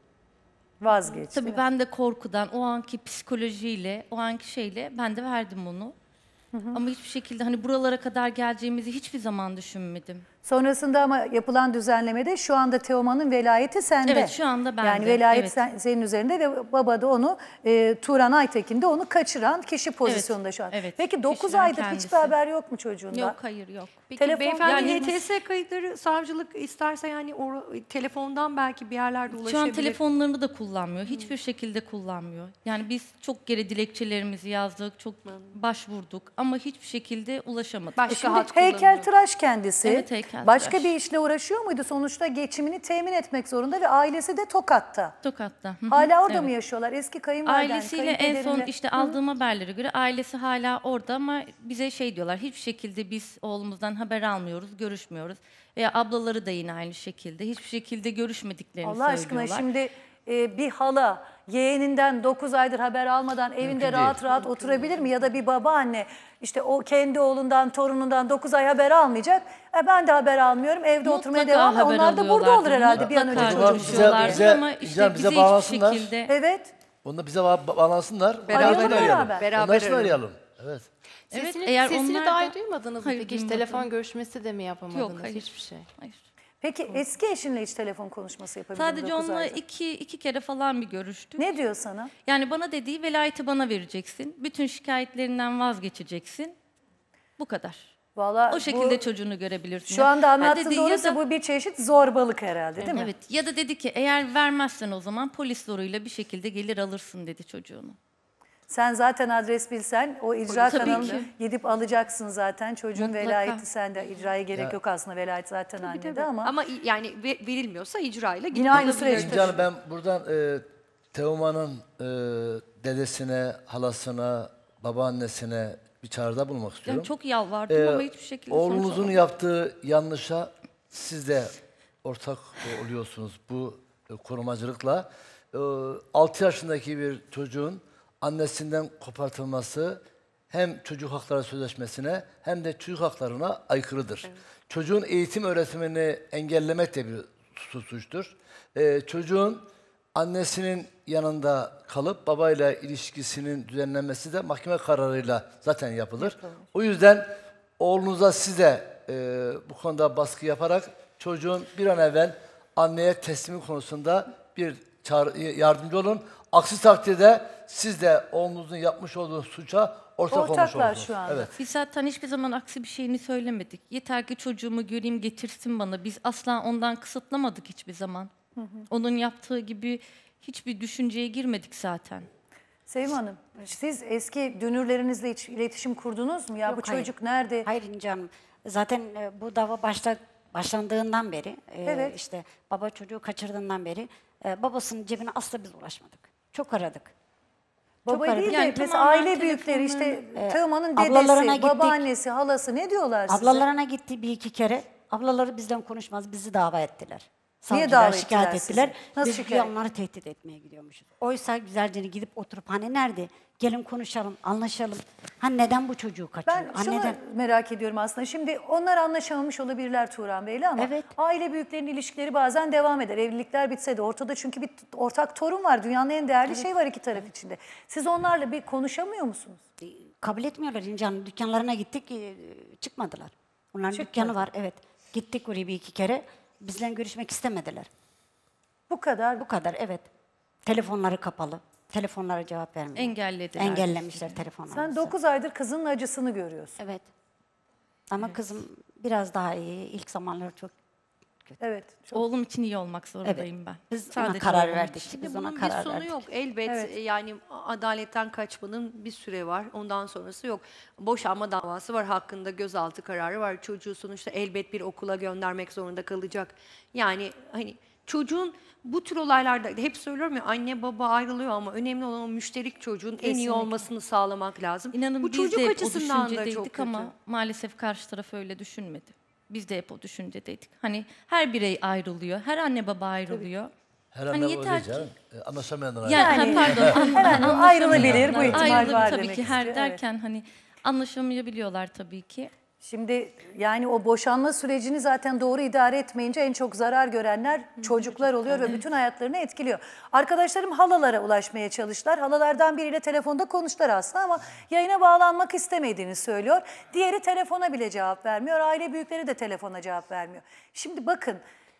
Vazgeçti. Tabii ben de korkudan, o anki psikolojiyle, o anki şeyle ben de verdim bunu. Ama hiçbir şekilde hani buralara kadar geleceğimizi hiçbir zaman düşünmedim. Sonrasında ama yapılan düzenlemede şu anda Teoman'ın velayeti sende. Evet, şu anda bende. Yani velayet Evet. sen- senin üzerinde ve baba da onu, e, Turan Aytekin de onu kaçıran kişi pozisyonunda şu an. evet. Peki dokuz Kişiden aydır kendisi. hiçbir haber yok mu çocuğundan? Yok, hayır, yok. Peki Telefon- beyefendi Yani- H T S kayıtları savcılık isterse yani o telefondan belki bir yerlerde ulaşabilir. Şu an telefonlarını da kullanmıyor. Hiçbir şekilde kullanmıyor. Yani biz çok geri dilekçelerimizi yazdık, çok başvurduk ama hiçbir şekilde ulaşamadık. Başka Şimdi hat kullanıyor. heykeltıraş kendisi. Evet, heykeltıraş. Başka bir işle uğraşıyor muydu? Sonuçta geçimini temin etmek zorunda ve ailesi de Tokat'ta. Tokat'ta. Hı hı, Hala orada evet. mı yaşıyorlar? Eski kayınvaliden, Ailesiyle en son kayınpederinle- işte aldığım haberlere göre ailesi hala orada ama bize şey diyorlar, hiçbir şekilde biz oğlumuzdan haber almıyoruz, görüşmüyoruz. Veya ablaları da yine aynı şekilde. Hiçbir şekilde görüşmediklerini Allah aşkına söylüyorlar. şimdi e, bir hala yeğeninden dokuz aydır haber almadan evinde rahat rahat oturabilir mi? Ya da bir babaanne işte o kendi oğlundan, torunundan dokuz ay haber almayacak. E, ben de haber almıyorum, evde oturmaya Mutlaka devam. haber Onlar da burada olur alıyorlardır, herhalde bir an önce mutlaka çocuğumuz. görüşüyorlardır Bize- ama bize- işte bize bize hiçbir bağlasınlar. şekilde... Evet. Onu da bize ba- bağlansınlar. Beraber Onlar için beraber. arayalım. Beraber Onlar için arayalım. arayalım. Evet. Evet, Sesini, eğer sesini onlar dahi da- duymadınız mı Hayır, peki? Hiç duymadım. telefon görüşmesi de mi yapamadınız? Yok, hayır. Hiçbir şey. Hayır. Peki eski eşinle hiç telefon konuşması yapabildin mi Sadece dokuz onunla ayda? iki, iki kere falan bir görüştük. Ne diyor sana? Yani bana dediği velayeti bana vereceksin. Bütün şikayetlerinden vazgeçeceksin. Bu kadar. Vallahi O şekilde bu, çocuğunu görebilirsin. şu anda Ha anlattığın dedi, ya doğruysa da- bu bir çeşit zorbalık herhalde değil mi? Evet. Ya da dedi ki eğer vermezsen o zaman polis zoruyla bir şekilde gelir alırsın dedi çocuğunu. Sen zaten adres bilsen o icra Tabii kanalını ki. gidip alacaksın zaten. Çocuğun Mutlaka. velayeti sende. İcraya gerek Ya- yok aslında. Velayet zaten annede ama. Ama i- yani ve- verilmiyorsa icrayla Yine aynı gidilebilir. süreçte. İnci Hanım, ben buradan e, Teoman'ın e, dedesine, halasına, babaannesine bir çağrıda bulunmak istiyorum. Yani çok yalvardım Ee, ama hiçbir şekilde sonuç Oğlunuzun alamadım. yaptığı yanlışa siz de ortak oluyorsunuz bu e, korumacılıkla. Ee, altı yaşındaki bir çocuğun annesinden kopartılması hem çocuk hakları sözleşmesine hem de çocuk haklarına aykırıdır. Çocuğun eğitim öğretimini engellemek de bir su- suçtur. Ee, çocuğun annesinin yanında kalıp babayla ilişkisinin düzenlenmesi de mahkeme kararıyla zaten yapılır. O yüzden oğlunuza siz de e, bu konuda baskı yaparak çocuğun bir an evvel anneye teslimi konusunda bir çağrı- yardımcı olun. Aksi takdirde siz de oğlunuzun yapmış olduğu suça ortak olmuş Ortaklar olursunuz. şu anda. Evet. Biz zaten hiçbir zaman aksi bir şeyini söylemedik. Yeter ki çocuğumu göreyim getirsin bana. Biz asla ondan kısıtlamadık hiçbir zaman. Onun yaptığı gibi hiçbir düşünceye girmedik zaten. Sevim Hanım, siz eski dünürlerinizle hiç iletişim kurdunuz mu? Ya Yok, bu hayır. çocuk nerede? Hayır İnci Hanım. Zaten e, bu dava başta, başlandığından beri, e, Evet. işte baba çocuğu kaçırdığından beri e, babasının cebine asla biz ulaşmadık. Çok aradık. Baba Çok değil de aradık. mesela tamamen aile büyükleri işte telefonlarını- Teoman'ın Ablalarına dedesi, gittik. babaannesi, halası ne diyorlar size? Ablalarına gitti bir iki kere. Ablaları bizden konuşmaz, bizi dava ettiler. Niye Savcılar dava şikayet ettiler ettiler. sizi? Nasıl Biz şikayet? güya onları tehdit etmeye gidiyormuşuz. Oysa güzelce gidip oturup hani nerede? Gelin konuşalım, anlaşalım. Hani neden bu çocuğu kaçıyor? Ben şunu Anneden. merak ediyorum aslında. Şimdi onlar anlaşamamış olabilirler Turan Bey'le ama aile büyüklerinin ilişkileri bazen devam eder. Evlilikler bitse de ortada çünkü bir ortak torun var. Dünyanın en değerli Evet. şey var iki taraf içinde. Siz onlarla bir konuşamıyor musunuz? Kabul etmiyorlar İnce Hanım. Dükkanlarına gittik, e, çıkmadılar. Onların Çıkmadı. dükkanı var, evet. Gittik oraya bir iki kere. Bizle görüşmek istemediler. Bu kadar? Bu kadar, evet. Telefonları kapalı. Telefonlara cevap vermiyor. Engellediler. Engellemişler telefonları. Sen dokuz aydır kızının acısını görüyorsun. Evet. Ama kızım biraz daha iyi. İlk zamanları çok kötü. Evet. Oğlum için iyi olmak zorundayım Evet. ben. Biz ona Sadece karar oğlum verdik. için. Şimdi Biz ona bunun bir karar sonu verdik. yok. Elbet Evet. e, yani adaletten kaçmanın bir süre var. Ondan sonrası yok. Boşanma davası var. Hakkında gözaltı kararı var. Çocuğu sonuçta elbet bir okula göndermek zorunda kalacak. Yani hani çocuğun bu tür olaylarda hep söylüyorum ya anne baba ayrılıyor ama önemli olan o müşterik çocuğun en iyi Kesinlikle. olmasını sağlamak lazım. İnanın bu biz çocuk de hep o açısından da çok düşüncedeydik kötü. ama maalesef karşı taraf öyle düşünmedi. Biz de hep o düşüncedeydik. Hani her birey ayrılıyor, her anne baba ayrılıyor. Her Hani anne yeter baba ki- değil canım. E, Anlaşamayanlar Yani, ayrılıyor. ha, pardon. Her an ayrılabilir, bu Anlaşamayanlar ihtimal ayrılabilir var tabii demek ki. Her istiyor, evet. derken hani anlaşamayabiliyorlar tabii ki. Şimdi yani o boşanma sürecini zaten doğru idare etmeyince en çok zarar görenler çocuklar oluyor ve bütün hayatlarını etkiliyor. Arkadaşlarım halalara ulaşmaya çalıştılar. Halalardan biriyle telefonda konuştular aslında ama yayına bağlanmak istemediğini söylüyor. Diğeri telefona bile cevap vermiyor. Aile büyükleri de telefona cevap vermiyor. Şimdi bakın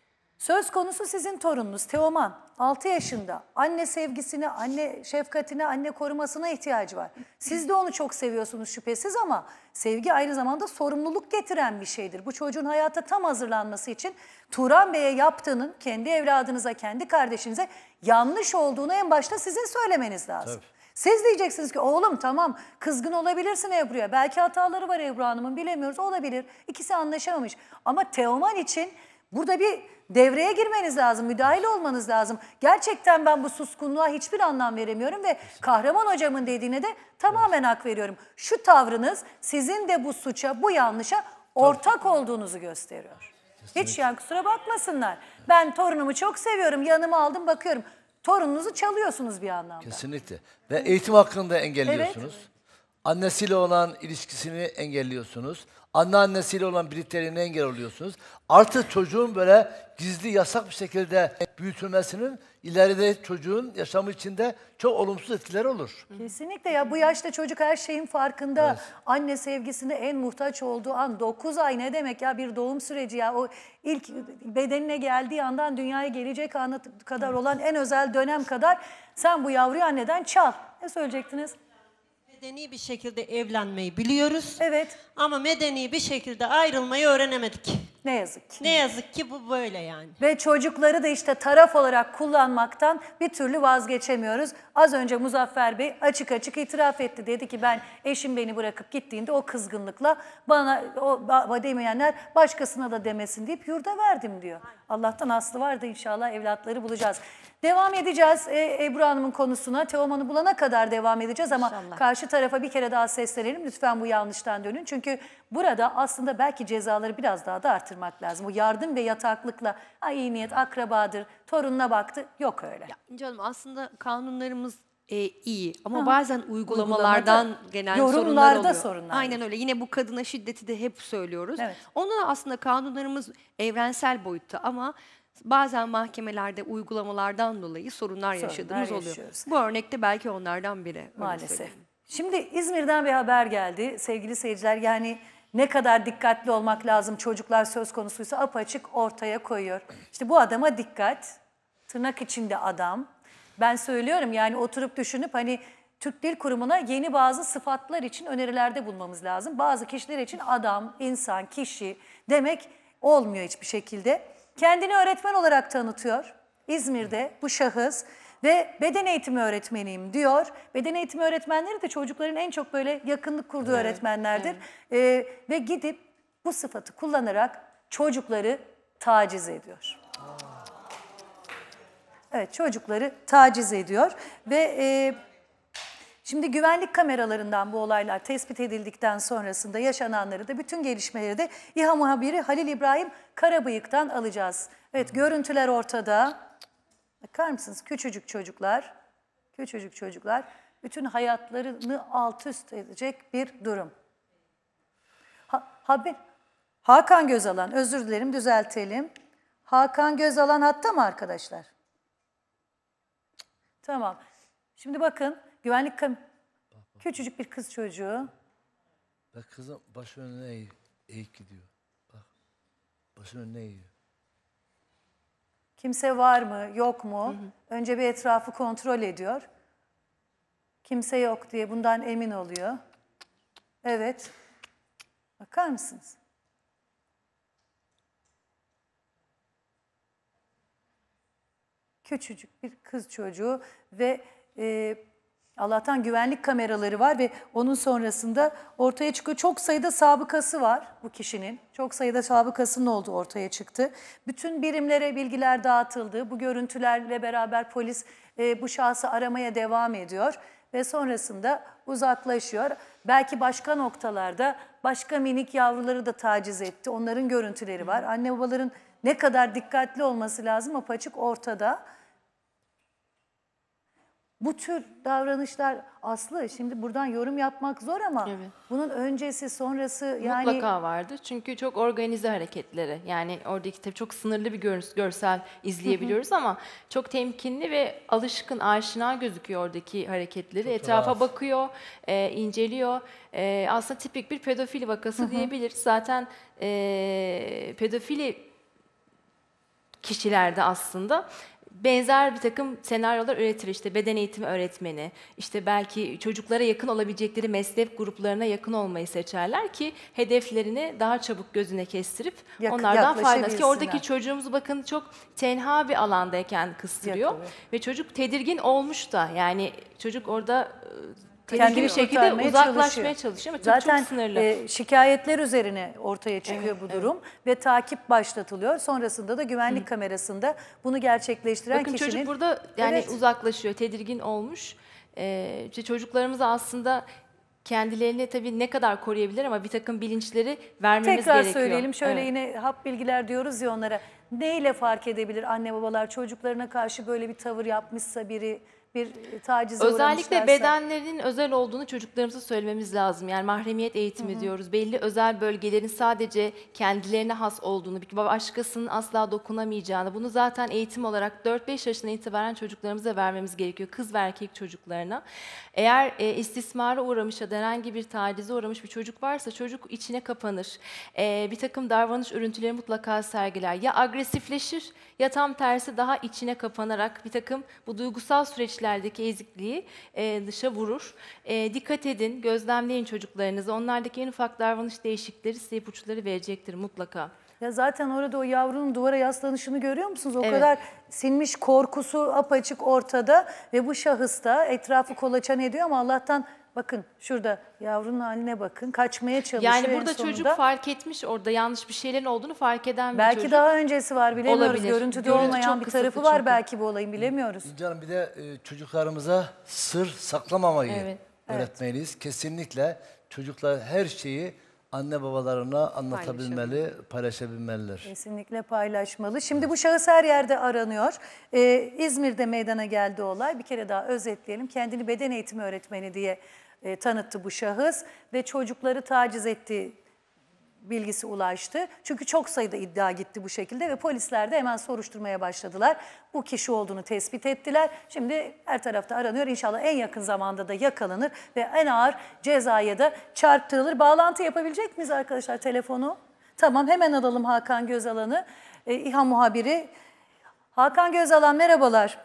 söz konusu sizin torununuz Teoman. altı yaşında. Anne sevgisine, anne şefkatine, anne korumasına ihtiyacı var. Siz de onu çok seviyorsunuz şüphesiz ama sevgi aynı zamanda sorumluluk getiren bir şeydir. Bu çocuğun hayata tam hazırlanması için Turan Bey'e yaptığının kendi evladınıza, kendi kardeşinize yanlış olduğunu en başta sizin söylemeniz lazım. Tabii. Siz diyeceksiniz ki oğlum tamam kızgın olabilirsin Ebru'ya. Belki hataları var Ebru Hanım'ın bilemiyoruz olabilir. İkisi anlaşamamış. Ama Teoman için burada bir devreye girmeniz lazım, müdahil olmanız lazım. Gerçekten ben bu suskunluğa hiçbir anlam veremiyorum ve Kahraman hocamın dediğine de tamamen hak veriyorum. Şu tavrınız sizin de bu suça, bu yanlışa ortak olduğunuzu gösteriyor. Hiç yani kusura bakmasınlar. Ben torunumu çok seviyorum, yanıma aldım bakıyorum. Torununuzu çalıyorsunuz bir anlamda. Kesinlikle. Ve eğitim hakkını da engelliyorsunuz. Annesiyle olan ilişkisini engelliyorsunuz. Anneannesiyle olan birlikteliğine engel oluyorsunuz. Artık çocuğun böyle gizli yasak bir şekilde büyütülmesinin ileride çocuğun yaşamı içinde çok olumsuz etkileri olur. Kesinlikle ya bu yaşta çocuk her şeyin farkında. Evet. Anne sevgisine en muhtaç olduğu an dokuz ay ne demek ya bir doğum süreci ya o ilk bedenine geldiği andan dünyaya gelecek ana kadar olan en özel dönem kadar sen bu yavruyu anneden çal. Ne söyleyecektiniz? Medeni bir şekilde evlenmeyi biliyoruz. Evet. Ama medeni bir şekilde ayrılmayı öğrenemedik. Ne yazık ki. Ne yazık ki bu böyle yani. Ve çocukları da işte taraf olarak kullanmaktan bir türlü vazgeçemiyoruz. Az önce Muzaffer Bey açık açık itiraf etti. Dedi ki ben eşim beni bırakıp gittiğinde o kızgınlıkla bana o demeyenler başkasına da demesin deyip yurda verdim diyor. Allah'tan aslı vardı inşallah evlatları bulacağız. Devam edeceğiz e, Ebru Hanım'ın konusuna. Teoman'ı bulana kadar devam edeceğiz ama İnşallah. Karşı tarafa bir kere daha seslenelim. Lütfen bu yanlıştan dönün. Çünkü burada aslında belki cezaları biraz daha da artırmak lazım. Bu yardım ve yataklıkla ay iyi niyet akrabadır, torununa baktı. Yok öyle. Ya, canım aslında kanunlarımız e, iyi ama Aha. bazen uygulamalardan Uygulamada, gelen yorumlarda sorunlar oluyor. sorunlar. Aynen öyle. Yine bu kadına şiddeti de hep söylüyoruz. Evet. Onun aslında kanunlarımız evrensel boyutta ama bazen mahkemelerde uygulamalardan dolayı sorunlar, Sorunlar yaşadığımız oluyor. yaşıyoruz. Bu örnekte belki onlardan biri. Maalesef. Şimdi İzmir'den bir haber geldi sevgili seyirciler. Yani ne kadar dikkatli olmak lazım çocuklar söz konusuysa apaçık ortaya koyuyor. İşte bu adama dikkat. Tırnak içinde adam. Ben söylüyorum yani oturup düşünüp hani Türk Dil Kurumu'na yeni bazı sıfatlar için önerilerde bulmamız lazım. Bazı kişiler için adam, insan, kişi demek olmuyor hiçbir şekilde. Kendini öğretmen olarak tanıtıyor İzmir'de bu şahıs ve beden eğitimi öğretmeniyim diyor. Beden eğitimi öğretmenleri de çocukların en çok böyle yakınlık kurduğu evet, öğretmenlerdir. Evet. Ee, ve gidip bu sıfatı kullanarak çocukları taciz ediyor. Evet çocukları taciz ediyor ve e, Şimdi güvenlik kameralarından bu olaylar tespit edildikten sonrasında yaşananları da bütün gelişmeleri de İHA muhabiri Halil İbrahim Karabıyık'tan alacağız. Evet, görüntüler ortada. Bakar mısınız? Küçücük çocuklar, küçücük çocuklar bütün hayatlarını alt üst edecek bir durum. Ha, haber, Hakan Gözalan, özür dilerim düzeltelim. Hakan Gözalan hatta mı arkadaşlar? Tamam. Şimdi bakın güvenlik kam... Küçücük bir kız çocuğu. Bak kızım başı önüne eğ, eğik gidiyor. Bak başı önüne eğiyor. Kimse var mı, yok mu? Hı hı. Önce bir etrafı kontrol ediyor. Kimse yok diye bundan emin oluyor. Evet. Bakar mısınız? Küçücük bir kız çocuğu ve e, Allah'tan güvenlik kameraları var ve onun sonrasında ortaya çıkıyor. Çok sayıda sabıkası var bu kişinin. Çok sayıda sabıkasının olduğu ortaya çıktı. Bütün birimlere bilgiler dağıtıldı. Bu görüntülerle beraber polis e, bu şahsı aramaya devam ediyor ve sonrasında uzaklaşıyor. Belki başka noktalarda başka minik yavruları da taciz etti. Onların görüntüleri var. Anne babaların ne kadar dikkatli olması lazım apaçık ortada. Bu tür davranışlar Aslı, şimdi buradan yorum yapmak zor ama evet. Bunun öncesi sonrası yani... Mutlaka vardı çünkü çok organize hareketleri, yani oradaki tabii çok sınırlı bir gör, görsel izleyebiliyoruz hı hı. ama çok temkinli ve alışkın, aşina gözüküyor oradaki hareketleri. Çok Etrafa rahat. bakıyor, e, inceliyor. E, aslında tipik bir pedofili vakası hı hı. diyebiliriz. Zaten e, pedofili kişilerde aslında benzer bir takım senaryolar üretir. İşte beden eğitimi öğretmeni, işte belki çocuklara yakın olabilecekleri meslek gruplarına yakın olmayı seçerler ki hedeflerini daha çabuk gözüne kestirip Yak onlardan faydalanır. Ki oradaki çocuğumuzu bakın çok tenha bir alandayken kıstırıyor Yak, ve çocuk tedirgin olmuş da, yani çocuk orada tedirgin bir şekilde uzaklaşmaya çalışıyor, çalışıyor ama zaten çok sınırlı. E, şikayetler üzerine ortaya çıkıyor evet, bu durum evet. ve takip başlatılıyor. Sonrasında da güvenlik Hı. kamerasında bunu gerçekleştiren Bakın kişinin... çocuk burada yani evet. uzaklaşıyor, tedirgin olmuş. Ee, çocuklarımıza aslında kendilerini tabii ne kadar koruyabilir ama bir takım bilinçleri vermemiz Tekrar gerekiyor. Tekrar söyleyelim şöyle evet. yine hap bilgiler diyoruz ya onlara. Neyle fark edebilir anne babalar çocuklarına karşı böyle bir tavır yapmışsa biri... bir tacize Özellikle bedenlerinin özel olduğunu çocuklarımıza söylememiz lazım. Yani mahremiyet eğitimi hı hı. diyoruz. Belli özel bölgelerin sadece kendilerine has olduğunu, bir başkasının asla dokunamayacağını, bunu zaten eğitim olarak dört beş yaşından itibaren çocuklarımıza vermemiz gerekiyor. Kız ve erkek çocuklarına. Eğer e, istismara uğramış ya da herhangi bir tacize uğramış bir çocuk varsa çocuk içine kapanır. E, bir takım davranış örüntüleri mutlaka sergiler. Ya agresifleşir ya tam tersi daha içine kapanarak bir takım bu duygusal süreçlerdeki ezikliği e, dışa vurur. E, dikkat edin, gözlemleyin çocuklarınızı. Onlardaki en ufak davranış değişiklikleri size ipuçları verecektir mutlaka. Ya zaten orada o yavrunun duvara yaslanışını görüyor musunuz? O evet. kadar sinmiş, korkusu apaçık ortada ve bu şahıs da etrafı kolaçan ediyor ama Allah'tan bakın şurada yavrunun haline bakın, kaçmaya çalışıyor. Yani burada çocuk fark etmiş, orada yanlış bir şeylerin olduğunu fark eden bir belki çocuk. Belki daha öncesi var, bilemiyoruz. Olabilir. Görüntüde Görüntü olmayan bir tarafı var çünkü. Belki bu olayın, bilemiyoruz. Canım bir de e, çocuklarımıza sır saklamamayı evet. öğretmeliyiz. Evet. Kesinlikle çocuklar her şeyi anne babalarına anlatabilmeli, paylaşabilmeliler. Kesinlikle paylaşmalı. Şimdi bu şahıs her yerde aranıyor. Ee, İzmir'de meydana geldi olay. Bir kere daha özetleyelim. Kendini beden eğitimi öğretmeni diye e, tanıttı bu şahıs ve çocukları taciz ettiği bilgisi ulaştı. Çünkü çok sayıda iddia gitti bu şekilde ve polisler de hemen soruşturmaya başladılar. Bu kişi olduğunu tespit ettiler. Şimdi her tarafta aranıyor. İnşallah en yakın zamanda da yakalanır ve en ağır cezaya da çarptırılır. Bağlantı yapabilecek miyiz arkadaşlar telefonu? Tamam, hemen alalım Hakan Gözalan'ı. E, İHA muhabiri. Hakan Gözalan, merhabalar.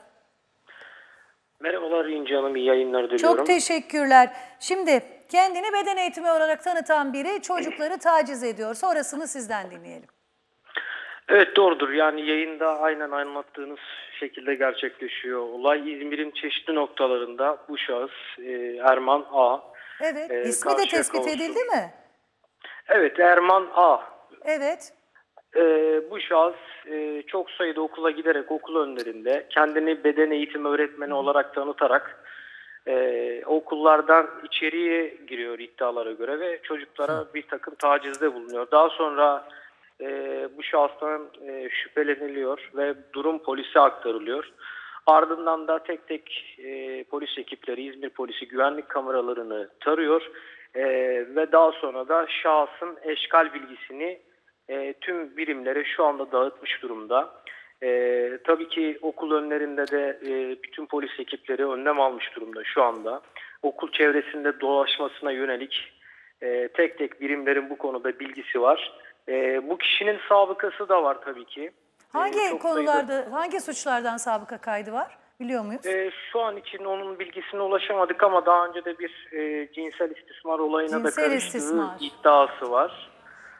Merhabalar İnci Hanım, iyi yayınlar diliyorum. Çok teşekkürler. Şimdi kendini beden eğitimi olarak tanıtan biri çocukları taciz ediyor. Sonrasını sizden dinleyelim. Evet, doğrudur. Yani yayında aynen anlattığınız şekilde gerçekleşiyor olay. İzmir'in çeşitli noktalarında bu şahıs e, Erman A. Evet, e, ismi de tespit edildi mi? Evet, Erman A. Evet. E, bu şahıs e, çok sayıda okula giderek okul önlerinde kendini beden eğitimi öğretmeni olarak tanıtarak Ee, okullardan içeriye giriyor iddialara göre ve çocuklara bir takım tacizde bulunuyor. Daha sonra e, bu şahıstan e, şüpheleniliyor ve durum polise aktarılıyor. Ardından da tek tek e, polis ekipleri, İzmir polisi güvenlik kameralarını tarıyor e, ve daha sonra da şahsın eşkal bilgisini e, tüm birimlere şu anda dağıtmış durumda. Ee, tabii ki okul önlerinde de e, bütün polis ekipleri önlem almış durumda şu anda. Okul çevresinde dolaşmasına yönelik e, tek tek birimlerin bu konuda bilgisi var. E, bu kişinin sabıkası da var tabii ki. Hangi E, çok konularda, sayıda- hangi suçlardan sabıka kaydı var? Biliyor muyuz? E, şu an için onun bilgisine ulaşamadık ama daha önce de bir e, cinsel istismar olayına da Cinsel karıştığı istismar. iddiası var.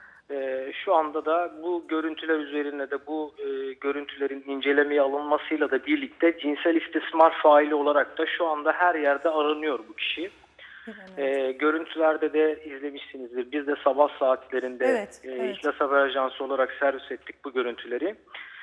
Ee, şu anda da bu görüntüler üzerine de bu e, görüntülerin incelemeye alınmasıyla da birlikte cinsel istismar faili olarak da şu anda her yerde aranıyor bu kişi. Ee, görüntülerde de izlemişsinizdir. Biz de sabah saatlerinde Evet, e, evet. İhlas Haber Ajansı olarak servis ettik bu görüntüleri.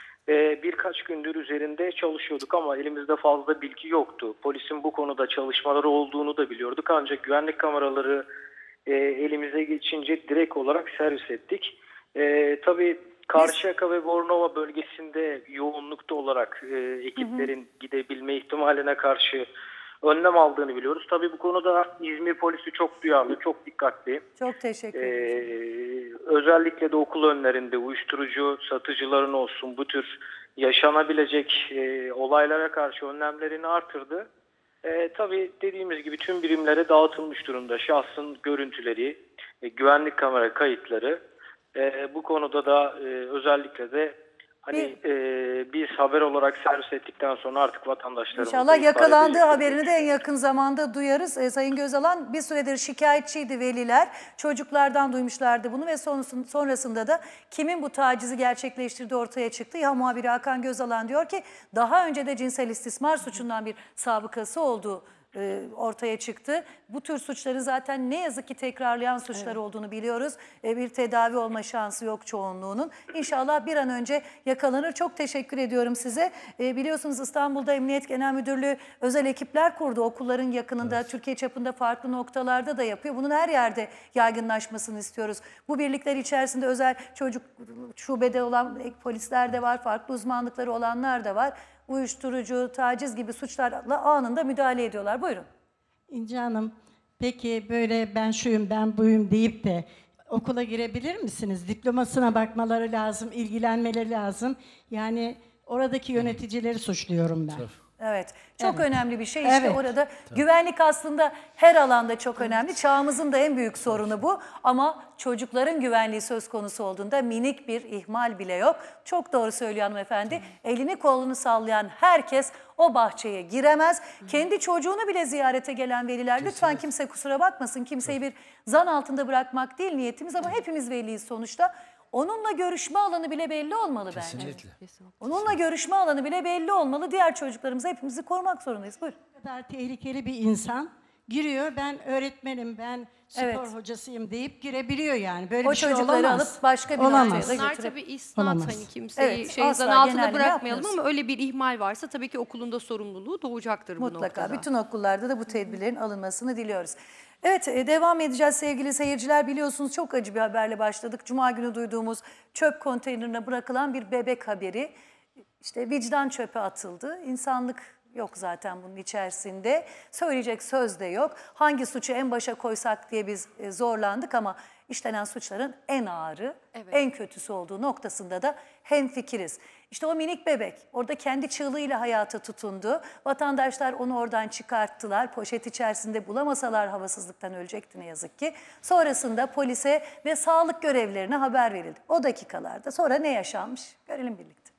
Ee, birkaç gündür üzerinde çalışıyorduk ama elimizde fazla bilgi yoktu. Polisin bu konuda çalışmaları olduğunu da biliyorduk ancak güvenlik kameraları E, elimize geçince direkt olarak servis ettik. E, tabii Karşıyaka ve Bornova bölgesinde yoğunlukta olarak e, ekiplerin hı hı. gidebilme ihtimaline karşı önlem aldığını biliyoruz. Tabii bu konuda İzmir polisi çok duyarlı, çok dikkatli. Çok teşekkür e, ederim. Özellikle de okul önlerinde uyuşturucu satıcıların olsun bu tür yaşanabilecek e, olaylara karşı önlemlerini artırdı. E, tabii dediğimiz gibi tüm birimlere dağıtılmış durumda şahsın görüntüleri, e, güvenlik kamera kayıtları. E, bu konuda da e, özellikle de hani e, biz haber olarak servis ettikten sonra artık vatandaşlarımız İnşallah yakalandığı haberini de en yakın zamanda duyarız. E, Sayın Gözalan bir süredir şikayetçiydi veliler. Çocuklardan duymuşlardı bunu ve sonrasında, sonrasında da kimin bu tacizi gerçekleştirdiği ortaya çıktı. İHA muhabiri Hakan Gözalan diyor ki daha önce de cinsel istismar suçundan bir sabıkası olduğu e, ortaya çıktı. Bu tür suçları zaten ne yazık ki tekrarlayan suçlar evet. olduğunu biliyoruz. E, bir tedavi olma şansı yok çoğunluğunun. İnşallah bir an önce yakalanır. Çok teşekkür ediyorum size. E, biliyorsunuz İstanbul'da Emniyet Genel Müdürlüğü özel ekipler kurdu. Okulların yakınında, evet. Türkiye çapında farklı noktalarda da yapıyor. Bunun her yerde yaygınlaşmasını istiyoruz. Bu birlikler içerisinde özel çocuk şubede olan polisler de var, farklı uzmanlıkları olanlar da var. Uyuşturucu, taciz gibi suçlarla anında müdahale ediyorlar. Buyurun. İnce Hanım, peki böyle ben şuyum, ben buyum deyip de okula girebilir misiniz? Diplomasına bakmaları lazım, ilgilenmeleri lazım. Yani oradaki yöneticileri suçluyorum ben. Evet, çok Evet. önemli bir şey. İşte Evet. orada güvenlik aslında her alanda çok önemli. Çağımızın da en büyük sorunu bu. Ama çocukların güvenliği söz konusu olduğunda minik bir ihmal bile yok. Çok doğru söylüyor hanımefendi. Elini kolunu sallayan herkes o bahçeye giremez. Kendi çocuğunu bile ziyarete gelen veliler, lütfen kimse kusura bakmasın. Kimseyi bir zan altında bırakmak değil niyetimiz ama hepimiz veliyiz sonuçta. Onunla görüşme alanı bile belli olmalı bence. Kesinlikle. Onunla görüşme alanı bile belli olmalı. Diğer çocuklarımızı hepimizi korumak zorundayız. Buyurun. Bu kadar tehlikeli bir insan giriyor, ben öğretmenim, ben spor Evet. hocasıyım deyip girebiliyor yani. Böyle O bir şey çocukları olamaz. alıp başka bir Olamaz. noktaya da Bunlar götürüp- tabii isnat Olamaz. hani kimseyi Evet, şey asla zan altında genelleme bırakmayalım yapmıyoruz. ama öyle bir ihmal varsa tabii ki okulun da sorumluluğu doğacaktır bu Mutlaka. noktada. Bütün okullarda da bu tedbirlerin alınmasını diliyoruz. Evet, e, devam edeceğiz sevgili seyirciler. Biliyorsunuz çok acı bir haberle başladık. Cuma günü duyduğumuz çöp konteynerine bırakılan bir bebek haberi. İşte vicdan çöpe atıldı. İnsanlık yok zaten bunun içerisinde. Söyleyecek söz de yok. Hangi suçu en başa koysak diye biz e, zorlandık ama işlenen suçların en ağırı, Evet. en kötüsü olduğu noktasında da hemfikiriz. İşte o minik bebek orada kendi çığlığıyla hayata tutundu. Vatandaşlar onu oradan çıkarttılar. Poşet içerisinde bulamasalar havasızlıktan ölecekti ne yazık ki. Sonrasında polise ve sağlık görevlilerine haber verildi. O dakikalarda sonra ne yaşanmış görelim birlikte.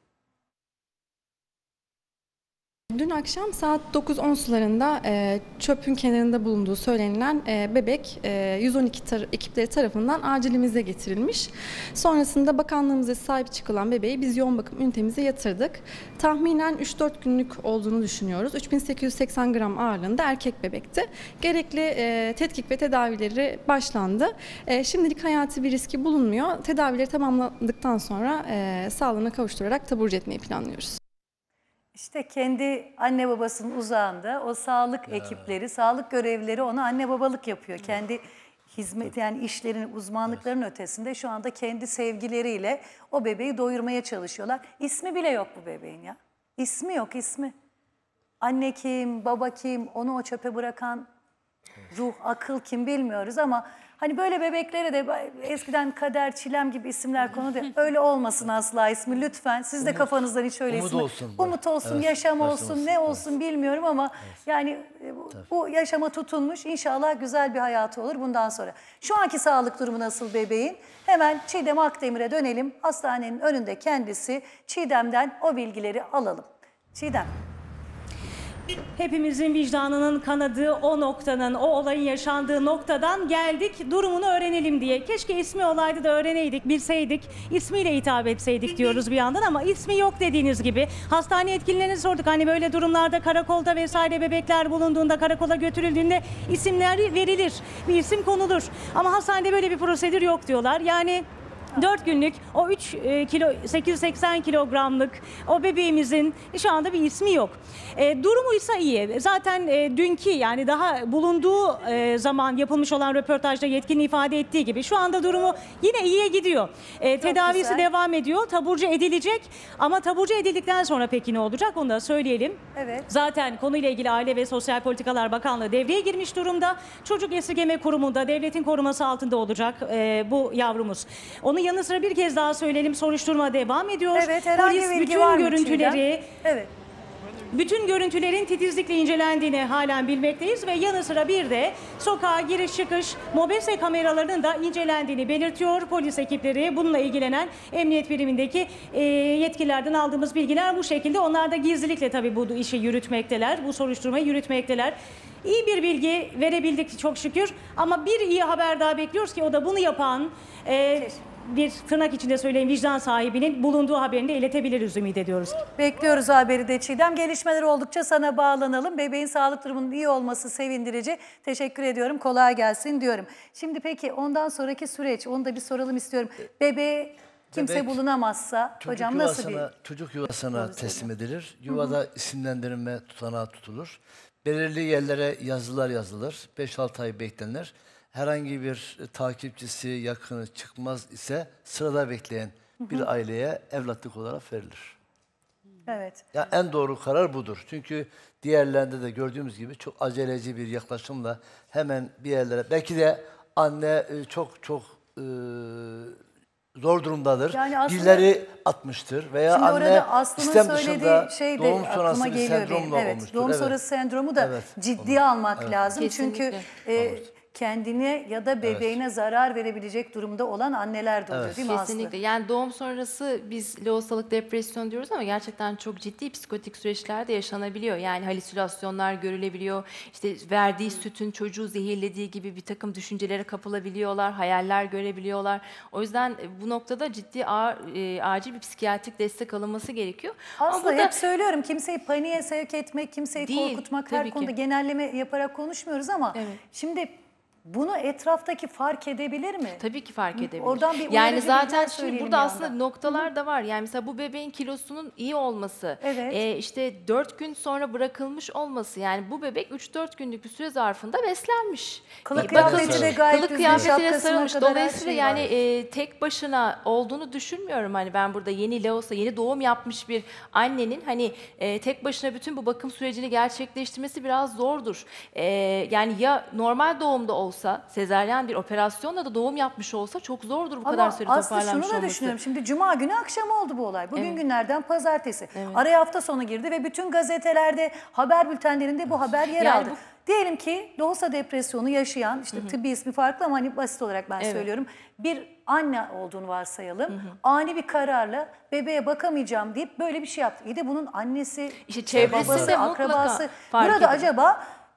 Dün akşam saat dokuz on sularında e, çöpün kenarında bulunduğu söylenilen e, bebek e, yüz on iki tar- ekipleri tarafından acilimize getirilmiş. Sonrasında bakanlığımıza sahip çıkılan bebeği biz yoğun bakım ünitemize yatırdık. Tahminen üç dört günlük olduğunu düşünüyoruz. üç bin sekiz yüz seksen gram ağırlığında erkek bebekti. Gerekli e, tetkik ve tedavileri başlandı. E, şimdilik hayati bir riski bulunmuyor. Tedavileri tamamladıktan sonra e, sağlığına kavuşturarak taburcu etmeyi planlıyoruz. İşte kendi anne babasının uzağında o sağlık ekipleri, sağlık görevlileri ona anne babalık yapıyor. Kendi hizmet yani işlerini, uzmanlıkların ötesinde şu anda kendi sevgileriyle o bebeği doyurmaya çalışıyorlar. İsmi bile yok bu bebeğin ya. İsmi yok, ismi. Anne kim, baba kim, onu o çöpe bırakan ruh, akıl kim bilmiyoruz ama hani böyle bebeklere de eskiden Kader, Çilem gibi isimler konuluyor. Öyle olmasın asla ismi lütfen. Siz de Umut, kafanızdan hiç öyle umut ismi. olsun. Umut olsun, Evet, yaşam yaşam olsun, olsun. ne olsun bilmiyorum ama yani bu, bu yaşama tutunmuş. İnşallah güzel bir hayatı olur bundan sonra. Şu anki sağlık durumu nasıl bebeğin? Hemen Çiğdem Akdemir'e dönelim. Hastanenin önünde kendisi. Çiğdem'den o bilgileri alalım. Çiğdem. Hepimizin vicdanının kanadığı o noktanın, o olayın yaşandığı noktadan geldik durumunu öğrenelim diye. Keşke ismi olaydı da öğreneydik, bilseydik, ismiyle hitap etseydik diyoruz bir yandan ama ismi yok dediğiniz gibi. Hastane yetkililerine sorduk hani böyle durumlarda karakolda vesaire bebekler bulunduğunda, karakola götürüldüğünde isimler verilir, bir isim konulur. Ama hastanede böyle bir prosedür yok diyorlar. Yani dört günlük o üç kilo sekiz yüz seksen kilogramlık o bebeğimizin şu anda bir ismi yok. E, durumu ise iyi. Zaten e, dünkü yani daha bulunduğu e, zaman yapılmış olan röportajda yetkinin ifade ettiği gibi şu anda durumu yine iyiye gidiyor. E, tedavisi güzel. devam ediyor. Taburcu edilecek ama taburcu edildikten sonra peki ne olacak onu da söyleyelim. Evet. Zaten konuyla ilgili Aile ve Sosyal Politikalar Bakanlığı devreye girmiş durumda. Çocuk Esirgeme Kurumu'nda devletin koruması altında olacak e, bu yavrumuz. Onun yanı sıra bir kez daha söyleyelim soruşturma devam ediyor. Evet, herhangi Polis bir bilgi bütün var mı görüntüleri, Çiğdem? Evet. bütün görüntülerin titizlikle incelendiğini halen bilmekteyiz ve yanı sıra bir de sokağa giriş çıkış mobese kameralarının da incelendiğini belirtiyor polis ekipleri. Bununla ilgilenen emniyet birimindeki e, yetkililerden aldığımız bilgiler bu şekilde. Onlar da gizlilikle tabii bu işi yürütmekteler, bu soruşturmayı yürütmekteler. İyi bir bilgi verebildik çok şükür ama bir iyi haber daha bekliyoruz ki o da bunu yapan e, bir tırnak içinde söyleyeyim vicdan sahibinin bulunduğu haberini de iletebiliriz ümit ediyoruz. Bekliyoruz haberi de Çiğdem. Gelişmeler oldukça sana bağlanalım. Bebeğin sağlık durumunun iyi olması sevindirici. Teşekkür ediyorum. Kolay gelsin diyorum. Şimdi peki ondan sonraki süreç onu da bir soralım istiyorum. Bebeğe kimse Bebek, bulunamazsa çocuk hocam nasıl bir... yuvasına, Çocuk yuvasına teslim edilir. Yuvada isimlendirme tutanağı tutulur. Belirli yerlere yazılar yazılır. beş altı ay beklenir. Herhangi bir takipçisi, yakını çıkmaz ise sırada bekleyen bir aileye evlatlık olarak verilir. Evet. Ya en doğru karar budur. Çünkü diğerlerinde de gördüğümüz gibi çok aceleci bir yaklaşımla hemen bir yerlere belki de anne çok çok e, zor durumdadır. Yani aslında- Birileri atmıştır veya Şimdi anne orada Aslı'nın istem söylediği dışında şey de doğum aklıma sonrası bir geliyor benim. sendromla Evet, olmuştur. doğum Evet. sonrası sendromu da Evet, ciddiye almak Evet. lazım. Kesinlikle. Çünkü e, kendine ya da bebeğine zarar verebilecek durumda olan anneler de oluyor değil mi Aslı? Kesinlikle. Yani doğum sonrası biz lohusalık depresyon diyoruz ama gerçekten çok ciddi psikotik süreçler de yaşanabiliyor. Yani halüsinasyonlar görülebiliyor. İşte verdiği sütün çocuğu zehirlediği gibi bir takım düşüncelere kapılabiliyorlar, hayaller görebiliyorlar. O yüzden bu noktada ciddi ağır, e, acil bir psikiyatrik destek alınması gerekiyor. Ama Aslı burada- hep söylüyorum kimseyi paniğe sevk etmek, kimseyi Değil, korkutmak her tabii ki. konuda genelleme yaparak konuşmuyoruz ama şimdi bunu etraftaki fark edebilir mi? Tabii ki fark edebilir. Oradan bir yani uyarıcı zaten bilgiler şimdi söyleyelim burada bir aslında yandan. noktalar da var. Yani mesela bu bebeğin kilosunun iyi olması, Evet. e, işte dört gün sonra bırakılmış olması. Yani bu bebek üç dört günlük bir süre zarfında beslenmiş. Kılık E, kıyafeti bakın, de gayet Kılık düzgün, kıyafetiyle şapkasına sarılmış. kadar her Dolayısıyla şey yani var. e, tek başına olduğunu düşünmüyorum. Hani ben burada yeni Leosa, yeni doğum yapmış bir annenin hani e, tek başına bütün bu bakım sürecini gerçekleştirmesi biraz zordur. E, yani ya normal doğumda olsa, sezaryen bir operasyonla da doğum yapmış olsa çok zordur bu kadar Ama süre Aslı toparlanmış şunu da olması. düşünüyorum. Şimdi Cuma günü akşam oldu bu olay. Bugün Evet. günlerden pazartesi. Evet. Araya hafta sonu girdi ve bütün gazetelerde, haber bültenlerinde bu haber yer Yani aldı. bu- Diyelim ki doğusa depresyonu yaşayan, işte tıbbi ismi farklı ama hani basit olarak ben Evet. söylüyorum. Bir anne olduğunu varsayalım. Ani bir kararla bebeğe bakamayacağım deyip böyle bir şey yaptı. İyi de bunun annesi, İşte çevresinde babası, mutlaka akrabası. fark Burada ediyor. acaba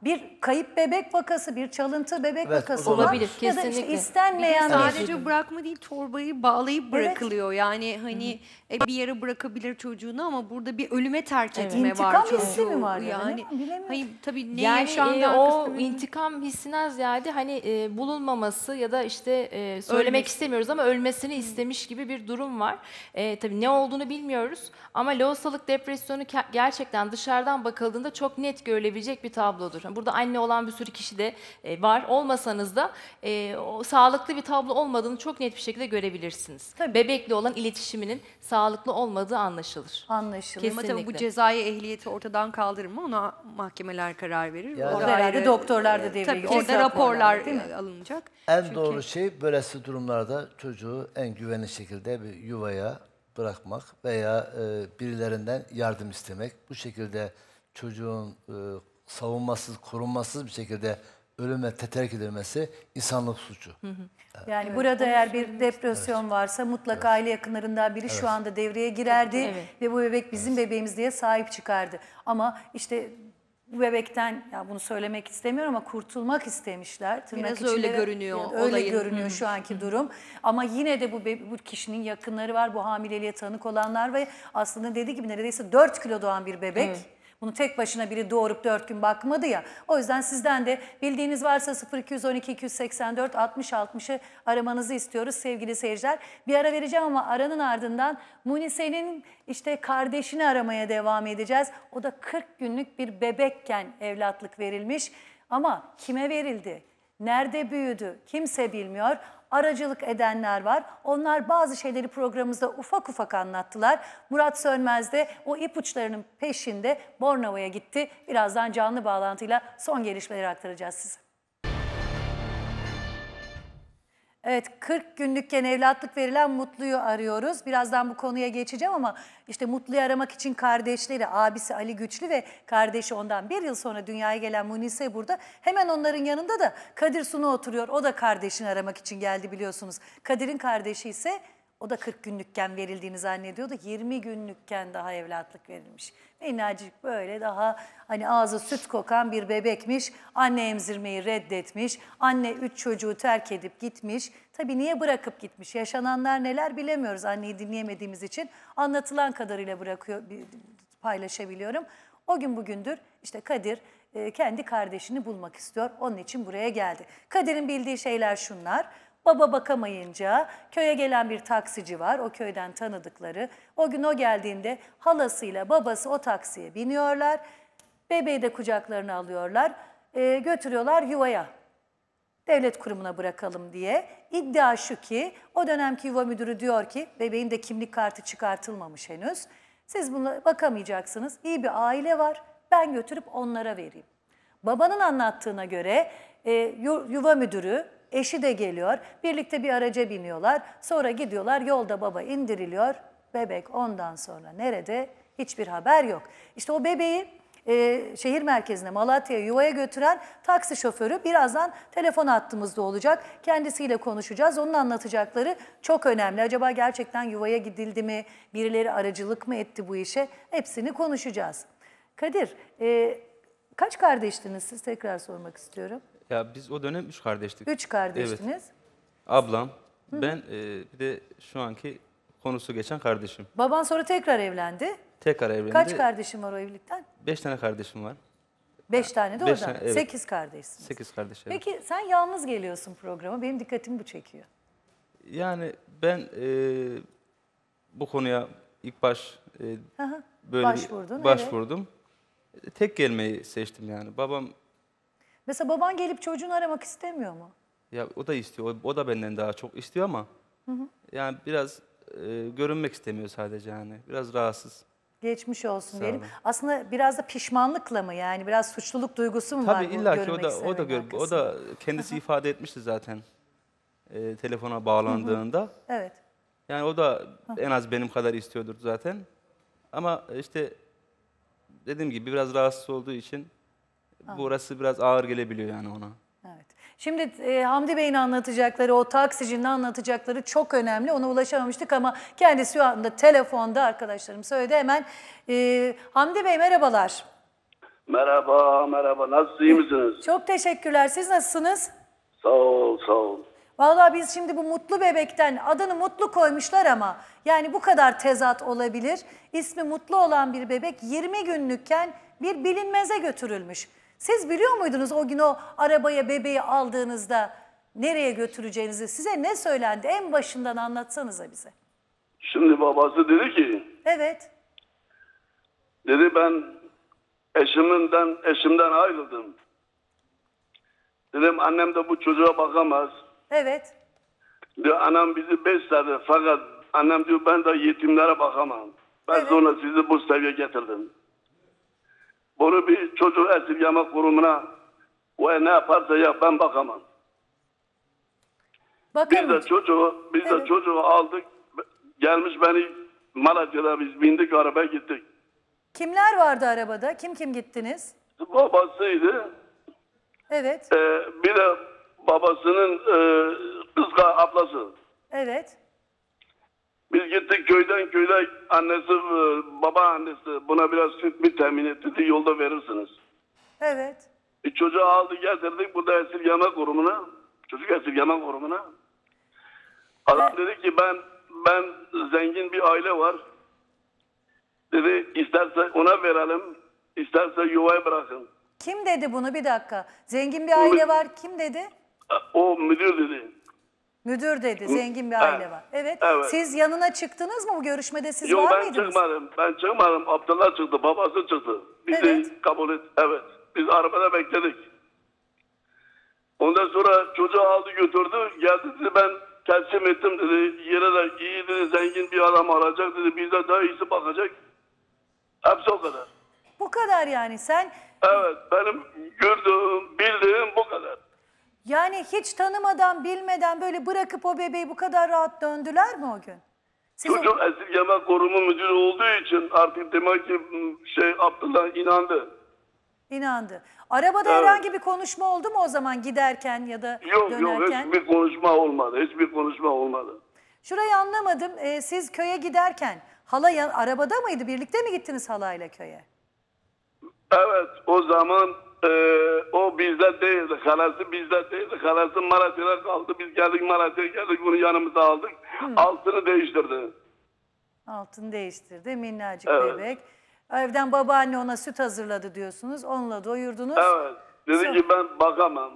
bir kayıp bebek vakası, bir çalıntı bebek Evet, vakası o da var. olabilir, Ya da işte kesinlikle. istenmeyen Bir de bir sadece bırakma değil, torbayı bağlayıp Evet. bırakılıyor. Yani hani e, bir yere bırakabilir çocuğunu ama burada bir ölüme terk Evet. etme İntikam var hissi çocuğu. mi var ya da Yani ne var, bilemiyorum. hayır tabii ne Yani yaşandığı e, o arkasında- intikam hissinden ziyade hani e, bulunmaması ya da işte e, söylemek Ölmek. istemiyoruz ama ölmesini istemiş gibi bir durum var. E, tabii ne olduğunu bilmiyoruz ama lohusalık depresyonu ke- gerçekten dışarıdan bakıldığında çok net görülebilecek bir tablodur. Burada anne olan bir sürü kişi de e, var. Olmasanız da e, o sağlıklı bir tablo olmadığını çok net bir şekilde görebilirsiniz. Bebekle olan iletişiminin sağlıklı olmadığı anlaşılır. Anlaşılır. Ama tabii bu Kesinlikle. cezai ehliyeti ortadan kaldırır mı ona mahkemeler karar verir. Yani- Orada Herhalde ayrı- doktorlar da devreye Tabii girecek. orada raporlar Raporlar, değil mi? e, alınacak. En Çünkü- doğru şey böylesi durumlarda çocuğu en güvenli şekilde bir yuvaya bırakmak veya e, birilerinden yardım istemek. Bu şekilde çocuğun e, savunmasız, korunmasız bir şekilde ölüme terk edilmesi insanlık suçu. Yani Evet, burada onu eğer bir söylemek depresyon varsa mutlaka aile yakınlarından biri şu anda devreye girerdi Evet. ve bu bebek bizim bebeğimiz diye sahip çıkardı. Ama işte bu bebekten, ya bunu söylemek istemiyorum ama kurtulmak istemişler. Tırnak Biraz öyle içinde- görünüyor Ya öyle olayın. görünüyor Hı. şu anki durum. Ama yine de bu be- bu kişinin yakınları var, bu hamileliğe tanık olanlar ve aslında dediği gibi neredeyse dört kilo doğan bir bebek. Evet. Bunu tek başına biri doğurup dört gün bakmadı ya. O yüzden sizden de bildiğiniz varsa sıfır iki on iki iki yüz seksen dört altmış altmışı aramanızı istiyoruz sevgili seyirciler. Bir ara vereceğim ama aranın ardından Munise'nin işte kardeşini aramaya devam edeceğiz. O da kırk günlük bir bebekken evlatlık verilmiş. Ama kime verildi? Nerede büyüdü? Kimse bilmiyor. Aracılık edenler var. Onlar bazı şeyleri programımızda ufak ufak anlattılar. Murat Sönmez de o ipuçlarının peşinde Bornova'ya gitti. Birazdan canlı bağlantıyla son gelişmeleri aktaracağız size. Evet, kırk günlükken evlatlık verilen Mutlu'yu arıyoruz. Birazdan bu konuya geçeceğim ama işte Mutlu'yu aramak için kardeşleri, abisi Ali Güçlü ve kardeşi ondan bir yıl sonra dünyaya gelen Munise burada. Hemen onların yanında da Kadir Sunu oturuyor. O da kardeşini aramak için geldi biliyorsunuz. Kadir'in kardeşi ise o da kırk günlükken verildiğini zannediyordu. yirmi günlükken daha evlatlık verilmiş. Minnacık böyle daha hani ağzı süt kokan bir bebekmiş. Anne emzirmeyi reddetmiş. Anne üç çocuğu terk edip gitmiş. Tabii niye bırakıp gitmiş? Yaşananlar neler bilemiyoruz anneyi dinleyemediğimiz için. Anlatılan kadarıyla bırakıyor, paylaşabiliyorum. O gün bugündür işte Kadir e, kendi kardeşini bulmak istiyor. Onun için buraya geldi. Kadir'in bildiği şeyler şunlar. Baba bakamayınca köye gelen bir taksici var, o köyden tanıdıkları. O gün o geldiğinde halasıyla babası o taksiye biniyorlar. Bebeği de kucaklarına alıyorlar, e, götürüyorlar yuvaya. Devlet kurumuna bırakalım diye. İddia şu ki o dönemki yuva müdürü diyor ki bebeğin de kimlik kartı çıkartılmamış henüz. Siz buna bakamayacaksınız. İyi bir aile var, ben götürüp onlara vereyim. Babanın anlattığına göre e, yuva müdürü, eşi de geliyor. Birlikte bir araca biniyorlar. Sonra gidiyorlar. Yolda baba indiriliyor. Bebek ondan sonra nerede? Hiçbir haber yok. İşte o bebeği e, şehir merkezine Malatya'ya yuvaya götüren taksi şoförü birazdan telefon hattımızda olacak. Kendisiyle konuşacağız. Onun anlatacakları çok önemli. Acaba gerçekten yuvaya gidildi mi? Birileri aracılık mı etti bu işe? Hepsini konuşacağız. Kadir, e, kaç kardeştiniz siz? Tekrar sormak istiyorum. Ya biz o dönem üç kardeştik. Üç kardeştiniz. Evet. Ablam, ben e, bir de şu anki konusu geçen kardeşim. Baban sonra tekrar evlendi. Tekrar evlendi. Kaç kardeşin var o evlilikten? Beş tane kardeşim var. Beş tane de Beş oradan. tane, evet. Sekiz kardeşsiniz. Sekiz kardeş. Evet. Peki sen yalnız geliyorsun programa. Benim dikkatimi bu çekiyor. Yani ben e, bu konuya ilk baş e, Aha, böyle başvurdun, bir başvurdum. Tek gelmeyi seçtim yani. Babam Mesela baban gelip çocuğunu aramak istemiyor mu? ya o da istiyor. O, o da benden daha çok istiyor ama Hı hı. yani biraz e, görünmek istemiyor sadece yani. Biraz rahatsız. Geçmiş olsun Sağ diyelim. olun. Aslında biraz da pişmanlıkla mı yani? Biraz suçluluk duygusu mu var Tabii bu illa ki o görünmek da o da istemenin gör, o arkasında? da kendisi ifade etmişti zaten. E, telefona bağlandığında. Evet. Yani o da en az benim kadar istiyordur zaten. Ama işte dediğim gibi biraz rahatsız olduğu için burası biraz ağır gelebiliyor yani ona. Evet. Şimdi e, Hamdi Bey'in anlatacakları, o taksicinin anlatacakları çok önemli. Ona ulaşamamıştık ama kendisi şu anda telefonda, arkadaşlarım söyledi hemen. E, Hamdi Bey merhabalar. Merhaba, merhaba. Nasılsınız, iyi misiniz? Çok teşekkürler. Siz nasılsınız? Sağ ol, sağ ol. Vallahi biz şimdi bu Mutlu bebekten adını Mutlu koymuşlar ama yani bu kadar tezat olabilir. İsmi Mutlu olan bir bebek yirmi günlükken bir bilinmeze götürülmüş. Siz biliyor muydunuz o gün o arabaya bebeği aldığınızda nereye götüreceğinizi? Size ne söylendi? En başından anlatsanıza bize. Şimdi babası dedi ki, Evet. dedi ben eşimden, eşimden ayrıldım. Dedim annem de bu çocuğa bakamaz. Evet. Diyor anam bizi besledi fakat annem diyor ben de yetimlere bakamam. Ben Evet. sonra sizi bu seviyeye getirdim. Bunu bir çocuk esirgeme kurumuna o ne yaparsa yap ben bakamam. Biz de çocuğu, biz de Evet. çocuğu aldık. Gelmiş beni Malatya'da biz bindik arabaya gittik. Kimler vardı arabada? Kim kim gittiniz? Babasıydı. Evet. Ee, bir de babasının e, kız ablası. Evet. Biz gittik köyden köyde annesi, e, baba annesi buna biraz süt bir temin etti diye yolda verirsiniz. Evet. Bir çocuğu aldı getirdik burada esirgeme kurumuna. Çocuk esirgeme kurumuna. Adam dedi ki ben ben zengin bir aile var. Dedi isterse ona verelim, isterse yuvayı bırakın. Kim dedi bunu? Bir dakika. Zengin bir aile var. Kim dedi? O müdür dedi. Müdür dedi. Zengin bir Evet. aile var. Evet. Evet. Siz yanına çıktınız mı bu görüşmede? Siz Yok var ben mıydınız? çıkmadım. Ben çıkmadım. Abdullah çıktı. Babası çıktı. Biz de kabul et. Evet. Biz arabada bekledik. Ondan sonra çocuğu aldı götürdü. Geldi dedi ben teslim ettim dedi. Yere de iyi dedi zengin bir adam alacak dedi. Bizde daha iyisi bakacak. Hepsi o kadar. Bu kadar yani. Sen Evet. Benim gördüğüm, bildiğim bu kadar. yani hiç tanımadan, bilmeden böyle bırakıp o bebeği bu kadar rahat döndüler mi o gün? Siz o- Çocuk esirgeme kurumu müdürü olduğu için artık demek ki şey Abdullah inandı. İnandı. Arabada Evet. herhangi bir konuşma oldu mu o zaman giderken ya da Yok yok dönerken? hiçbir konuşma olmadı. Hiçbir konuşma olmadı. Şurayı anlamadım. Ee, siz köye giderken hala yan- arabada mıydı? Birlikte mi gittiniz halayla köye? Evet o zaman e, o bizde değildi. Halası bizde değildi. Halası Malatya'da kaldı. Biz geldik Malatya'ya geldik bunu yanımıza aldık. Altını değiştirdi. Altını değiştirdi. Minnacık Evet. bebek. Evden babaanne ona süt hazırladı diyorsunuz. Onunla doyurdunuz. Evet. Dedi Sonra- ki ben bakamam.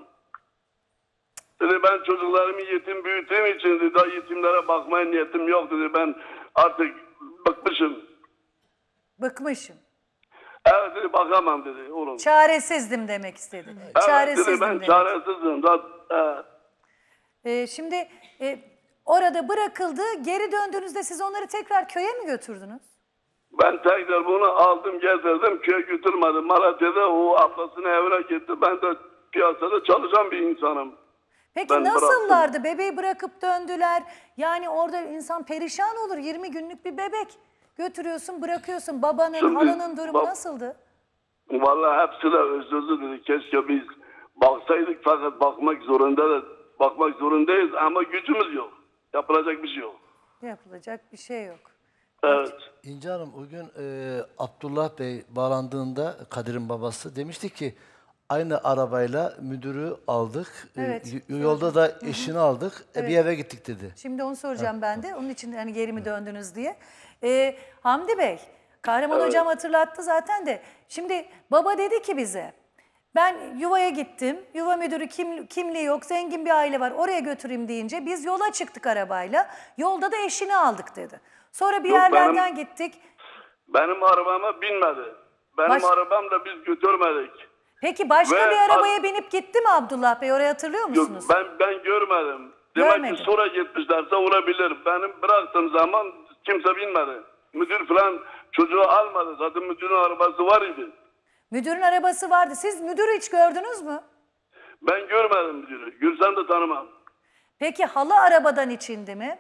Dedi ben çocuklarımı yetim büyüttüğüm için dedi, daha yetimlere bakmaya niyetim yok dedi. Ben artık bıkmışım. Bıkmışım. Evet dedi bakamam dedi oğlum. Çaresizdim demek istedi. Evet Çaresizdim dedi ben demek. çaresizim. Da, evet. Ee, şimdi e, orada bırakıldı. Geri döndüğünüzde siz onları tekrar köye mi götürdünüz? Ben tekrar bunu aldım getirdim köye götürmedim. Malatya'da o ablasını evine gitti. Ben de piyasada çalışan bir insanım. Peki Ben nasıllardı? Bebeği bırakıp döndüler. Yani orada insan perişan olur. yirmi günlük bir bebek. Götürüyorsun, bırakıyorsun. Babanın, Şimdi halanın durumu bab- nasıldı? Vallahi hepsi de özlüzü dedi. Keşke biz baksaydık fakat bakmak zorunda da bakmak zorundayız ama gücümüz yok. Yapılacak bir şey yok. Yapılacak bir şey yok. Evet. İnce Hanım o gün e, Abdullah Bey bağlandığında Kadir'in babası demişti ki aynı arabayla müdürü aldık. E, Evet. y- yolda da eşini aldık. e, Evet. bir eve gittik dedi. Şimdi onu soracağım ben de. Onun için hani geri mi döndünüz diye. Ee, Hamdi Bey, Kahraman Evet. Hocam hatırlattı zaten de. Şimdi baba dedi ki bize, ben yuvaya gittim. Yuva müdürü kim, kimliği yok, zengin bir aile var. Oraya götüreyim deyince biz yola çıktık arabayla. Yolda da eşini aldık dedi. Sonra bir Yok, yerlerden benim- gittik. Benim arabama binmedi. Benim Baş- arabamla biz götürmedik. Peki başka Ve bir arabaya binip gitti mi Abdullah Bey? Orayı hatırlıyor Yok musunuz? ben ben görmedim. Demek Görmedin. ki sonra gitmişlerse olabilir. Benim bıraktığım zaman kimse binmedi. Müdür falan çocuğu almadı. Zaten müdürün arabası var idi. Müdürün arabası vardı. Siz müdürü hiç gördünüz mü? Ben görmedim müdürü. Gürsem de tanımam. Peki hala arabadan içindi mi?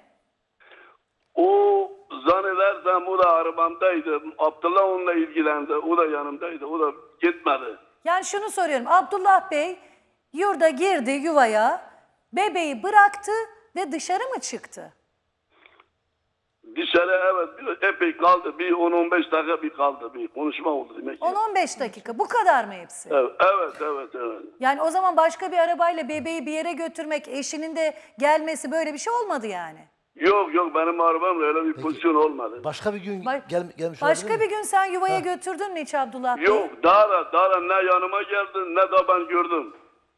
O zannedersem o da arabamdaydı. Abdullah onunla ilgilendi. O da yanımdaydı. O da gitmedi. Yani şunu soruyorum. Abdullah Bey yurda girdi yuvaya, bebeği bıraktı ve dışarı mı çıktı? dışarı evet bir epey kaldı. Bir on on beş dakika bir kaldı. Bir konuşma oldu demek ki. on on beş dakika bu kadar mı hepsi? Evet, evet, evet, evet. Yani o zaman başka bir arabayla bebeği bir yere götürmek, eşinin de gelmesi böyle bir şey olmadı yani. Yok yok benim arabamla öyle bir pozisyon olmadı. Başka bir gün Ba- gel, gelmiş Başka olabilir bir mi? gün sen yuvaya Ha. götürdün mü hiç Abdullah Bey? Yok daha da daha da ne yanıma geldi ne de ben gördüm.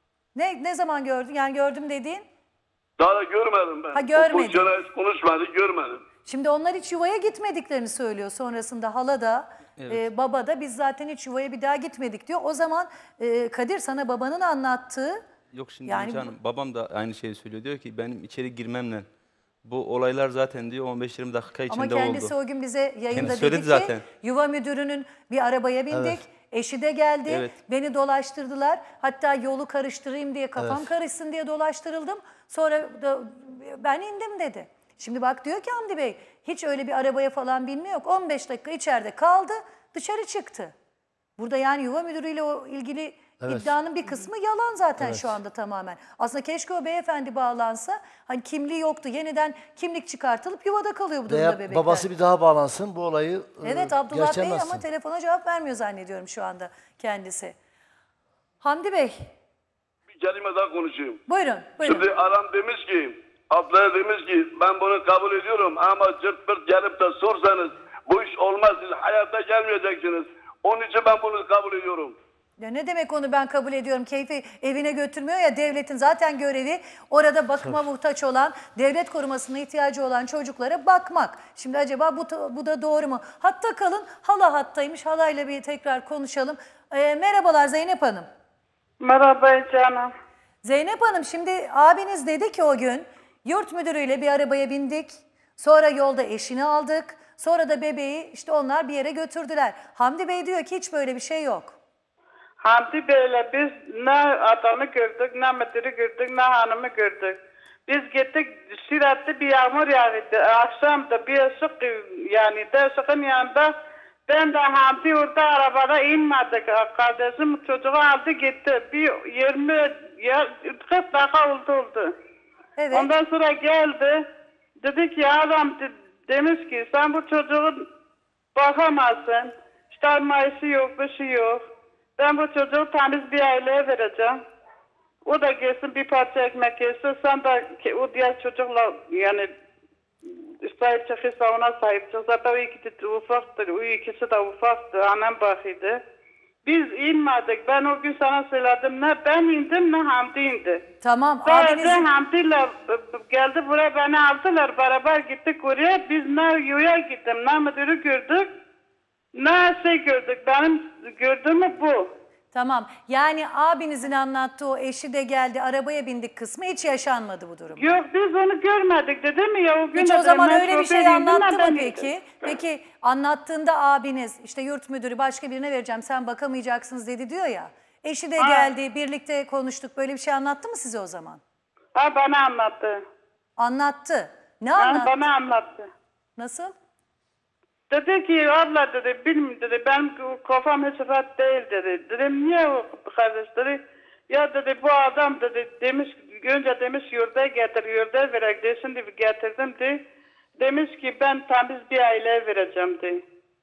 Ne ne zaman gördün? Yani gördüm dediğin? Daha da görmedim ben. Ha, görmedin. O pozisyona hiç konuşmadı görmedim. Şimdi onlar hiç yuvaya gitmediklerini söylüyor. Sonrasında hala da Evet. e, baba da biz zaten hiç yuvaya bir daha gitmedik diyor. O zaman e, Kadir sana babanın anlattığı Yok şimdi Yani yani Hanım, babam da aynı şeyi söylüyor. Diyor ki benim içeri girmemle bu olaylar zaten diyor on beş yirmi dakika içinde ama kendisi oldu. o gün bize yayında Kendisi dedi söyledi ki zaten. yuva müdürünün bir arabaya bindik. Evet. Eşi de geldi. Evet. Beni dolaştırdılar. Hatta yolu karıştırayım diye kafam Evet. karışsın diye dolaştırıldım. Sonra da ben indim dedi. Şimdi bak diyor ki Hamdi Bey hiç öyle bir arabaya falan binme yok. on beş dakika içeride kaldı dışarı çıktı. Burada yani yuva müdürüyle o ilgili Evet. iddianın bir kısmı yalan zaten Evet. şu anda tamamen. Aslında keşke o beyefendi bağlansa. Hani kimliği yoktu. Yeniden kimlik çıkartılıp yuvada kalıyor bu durumda Veya bebekler. babası bir daha bağlansın bu olayı Evet e, Abdullah Bey gerçekleşsin. ama telefona cevap vermiyor zannediyorum şu anda kendisi. Hamdi Bey Bir kelime daha konuşayım. buyurun. buyurun. Şimdi adam demiş ki, ablaya demiş ki ben bunu kabul ediyorum ama cırt pırt gelip de sorsanız bu iş olmaz siz hayatta gelmeyeceksiniz. Onun için ben bunu kabul ediyorum. Ya ne demek onu ben kabul ediyorum. Keyfi evine götürmüyor ya devletin zaten görevi orada bakıma muhtaç olan, devlet korumasına ihtiyacı olan çocuklara bakmak. Şimdi acaba bu, bu da doğru mu? Hatta kalın hala hattaymış. Halayla bir tekrar konuşalım. Ee, merhabalar Zeynep Hanım. Merhaba canım. Zeynep Hanım şimdi abiniz dedi ki o gün yurt müdürüyle bir arabaya bindik. Sonra yolda eşini aldık. Sonra da bebeği işte onlar bir yere götürdüler. Hamdi Bey diyor ki hiç böyle bir şey yok. Hamdi Bey'le biz ne adamı gördük, ne müdürü gördük, ne hanımı gördük. Biz gittik sürekli bir yağmur yağıyordu. Akşam da bir ışık yani de ışığın yanında ben de Hamdi orada arabada inmedik. Kardeşim çocuğu aldı gitti. Bir yirmi kırk dakika oldu oldu. Evet. Ondan sonra geldi. Dedi ki adam de, demiş ki sen bu çocuğun bakamazsın. İşte mayısı yok, bir şey yok. Ben bu çocuğu temiz bir aileye vereceğim. O da gelsin bir parça ekmek yesin. Sen de o diğer çocukla yani sahip çıkırsa ona sahip çık. Zaten o ikisi de ufaktır. O ikisi de ufaktı. Annem bakıydı. Biz inmedik. Ben o gün sana söyledim. Ne ben indim ne Hamdi indi. Tamam. Sadece Abinizin... Hamdi'yle geldi buraya beni aldılar. Beraber gittik oraya. Biz ne yuya gittim ne müdürü gördük. Ne şey gördük. Benim gördüğüm bu. Tamam. Yani abinizin anlattığı o eşi de geldi arabaya bindik kısmı hiç yaşanmadı bu durum. Yok biz onu görmedik dedim mi ya o gün. Hiç de o zaman ben öyle bir şey şoförüydüm, anlattı mı neden peki? gittim? Peki anlattığında abiniz işte yurt müdürü başka birine vereceğim sen bakamayacaksınız dedi diyor ya. Eşi de Ha. geldi birlikte konuştuk böyle bir şey anlattı mı size o zaman? Ha bana anlattı. Anlattı. Ne Ha, anlattı? bana anlattı. Nasıl? Dedi ki abla dedi bilmiyorum dedi benim kafam hiç rahat değil dedi. Dedim niye o kardeş dedi. Ya dedi bu adam dedi demiş önce demiş yurda getir yurda verek de şimdi getirdim de. Demiş ki ben temiz bir aileye vereceğim de.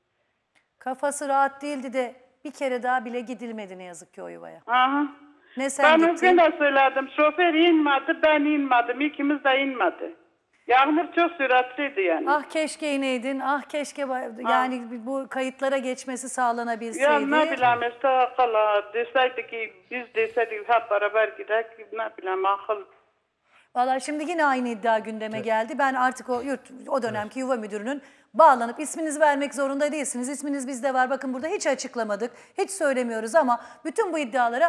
Kafası rahat değildi de bir kere daha bile gidilmedi ne yazık ki o yuvaya. Aha. Ne sen Ben o gittin? gün de söyledim şoför inmedi ben inmedim ikimiz de inmedi. Yağmur çok süratliydi yani. Ah keşke ineydin, ah keşke ba- yani bu kayıtlara geçmesi sağlanabilseydi. Ya ne bileyim işte akıl deseydi ki biz deseydik hep beraber gidelim ne bileyim akıl. Valla şimdi yine aynı iddia gündeme geldi. Ben artık o yurt, o dönemki yuva müdürünün bağlanıp isminizi vermek zorunda değilsiniz. İsminiz bizde var. Bakın burada hiç açıklamadık, hiç söylemiyoruz ama bütün bu iddialara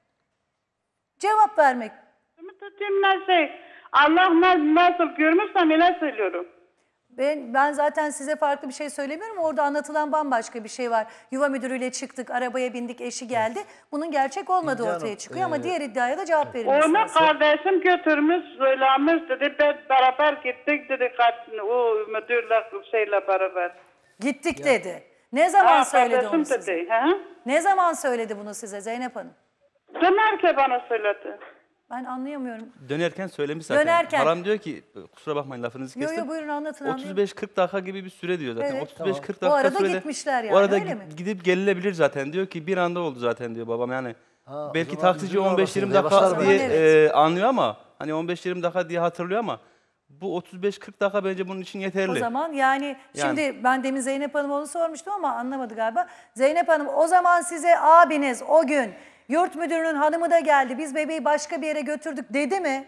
cevap vermek. Ne şey, Allah ne, nasıl görmüşsem öyle söylüyorum. Ben, ben zaten size farklı bir şey söylemiyorum. Orada anlatılan bambaşka bir şey var. Yuva müdürüyle çıktık, arabaya bindik, eşi geldi. Bunun gerçek olmadığı İddia ortaya Hanım, çıkıyor ama e, diğer iddiaya da cevap verilmesi Onu lazım. kardeşim götürmüş, söylemiş dedi. Ben beraber gittik dedi. O müdürle şeyle beraber. Gittik dedi. Ne zaman Ha, söyledi kardeşim onu size? dedi, he? Ne zaman söyledi bunu size Zeynep Hanım? Döner ki bana söyledi. Ben anlayamıyorum. Dönerken söylemiş zaten. Dönerken. Haram diyor ki, kusura bakmayın lafınızı Yo kestim. yo buyurun anlatın. otuz beş kırk dakika gibi bir süre diyor zaten. Evet. otuz beş kırk Tamam. dakika O arada sürede. gitmişler yani, O arada öyle mi? gidip gelinebilir zaten. Diyor ki bir anda oldu zaten diyor babam yani. Ha, belki o zaman taksici müdür on beş yirmi arabasında dakika başlar diye mı? e, anlıyor ama hani on beş yirmi dakika diye hatırlıyor ama bu otuz beş kırk dakika bence bunun için yeterli. O zaman yani, Yani. şimdi ben demin Zeynep Hanım onu sormuştum ama anlamadı galiba. Zeynep Hanım o zaman size abiniz o gün yurt müdürünün hanımı da geldi. Biz bebeği başka bir yere götürdük dedi mi?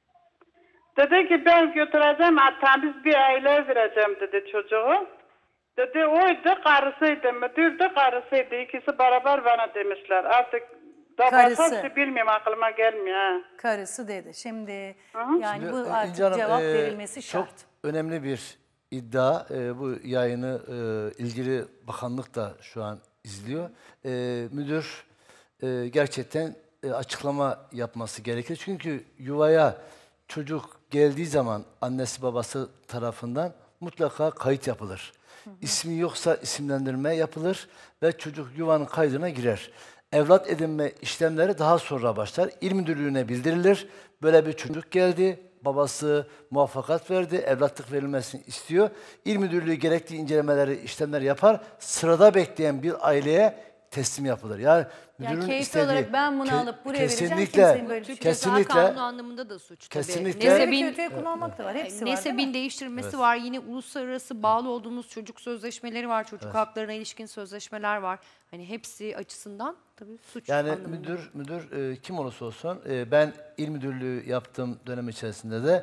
Dedi ki ben götüreceğim, temiz bir aile vereceğim dedi çocuğu. Dedi oydu, karısıydı, müdürdü, karısıydı. İkisi beraber bana demişler. Artık da Karısı. başkası bilmiyorum, aklıma gelmiyor. Ha. Karısı dedi. Şimdi yani Şimdi, bu e, artık İnci Hanım, cevap e, verilmesi çok şart. önemli bir iddia. E, bu yayını e, ilgili bakanlık da şu an izliyor. E, müdür e, gerçekten e, açıklama yapması gerekir. Çünkü yuvaya çocuk geldiği zaman annesi babası tarafından mutlaka kayıt yapılır. Hı hı. İsmi yoksa isimlendirme yapılır ve çocuk yuvanın kaydına girer. Evlat edinme işlemleri daha sonra başlar. İl müdürlüğüne bildirilir. Böyle bir çocuk geldi. Babası muvaffakat verdi. Evlatlık verilmesini istiyor. İl müdürlüğü gerekli incelemeleri, işlemler yapar. Sırada bekleyen bir aileye teslim yapılır. Yani Yani müdürün keyfi istediği olarak ben bunu alıp buraya vereceğim, kesinlikle, kimsenin böyle bir şey- Türk Ceza Kanunu kesinlikle, anlamında da suç tabii. kesinlikle, Nesebin, kötüye kullanmak da var. Hepsi var, değil nesebin mi? değiştirmesi Evet. var. Yine uluslararası bağlı olduğumuz çocuk sözleşmeleri var. Çocuk Evet. haklarına ilişkin sözleşmeler var. Hani hepsi açısından tabii suç Yani anlamında. müdür müdür e, kim olursa olsun e, ben il müdürlüğü yaptığım dönem içerisinde de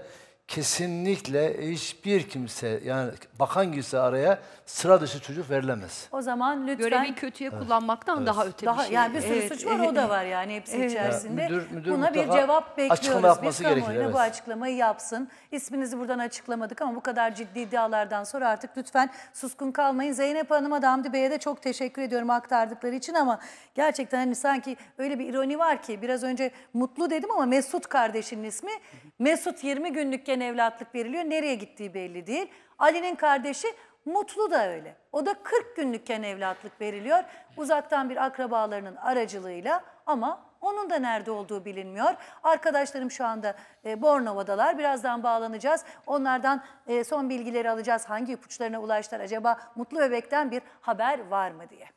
kesinlikle hiçbir kimse yani bakan girse araya sıra dışı çocuk verilemez. O zaman lütfen Görevi kötüye kullanmaktan Evet. daha öte daha bir şey. yani bir sürü Evet. suç var, o da var yani hepsi Evet. içerisinde. Ya müdür- müdür Buna bir mutlaka cevap açıklama bekliyoruz. Biz yapması gerekir, kamuoyuna evet. bu açıklamayı yapsın. İsminizi buradan açıklamadık ama bu kadar ciddi iddialardan sonra artık lütfen suskun kalmayın. Zeynep Hanım'a da Hamdi Bey'e de çok teşekkür ediyorum aktardıkları için ama gerçekten hani sanki öyle bir ironi var ki biraz önce Mutlu dedim ama Mesut kardeşinin ismi. Mesut yirmi günlükken evlatlık veriliyor. Nereye gittiği belli değil. Ali'nin kardeşi Mutlu da öyle. O da kırk günlükken evlatlık veriliyor. Uzaktan bir akrabalarının aracılığıyla ama onun da nerede olduğu bilinmiyor. Arkadaşlarım şu anda e, Bornova'dalar. Birazdan bağlanacağız. Onlardan e, son bilgileri alacağız. Hangi ipuçlarına ulaştılar acaba? Mutlu Bebek'ten bir haber var mı diye.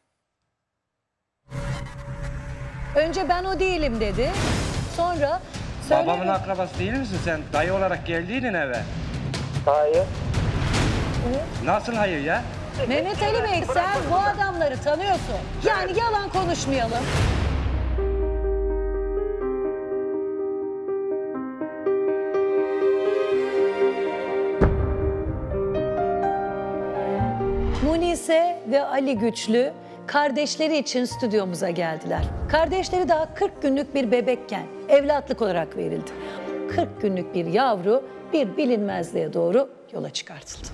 Önce ben o değilim dedi. Sonra söyle... Babamın akrabası değil misin sen? Dayı olarak geldiydin eve. Hayır. Nasıl hayır ya? Mehmet Ali Bey sen bu adamları tanıyorsun. Yani yalan konuşmayalım. Munise ve Ali Güçlü kardeşleri için stüdyomuza geldiler. Kardeşleri daha kırk günlük bir bebekken evlatlık olarak verildi. kırk günlük bir yavru bir bilinmezliğe doğru yola çıkartıldı.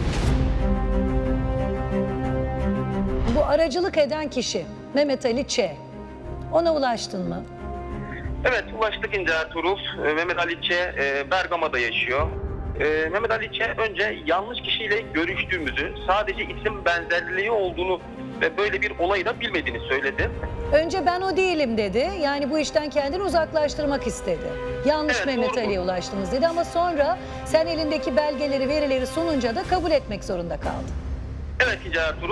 Bu aracılık eden kişi Mehmet Ali Ç. Ona ulaştın mı? Evet, ulaştık İnce Ertuğrul. Ee, Mehmet Ali Ç. e, Bergama'da yaşıyor. Ee, Mehmet Ali Ç. önce yanlış kişiyle görüştüğümüzü, sadece isim benzerliği olduğunu ve böyle bir olayı da bilmediğini söyledi. Önce ben o değilim dedi. Yani bu işten kendini uzaklaştırmak istedi. Yanlış Evet, Mehmet doğru. Ali'ye ulaştınız dedi ama sonra sen elindeki belgeleri, verileri sununca da kabul etmek zorunda kaldın. Evet İnce Ertuğrul.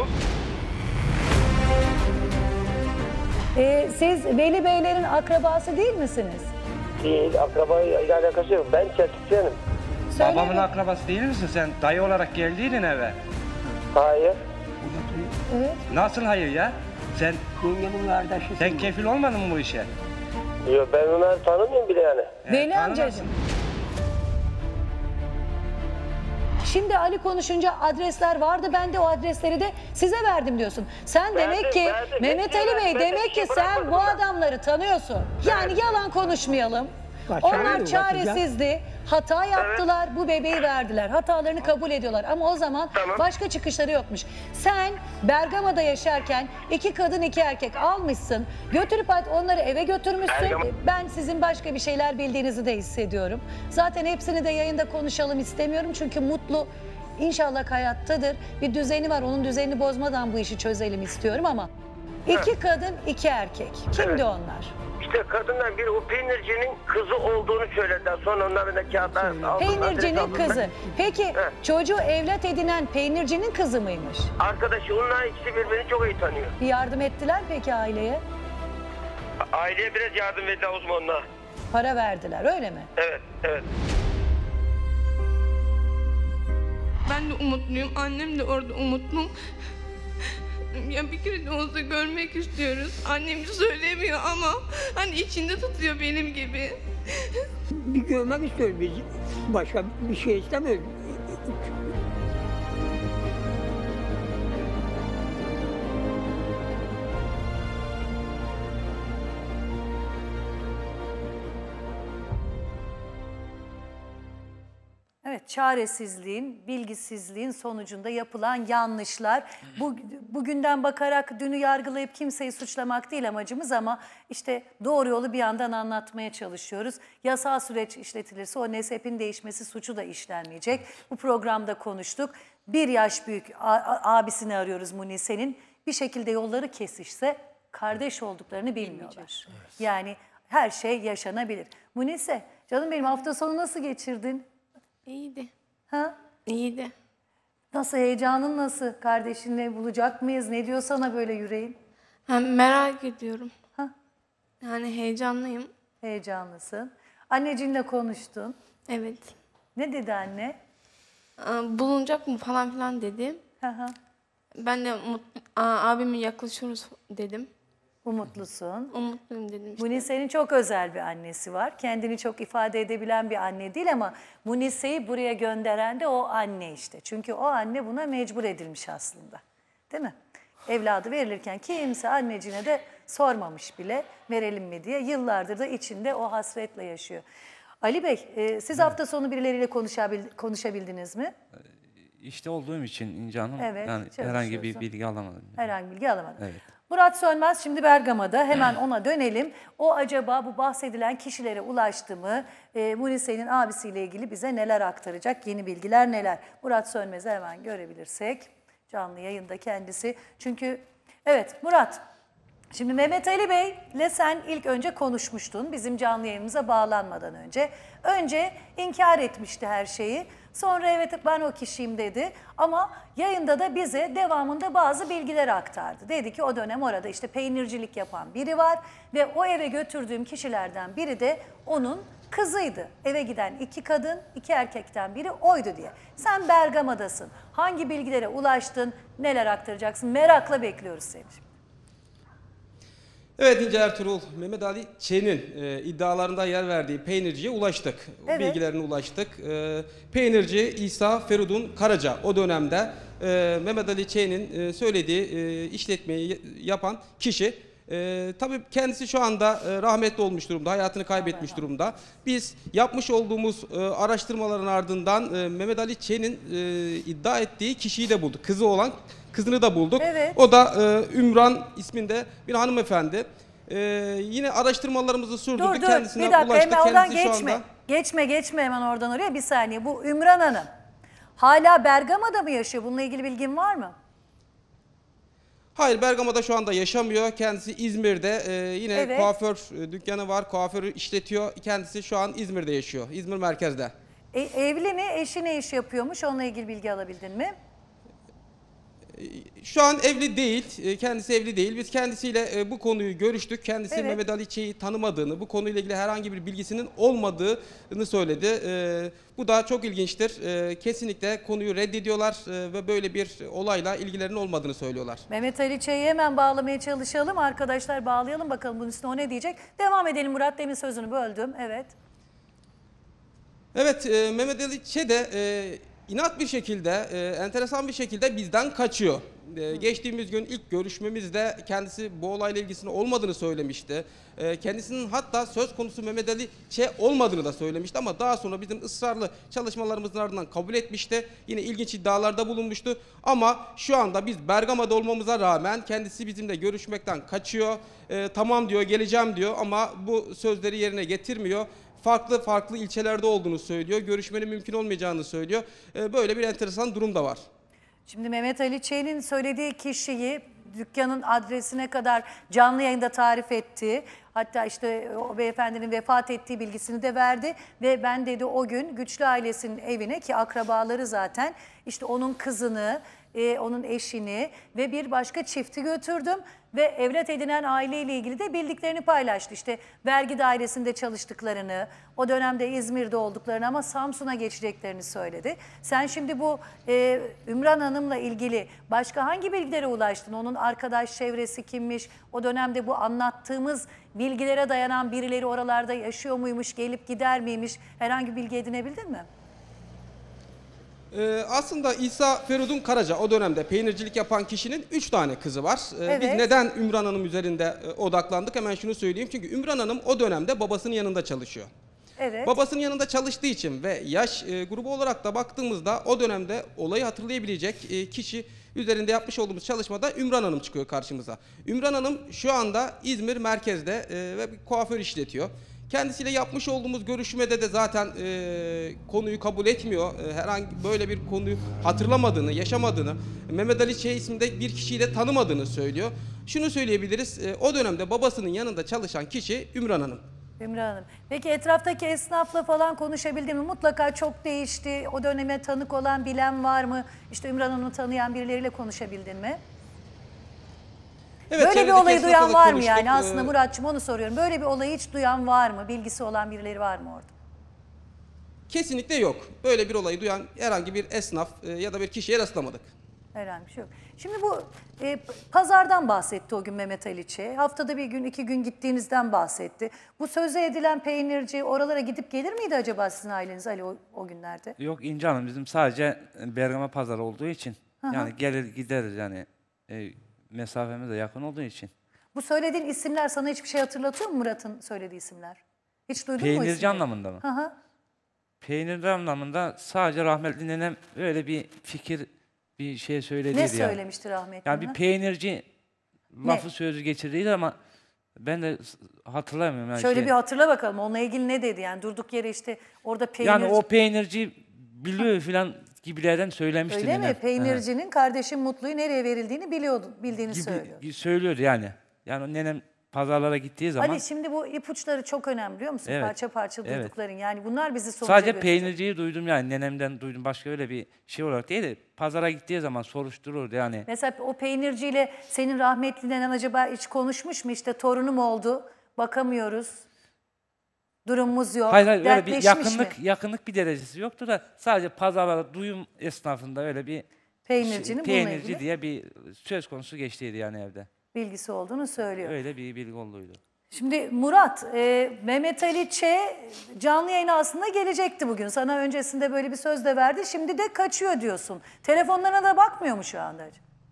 Ee, siz Veli Beylerin akrabası değil misiniz? Değil, akraba ile alakası yok. Ben Çeltikçiyenim. Babamın akrabası değil misin sen? Dayı olarak geldiydin eve. Hayır. Evet. Nasıl hayır ya? Sen Yengemin kardeşi. sen kefil olmadın mı bu işe? Yok, ben onları tanımıyorum bile yani. Veli tanımazsın. amcacığım. Şimdi Ali konuşunca adresler vardı. Ben de o adresleri de size verdim diyorsun. Sen Verdim, demek ki verdim. Mehmet Hepsini Ali Bey verdim. Ben de demek ki işi sen bırakmadım bu ben. adamları tanıyorsun. Yani yalan konuşmayalım. Bak, Onlar tanıyorum, çaresizdi. Hata yaptılar. Bu bebeği verdiler. Hatalarını kabul ediyorlar. Ama o zaman başka çıkışları yokmuş. Sen Bergama'da yaşarken iki kadın iki erkek almışsın. Götürüp onları eve götürmüşsün. Bergama. Ben sizin başka bir şeyler bildiğinizi de hissediyorum. Zaten hepsini de yayında konuşalım istemiyorum. Çünkü Mutlu İnşallah hayattadır. Bir düzeni var. Onun düzenini bozmadan bu işi çözelim istiyorum ama iki kadın, iki erkek. Kimdi Evet. onlar? İşte kadından biri o peynircinin kızı olduğunu söylediler. Sonra onların da kağıtlar aldılar. Peynircinin kızı. Peki çocuğu evlat edinen peynircinin kızı mıymış? Arkadaşı, onlar ikisi birbirini çok iyi tanıyor. Bir yardım ettiler peki aileye? Aileye biraz yardım verdi uzmanlar. Para verdiler öyle mi? Evet, evet. Ben de umutluyum. Annem de orada umutlu. Ya bir kere de olsa görmek istiyoruz. Annem söylemiyor ama hani içinde tutuyor benim gibi. Bir görmek istiyoruz biz. Başka bir şey istemiyoruz. Evet, çaresizliğin, bilgisizliğin sonucunda yapılan yanlışlar. Bu, bugünden bakarak dünü yargılayıp kimseyi suçlamak değil amacımız ama işte doğru yolu bir yandan anlatmaya çalışıyoruz. Yasal süreç işletilirse o nesebin değişmesi suçu da işlenmeyecek. Bu programda konuştuk. Bir yaş büyük abisini arıyoruz Munise'nin. Bir şekilde yolları kesişse kardeş olduklarını bilmiyorlar. Evet. Yani her şey yaşanabilir. Munise, canım benim hafta sonu nasıl geçirdin? İyiydi. Ha? İyiydi. Nasıl, heyecanın nasıl? Kardeşinle bulacak mıyız? Ne diyor sana böyle yüreğin? Ha, merak ediyorum. Ha? Yani heyecanlıyım. Heyecanlısın. Annecinle konuştun. Evet. Ne dedi anne? Bulunacak mı falan filan dedi. Hı hı. Ben de abime yaklaşıyoruz dedim. Umutlusun. Umutluyum dedim işte. Munise'nin çok özel bir annesi var. Kendini çok ifade edebilen bir anne değil ama Munise'yi buraya gönderen de o anne işte. Çünkü o anne buna mecbur edilmiş aslında. Değil mi? Evladı verilirken kimse annecine de sormamış bile verelim mi diye. Yıllardır da içinde o hasretle yaşıyor. Ali Bey, e, siz hafta sonu birileriyle konuşabil, konuşabildiniz mi? İşte olduğum için İnce Hanım, Evet, yani herhangi bir bilgi alamadım. Herhangi bir bilgi alamadım. Evet. Murat Sönmez şimdi Bergama'da, hemen ona dönelim. O acaba bu bahsedilen kişilere ulaştı mı? E, Munise'nin abisiyle ilgili bize neler aktaracak? Yeni bilgiler neler? Murat Sönmez'i hemen görebilirsek. Canlı yayında kendisi. Çünkü evet Murat, şimdi Mehmet Ali Bey'le sen ilk önce konuşmuştun bizim canlı yayınımıza bağlanmadan önce. Önce inkar etmişti her şeyi. Sonra evet ben o kişiyim dedi ama yayında da bize devamında bazı bilgiler aktardı. Dedi ki o dönem orada işte peynircilik yapan biri var ve o eve götürdüğüm kişilerden biri de onun kızıydı. Eve giden iki kadın, iki erkekten biri oydu diye. Sen Bergama'dasın. Hangi bilgilere ulaştın, neler aktaracaksın? Merakla bekliyoruz seni. Evet İnce Ertuğrul, Mehmet Ali Ç'nin e, iddialarında yer verdiği peynirciye ulaştık. Evet. Bilgilerine ulaştık. E, peynirci İsa Ferudun Karaca o dönemde e, Mehmet Ali Ç'nin e, söylediği e, işletmeyi yapan kişi. E, tabii kendisi şu anda e, rahmetli olmuş durumda, hayatını kaybetmiş evet. durumda. Biz yapmış olduğumuz e, araştırmaların ardından e, Mehmet Ali Ç'nin e, iddia ettiği kişiyi de bulduk. Kızı olan kızını da bulduk. Evet. O da e, Ümran isminde bir hanımefendi. E, yine araştırmalarımızı sürdürdük. Dur dur kendisine bir dakika ulaştık. hemen oradan Kendisi geçme. Anda... Geçme geçme hemen oradan oraya bir saniye. Bu Ümran Hanım hala Bergama'da mı yaşıyor? Bununla ilgili bilgin var mı? Hayır, Bergama'da şu anda yaşamıyor. Kendisi İzmir'de e, yine Evet. kuaför e, dükkanı var. Kuaförü işletiyor. Kendisi şu an İzmir'de yaşıyor. İzmir merkezde. E, evli mi? Eşi ne iş yapıyormuş? Onunla ilgili bilgi alabildin mi? Şu an evli değil, kendisi evli değil. Biz kendisiyle bu konuyu görüştük. Kendisi evet. Mehmet Ali Ç'yi tanımadığını, bu konuyla ilgili herhangi bir bilgisinin olmadığını söyledi. Bu da çok ilginçtir. Kesinlikle konuyu reddediyorlar ve böyle bir olayla ilgilerinin olmadığını söylüyorlar. Mehmet Ali Ç'yi hemen bağlamaya çalışalım. Arkadaşlar bağlayalım bakalım bunun üstüne o ne diyecek. Devam edelim Murat, demin sözünü böldüm. Evet. Evet, Mehmet Ali Ç de... İnat bir şekilde, e, enteresan bir şekilde bizden kaçıyor. E, geçtiğimiz gün ilk görüşmemizde kendisi bu olayla ilgisinin olmadığını söylemişti. E, kendisinin hatta söz konusu Mehmet Ali Ç olmadığını da söylemişti ama daha sonra bizim ısrarlı çalışmalarımızın ardından kabul etmişti. Yine ilginç iddialarda bulunmuştu. Ama şu anda biz Bergama'da olmamıza rağmen kendisi bizimle görüşmekten kaçıyor. E, tamam diyor, geleceğim diyor ama bu sözleri yerine getirmiyor. Farklı farklı ilçelerde olduğunu söylüyor. Görüşmenin mümkün olmayacağını söylüyor. Böyle bir enteresan durum da var. Şimdi Mehmet Ali Ç'nin söylediği kişiyi dükkanın adresine kadar canlı yayında tarif etti. Hatta işte o beyefendinin vefat ettiği bilgisini de verdi. Ve ben dedi o gün Güçlü ailesinin evine, ki akrabaları zaten, işte onun kızını, e, onun eşini ve bir başka çifti götürdüm. Ve evlat edinen aileyle ilgili de bildiklerini paylaştı. İşte vergi dairesinde çalıştıklarını, o dönemde İzmir'de olduklarını ama Samsun'a geçeceklerini söyledi. Sen şimdi bu e, Ümran Hanım'la ilgili başka hangi bilgilere ulaştın? Onun arkadaş çevresi kimmiş? O dönemde bu anlattığımız bilgilere dayanan birileri oralarda yaşıyor muymuş, gelip gider miymiş? Herhangi bir bilgi edinebildin mi? Ee, aslında İsa Feridun Karaca o dönemde peynircilik yapan kişinin üç tane kızı var. Ee, Evet. Biz neden Ümran Hanım üzerinde e, odaklandık? Hemen şunu söyleyeyim. Çünkü Ümran Hanım o dönemde babasının yanında çalışıyor. Evet. Babasının yanında çalıştığı için ve yaş e, grubu olarak da baktığımızda o dönemde olayı hatırlayabilecek e, kişi üzerinde yapmış olduğumuz çalışmada Ümran Hanım çıkıyor karşımıza. Ümran Hanım şu anda İzmir merkezde e, ve bir kuaför işletiyor. Kendisiyle yapmış olduğumuz görüşmede de zaten e, konuyu kabul etmiyor. E, herhangi böyle bir konuyu hatırlamadığını, yaşamadığını, Mehmet Ali Ç. isminde bir kişiyi de tanımadığını söylüyor. Şunu söyleyebiliriz, e, o dönemde babasının yanında çalışan kişi Ümran Hanım. Ümran Hanım. Peki etraftaki esnafla falan konuşabildin mi? Mutlaka çok değişti. O döneme tanık olan, bilen var mı? İşte Ümran Hanım'ı tanıyan birileriyle konuşabildin mi? Evet, Böyle bir çevredeki olayı esnafla duyan da var mı konuştuk. yani? Aslında Ee, Muratçım onu soruyorum. Böyle bir olayı hiç duyan var mı? Bilgisi olan birileri var mı orada? Kesinlikle yok. Böyle bir olayı duyan herhangi bir esnaf e, ya da bir kişiye rastlamadık. Herhangi bir şey yok. Şimdi bu e, pazardan bahsetti o gün Mehmet Ali Ç. Haftada bir gün, iki gün gittiğinizden bahsetti. Bu sözü edilen peynirci oralara gidip gelir miydi acaba sizin aileniz Ali o, o günlerde? Yok İnce Hanım, bizim sadece Bergama pazarı olduğu için Hı hı. yani gelir gideriz yani e, mesafemiz de yakın olduğu için. Bu söylediğin isimler sana hiçbir şey hatırlatıyor mu, Murat'ın söylediği isimler? Hiç duydun mu o Peynirci isimleri? anlamında mı? Hı hı. Peynirci anlamında sadece rahmetli nenem öyle bir fikir, bir şey söylediydi Ne yani. söylemişti rahmetli? Yani bir nene? peynirci lafı Ne? sözü geçirdiydi ama ben de hatırlamıyorum. Yani Şöyle şey. bir hatırla bakalım onunla ilgili ne dedi yani durduk yere işte orada peynir... Yani o peynirci biliyor filan gibilerden söylemişti. Öyle mi? nenem. Peynircinin kardeşin Mutlu'yu nereye verildiğini biliyordu, bildiğini Gibi, söylüyor. gibi söylüyordu yani. Yani nenem pazarlara gittiği zaman Ali şimdi bu ipuçları çok önemli biliyor musun? Evet, Parça parça evet. duydukların yani bunlar bizi sonuca sadece götürecek. peynirciyi duydum yani nenemden duydum, başka öyle bir şey olarak değil de pazara gittiği zaman soruştururdu yani. Mesela o peynirciyle senin rahmetli nenen acaba hiç konuşmuş mu? İşte torunum oldu, bakamıyoruz, durumumuz yok, Hayır hayır öyle bir dertleşmiş yakınlık mi? yakınlık bir derecesi yoktu da sadece pazarlara duyum esnafında öyle bir Peynircinin şey, bununla peynirci ilgili diye bir söz konusu geçtiydi yani evde. bilgisi olduğunu söylüyor. Öyle bir bilgi olduğuydu. Şimdi Murat, e, Mehmet Ali Ç. canlı yayına aslında gelecekti bugün. Sana öncesinde böyle bir söz de verdi. Şimdi de kaçıyor diyorsun. Telefonlarına da bakmıyor mu şu anda?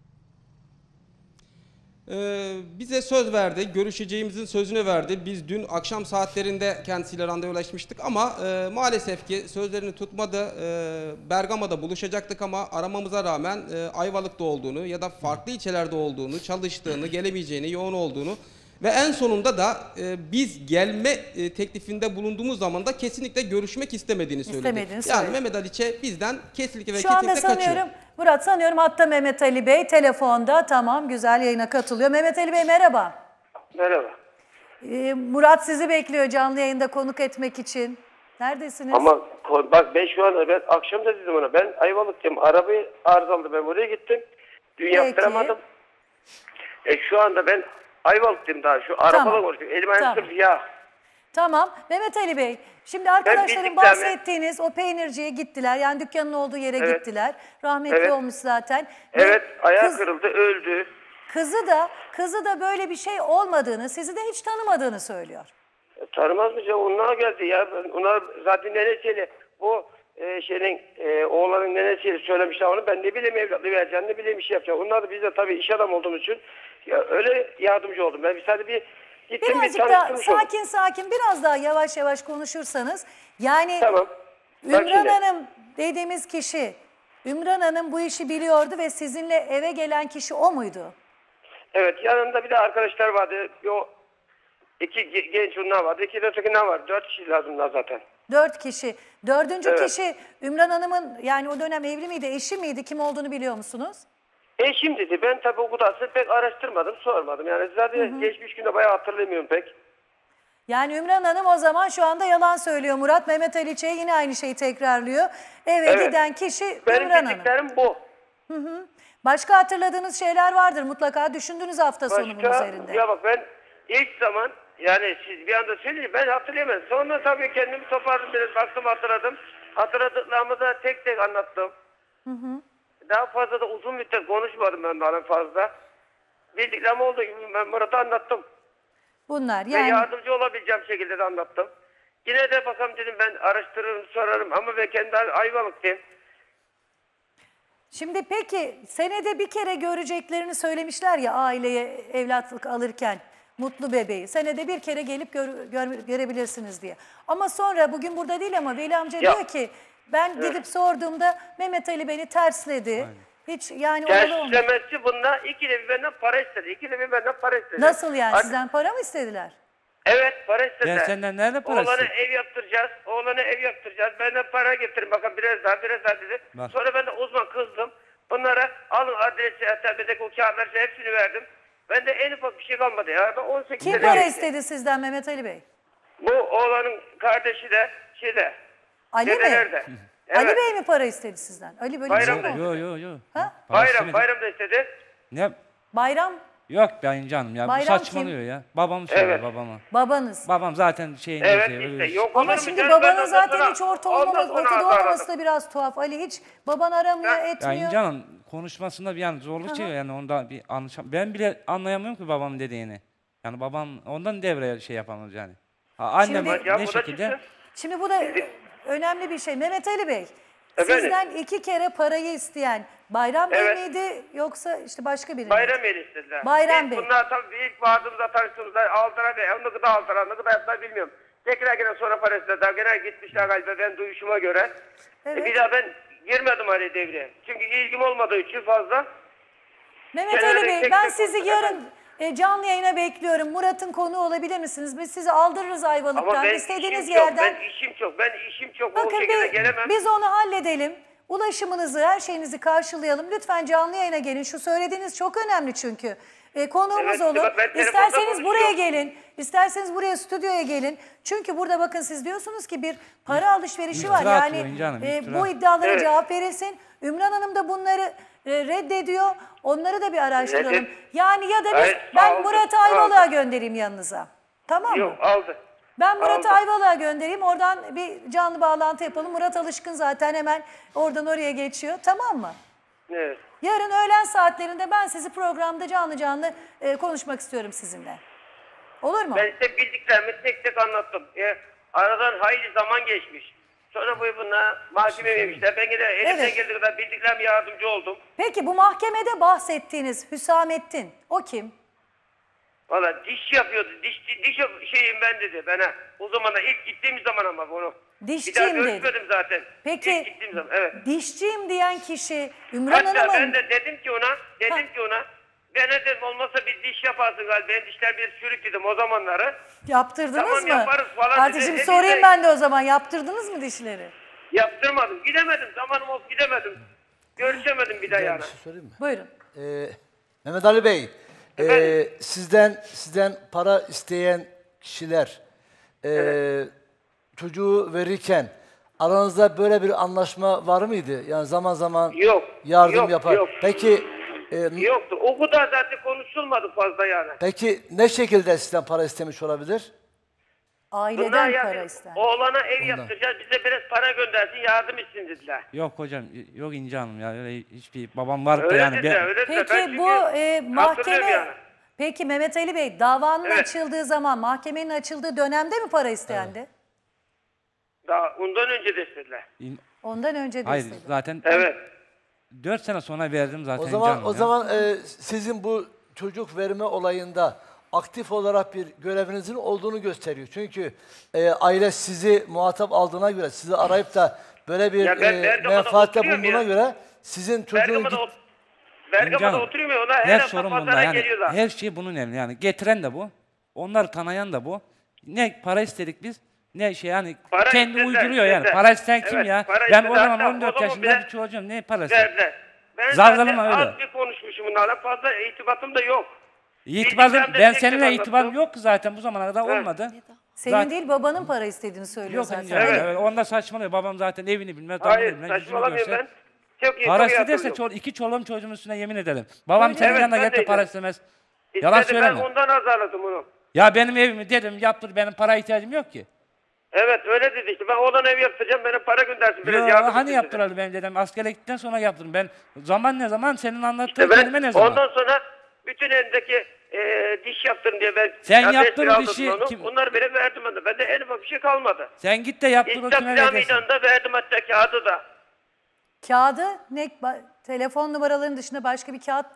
Ee, bize söz verdi, görüşeceğimizin sözünü verdi. Biz dün akşam saatlerinde kendisiyle randevulaşmıştık ama e, maalesef ki sözlerini tutmadı. E, Bergama'da buluşacaktık ama aramamıza rağmen e, Ayvalık'ta olduğunu ya da farklı ilçelerde olduğunu, çalıştığını, gelemeyeceğini, yoğun olduğunu ve en sonunda da e, biz gelme e, teklifinde bulunduğumuz zaman da kesinlikle görüşmek istemediğini söyledi. İstemediğini yani söyledi. Mehmet Ali Ç. bizden kesinlikle ve Şu anda kesinlikle kaçıyor. sanıyorum, Murat sanıyorum hatta Mehmet Ali Bey telefonda, tamam, güzel, yayına katılıyor. Mehmet Ali Bey merhaba. Merhaba. Ee, Murat sizi bekliyor canlı yayında konuk etmek için. Neredesiniz? Ama ko- bak ben şu an ben akşam da dedim ona ben Ayvalık'tayım. Arabayı arızalı ben oraya gittim. Dün Peki. yaptıramadım. E şu anda ben Ayvalık'tayım daha şu arabayla Tamam. konuşuyorum. Elim ayağım Tamam. sırf yağ. Tamam. Mehmet Ali Bey, şimdi arkadaşların bildiklerimi- bahsettiğiniz o peynirciye gittiler. Yani dükkanın olduğu yere Evet. gittiler. Rahmetli Evet. olmuş zaten. Ve Evet ayağı kız- kırıldı öldü. Kızı da kızı da böyle bir şey olmadığını, sizi de hiç tanımadığını söylüyor. E, tanımaz mı canım? Onlar geldi ya. Ben- Onlar zaten nenesiyle bu e, şeyin e, oğlanın nenesiyle söylemişler onu. Ben ne bileyim evlatlığı vereceğim, ne bileyim iş yapacağım. Onlar da biz de tabii iş adamı olduğumuz için ya, öyle yardımcı oldum. Ben bir sadece bir gittim Birazcık bir daha tanıştırmış oldum. sakin sakin, biraz daha yavaş yavaş konuşursanız. Yani Tamam. Bak Ümran şimdi. Hanım dediğimiz kişi, Ümran Hanım bu işi biliyordu ve sizinle eve gelen kişi o muydu? Evet yanında bir de arkadaşlar vardı. O iki ge- genç onlar vardı. İki de ötekiler var. Dört kişi lazımlar zaten. Dört kişi. Dördüncü Evet. kişi Ümran Hanım'ın, yani o dönem evli miydi, eşi miydi, kim olduğunu biliyor musunuz? Eşim dedi. Ben tabii o kadarını pek araştırmadım, sormadım. Yani zaten geçmiş günde bayağı hatırlamıyorum pek. Yani Ümran Hanım o zaman şu anda yalan söylüyor Murat. Mehmet Ali Ç'ye yine aynı şeyi tekrarlıyor. Eve Evet. giden kişi Benim Ümran Hanım. bildiklerim bu. Hı hı. Başka hatırladığınız şeyler vardır mutlaka. Düşündünüz hafta sonu bunun Başka, üzerinde. ya bak ben ilk zaman yani siz bir anda söyleyince ben hatırlayamadım. Sonra tabii kendimi toparladım biraz baktım hatırladım. Hatırladıklarımı da tek tek anlattım. Hı hı. Daha fazla da uzun müddet konuşmadım ben daha fazla. Bildiklerim olduğu gibi ben Murat'a anlattım. Bunlar Ve yani yardımcı olabileceğim şekilde de anlattım. Yine de bakalım dedim ben araştırırım sorarım ama ben kendi Ayvalık'tayım. şimdi peki senede bir kere göreceklerini söylemişler ya aileye evlatlık alırken mutlu bebeği. Senede bir kere gelip gör, gör- görebilirsiniz diye. Ama sonra bugün burada değil ama Veli amca Ya. diyor ki ben gidip sorduğumda Mehmet Ali beni tersledi. Hiç yani oralı olmadı. Terslemesi bunda ikide bir benden para istedi. İkide bir benden para istedi. Nasıl yani Artık- sizden para mı istediler? Evet para istediler. Ben senden nerede para Oğlana istedim? ev yaptıracağız. Oğlana ev yaptıracağız. Benden para getirin bakın biraz daha biraz daha dedi. Bak. Sonra ben de uzman kızdım. Bunlara alın adresi, tepedeki o kağıtları hepsini verdim. Bende en ufak bir şey kalmadı ya. Ben on sekiz Kim sene para geçti. istedi sizden Mehmet Ali Bey? Bu oğlanın kardeşi de şeyde. Ali mi? dedelerde. Ali Evet. Bey mi para istedi sizden? Ali böyle bir şey Bayram mi da oldu? Yok yok yok. Ha? Bayram, bayram da istedi. Ne? Bayram Yok ben canım ya. Bayram Bu saçmalıyor ya. Babam söylüyor Evet. babama. babanız. Babam zaten şeyin Evet şey, işte öyle- yok Ama olur mu şimdi canım? Ben babanın ondan zaten sonra- hiç orta ondan olmaması, sonra ortada aradım. olmaması da biraz tuhaf. Ali hiç baban aramıyor, Ya etmiyor. İncan'ın konuşmasında bir yani zorluk çekiyor yani onda bir anlaşam. Ben bile anlayamıyorum ki babam dediğini. Yani babam ondan devreye şey yapamaz yani. Ha, annem Şimdi- Ya ne bu da şekilde? çıksın. Şimdi bu da önemli bir şey. Mehmet Ali Bey, Efendim? sizden iki kere parayı isteyen Bayram Bey Evet. miydi yoksa işte başka biri mi? Bayram Bey istediler. Bayram Biz Bey. Bunlar tabii ilk vardığımızda tanıştığımızda aldılar ve onu kadar aldılar, ne kadar yaptılar bilmiyorum. Tekrar gene sonra para istediler. Gene gitmişler galiba ben duyuşuma göre. Evet. E, bir daha ben girmedim araya devreye. Çünkü ilgim olmadığı için fazla. Mehmet Kenara Ali Bey, tek ben tek sizi konuşun yarın e, canlı yayına bekliyorum. Murat'ın konuğu olabilir misiniz? Biz sizi aldırırız Ama Ayvalık'tan. ben İstediğiniz işim çok, yerden. ben işim çok, ben işim çok o Bakın şekilde bir, gelemem. biz onu halledelim. Ulaşımınızı, her şeyinizi karşılayalım. Lütfen canlı yayına gelin. Şu söylediğiniz çok önemli çünkü. E, konuğumuz Evet, olun. bak ben telefonda İsterseniz buraya konuşuyorum. gelin. İsterseniz buraya stüdyoya gelin. Çünkü burada bakın siz diyorsunuz ki bir para alışverişi var. İftira Yani atıyor İnce Hanım, e, iftira. bu iddialara Evet. cevap verilsin. Ümran Hanım da bunları e, reddediyor. Onları da bir araştıralım. Reddet- Yani ya da biz, Hayır, ben aldı, Murat'ı Ayvalık'a göndereyim yanınıza. Tamam mı? Yok aldı. Ben Murat'ı Aldı. Ayvalık'a göndereyim. Oradan bir canlı bağlantı yapalım. Murat alışkın zaten hemen oradan oraya geçiyor. Tamam mı? Evet. Yarın öğlen saatlerinde ben sizi programda canlı canlı e, konuşmak istiyorum sizinle. Olur mu? Ben size bildiklerimi tek tek anlattım. E, aradan hayli zaman geçmiş. Sonra bu bununla mahkemeye vermişler. Ben yine elimden Evet. geldiği kadar bildiklerime yardımcı oldum. Peki bu mahkemede bahsettiğiniz Hüsamettin o kim? Valla diş yapıyordu. Diş, diş yap- şeyim ben dedi bana. O zaman da ilk gittiğim zaman ama bunu. Bir daha Dişçiyim dedi. görüşmedim zaten. Peki İlk gittiğim zaman evet. dişçiyim diyen kişi Ümran Hatta Hanım'ın... ben de dedim ki ona, dedim ki ona, ben dedim olmasa bir diş yaparsın galiba. Benim dişler bir çürük dedim o zamanları. Yaptırdınız Tamam, mı? yaparız falan Artık dedi. şimdi Dedi sorayım de- ben de o zaman. Yaptırdınız mı dişleri? Yaptırmadım. Gidemedim. Zamanım olsun gidemedim. Görüşemedim bir daha yani. Bir şey sorayım mı? Buyurun. Ee, Mehmet Ali Bey, e, sizden sizden para isteyen kişiler e, çocuğu verirken aranızda böyle bir anlaşma var mıydı? Yani zaman zaman Yok, yardım yok, yapar. yok. Peki e, Yoktu. O kadar zaten konuşulmadı fazla yani. peki ne şekilde sizden para istemiş olabilir? Aileden Bunlar yani para ister. oğlana ev Ondan. yaptıracağız. Bize biraz para göndersin yardım etsin dediler. Yok hocam yok İnce Hanım ya öyle hiçbir babam var da Öyle yani. dediler, ben- öyle dediler. Ben Peki çünkü bu e, hatırlıyorum mahkeme... yani. Peki Mehmet Ali Bey davanın Evet. açıldığı zaman mahkemenin açıldığı dönemde mi para istendi? Daha ondan önce de istediler. Ondan önce de Hayır istedi. zaten Evet. dört sene sonra verdim zaten O zaman canım o ya. zaman e, sizin bu çocuk verme olayında aktif olarak bir görevinizin olduğunu gösteriyor. Çünkü e, aile sizi muhatap aldığına göre, sizi arayıp da böyle bir Ya ben e, Bergama'da menfaatte oturuyorum bulunduğuna ya. göre sizin çocuğun Bergama'da, git- ot Bergama'da Canım, oturuyorum ya. Ona her, her hafta sorun bunda pazara yani geliyorlar. her şey bunun elinde yani getiren de bu. Onlar kanayan da bu. Ne para istedik biz ne şey yani Para kendi istediler, uyduruyor yani. istediler. Para isteyen kim Evet, ya? para Ben istediler. o zaman Hatta on dört o zaman yaşında bile bir çocuğum ne parası? Verdiler. Ben Zargalama zaten öyle. az bir konuşmuşum bunlarla. Fazla irtibatım da yok. İtibarım, Bildiklerimde ben tek tek seninle anlattım. itibarım yok ki zaten bu zamana kadar Evet. olmadı. Senin Zaten- değil babanın para istediğini söylüyor Yok zaten. İnce Hanım, evet. Onda saçmalıyor. Babam zaten evini bilmez, damını Hayır bilmez, yüzünü saçmalamıyorum görse. ben. Çok iyi, Para çok iyi istederse hatırlıyorum. çol iki çoluğum çocuğumun üstüne yemin ederim. Babam Evet, senin evet, yanına ben gelip de de para öyle. istemez. Yalan İstedi, ben söyleme. ondan azarladım onu. Ya benim evimi dedim yaptır, benim para ihtiyacım yok ki. Evet öyle dedi işte. Ben oğlan ev yaptıracağım, bana para göndersin. Biraz Yo, yardım hani etsin dedi. yaptıralım benim dedem. Askere gittikten sonra yaptırdım. Ben zaman ne zaman? Senin anlattığın İşte ben kelime ne zaman? ondan sonra bütün elindeki e, diş yaptırın diye ben Sen adres yaptır o aldım dişi, onu. kim- Onları bile verdim ben de. Bende en ufak bir şey kalmadı. Sen git de yaptır o İslam kime plan vereceksin. meydanında verdim hatta kağıdı da. Kağıdı ne? Ba- telefon numaralarının dışında başka bir kağıt.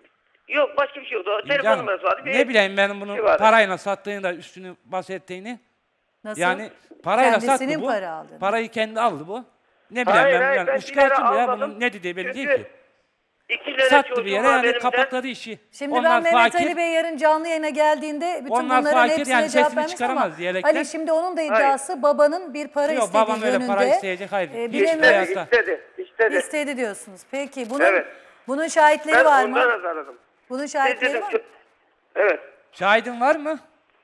Yok başka bir şey yoktu. Telefon Canım, numarası vardı. Bir ne bileyim benim bunu şey vardı. parayla sattığını da üstünü bahsettiğini. Nasıl? Yani parayla Kendisinin sattı bu. para aldığını. Parayı kendi aldı bu. Ne bileyim Hayır, ben hayır, yani ben üç bir lira kağıtçı bu ya almadım. bunun ne dediği belli değil Çünkü ki. İki tane Sattı bir çocuğum yere var yani benim de. kapakladı işi. Şimdi Onlar ben Mehmet fakir. Ali Bey yarın canlı yayına geldiğinde bütün Onlar bunların fakir, hepsine yani cevap sesini vermiş ama çıkaramaz diyerekten. Ali şimdi onun da iddiası babanın bir para Yok, istediği babam öyle yönünde. para isteyecek, hayır. E, Hiç bilemiyorum. hayatta. İstedi, istedi. İstedi diyorsunuz. Peki bunun Evet. bunun şahitleri Ben var ondan mı? azarladım. Bunun şahitleri dedim var ki- mı? Evet. Şahidin var mı?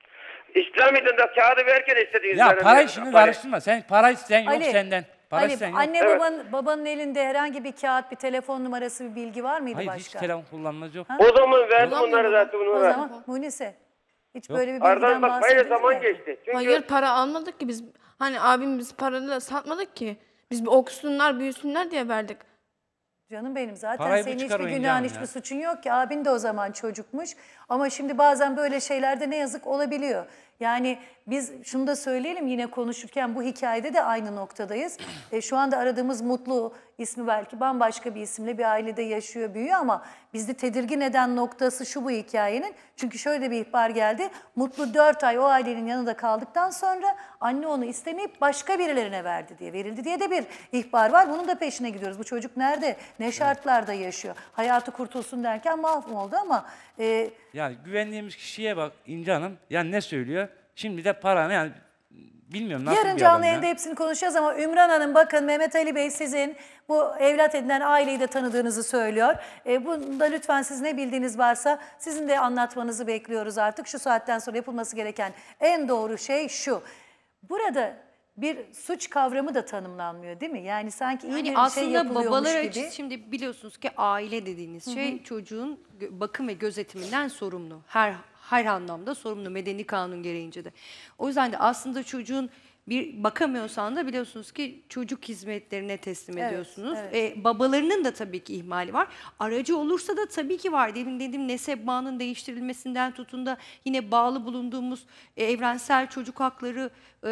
İslami'den de kağıdı verirken istedi. Ya yüzlerine para diyor. işini Ali. karıştırma. Sen para isten yok Ali, senden. Para Ali, isten yok. anne Evet. babanın, babanın elinde herhangi bir kağıt, bir telefon numarası, bir bilgi var mıydı Hayır başka? hiç telefon kullanmaz yok. O zaman verdim onları zaten O bunu ver. zaman Munise hiç Yok. böyle bir bilgiden Aradan bak bayağı bahsedilir zaman mi? geçti. Çünkü Hayır para almadık ki biz. Hani abim biz parayla satmadık ki. Biz bir okusunlar, büyüsünler diye verdik. Canım benim zaten Parayı bu senin çıkar hiçbir oyun günahın, canım hiçbir ya. suçun yok ki. Abin de o zaman çocukmuş. Ama şimdi bazen böyle şeylerde ne yazık olabiliyor. Yani biz şunu da söyleyelim yine konuşurken bu hikayede de aynı noktadayız. E, şu anda aradığımız Mutlu ismi belki bambaşka bir isimle bir ailede yaşıyor, büyüyor ama bizde tedirgin eden noktası şu bu hikayenin. Çünkü şöyle bir ihbar geldi. Mutlu dört ay o ailenin yanında kaldıktan sonra anne onu istemeyip başka birilerine verdi diye, verildi diye de bir ihbar var. Bunun da peşine gidiyoruz. Bu çocuk nerede, ne şartlarda yaşıyor? Hayatı kurtulsun derken mahvoldu ama... E, Yani güvendiğimiz kişiye bak İnce Hanım. Yani ne söylüyor? Şimdi de para ne yani bilmiyorum nasıl Yarın bir canlı adam yayında ya. hepsini konuşacağız ama Ümran Hanım bakın Mehmet Ali Bey sizin bu evlat edinen aileyi de tanıdığınızı söylüyor. E, bunda lütfen siz ne bildiğiniz varsa sizin de anlatmanızı bekliyoruz artık. Şu saatten sonra yapılması gereken en doğru şey şu. Burada bir suç kavramı da tanımlanmıyor değil mi? Yani sanki iyi Yani bir şey aslında yapılıyormuş babalar gibi. açısından şimdi biliyorsunuz ki aile dediğiniz şey çocuğun gö- bakım ve gözetiminden sorumlu. Her her anlamda sorumlu medeni kanun gereğince de. O yüzden de aslında çocuğun bir bakamıyorsan da biliyorsunuz ki çocuk hizmetlerine teslim Evet, ediyorsunuz. evet. E, babalarının da tabii ki ihmali var. Aracı olursa da tabii ki var. Demin dediğim nesep bağının değiştirilmesinden tutun da yine bağlı bulunduğumuz e, evrensel çocuk hakları e,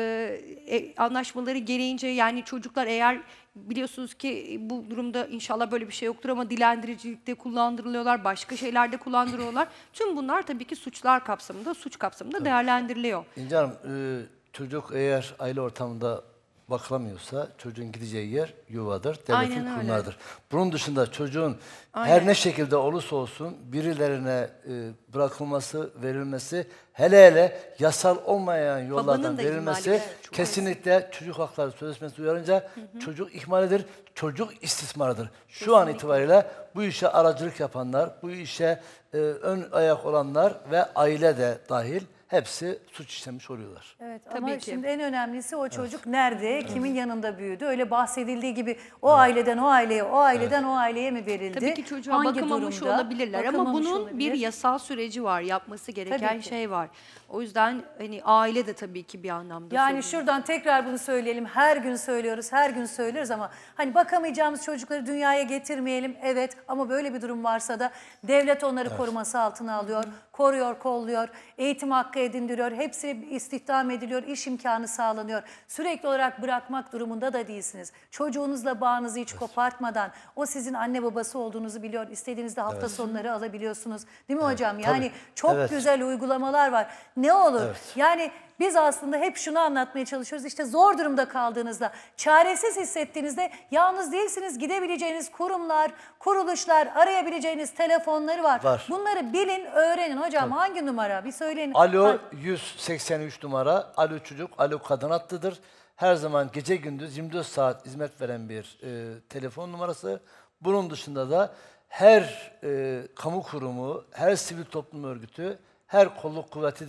e, anlaşmaları gereğince yani çocuklar eğer biliyorsunuz ki bu durumda inşallah böyle bir şey yoktur ama dilendiricilikte kullandırılıyorlar, başka şeylerde kullandırıyorlar. Tüm bunlar tabii ki suçlar kapsamında, suç kapsamında değerlendiriliyor. İnce Hanım, e, çocuk eğer aile ortamında bakılamıyorsa çocuğun gideceği yer yuvadır, devletin Aynen öyle. kurumlarıdır. Bunun dışında çocuğun her Aynen. ne şekilde olursa olsun birilerine e, bırakılması, verilmesi, hele hele yasal olmayan yollardan Babanın da verilmesi ihmali, evet, çok kesinlikle çocuk hakları sözleşmesi uyarınca çocuk ihmalidir, çocuk istismarıdır. Şu an itibariyle bu işe aracılık yapanlar, bu işe e, ön ayak olanlar ve aile de dahil hepsi suç işlemiş oluyorlar. Evet Tabii ama ki. şimdi en önemlisi o çocuk nerede, kimin yanında büyüdü? Öyle bahsedildiği gibi o aileden o aileye, o aileden o aileye mi verildi? Tabii ki çocuğa Hangi bakamamış durumda? olabilirler ama Bakamamış bunun olabilir. bir yasal süreci var, yapması gereken Tabii ki. şey var. O yüzden hani aile de tabii ki bir anlamda Yani sorumlu. şuradan tekrar bunu söyleyelim. Her gün söylüyoruz, her gün söylüyoruz ama hani bakamayacağımız çocukları dünyaya getirmeyelim. Evet ama böyle bir durum varsa da devlet onları koruması altına alıyor, koruyor, kolluyor, eğitim hakkı edindiriyor. Hepsi istihdam ediliyor, iş imkanı sağlanıyor. Sürekli olarak bırakmak durumunda da değilsiniz. Çocuğunuzla bağınızı hiç kopartmadan o sizin anne babası olduğunuzu biliyor. İstediğinizde hafta sonları alabiliyorsunuz. Değil mi hocam? Yani tabii. çok Evet. güzel uygulamalar var. Ne olur? Evet. Yani biz aslında hep şunu anlatmaya çalışıyoruz. İşte zor durumda kaldığınızda, çaresiz hissettiğinizde yalnız değilsiniz. Gidebileceğiniz kurumlar, kuruluşlar, arayabileceğiniz telefonları var. Var. Bunları bilin, öğrenin. Hocam hangi numara? Bir söyleyin. Alo yüz seksen üç numara, alo çocuk, alo kadın hattıdır. Her zaman gece gündüz yirmi dört saat hizmet veren bir e, telefon numarası. Bunun dışında da her e, kamu kurumu, her sivil toplum örgütü, her kolluk kuvveti de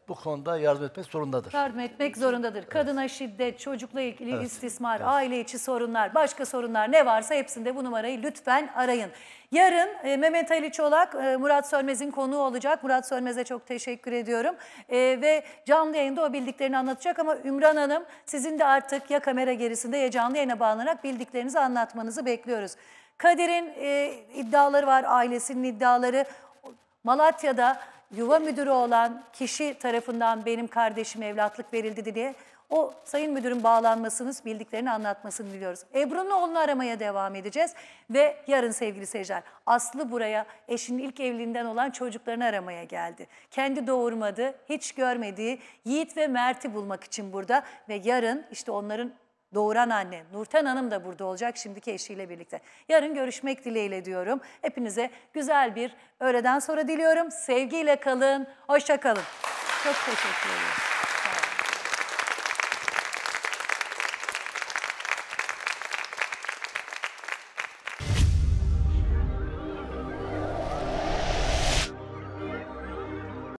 bu konuda yardım etmek zorundadır. Yardım etmek zorundadır. Kadına şiddet, çocukla ilgili Evet, istismar, evet. aile içi sorunlar, başka sorunlar ne varsa hepsinde bu numarayı lütfen arayın. Yarın e, Mehmet Ali Çolak, e, Murat Sönmez'in konuğu olacak. Murat Sönmez'e çok teşekkür ediyorum. E, ve canlı yayında o bildiklerini anlatacak ama Ümran Hanım sizin de artık ya kamera gerisinde ya canlı yayına bağlanarak bildiklerinizi anlatmanızı bekliyoruz. Kadir'in e, iddiaları var, ailesinin iddiaları. Malatya'da yuva müdürü olan kişi tarafından benim kardeşime evlatlık verildi diye o sayın müdürün bağlanmasını, bildiklerini anlatmasını diliyoruz. Ebru'nun oğlunu aramaya devam edeceğiz ve yarın sevgili seyirciler Aslı buraya eşinin ilk evliliğinden olan çocuklarını aramaya geldi. Kendi doğurmadı, hiç görmediği Yiğit ve Mert'i bulmak için burada ve yarın işte onların doğuran anne Nurten Hanım da burada olacak şimdiki eşiyle birlikte. Yarın görüşmek dileğiyle diyorum. Hepinize güzel bir öğleden sonra diliyorum. Sevgiyle kalın, hoşça kalın. Çok teşekkür ederim.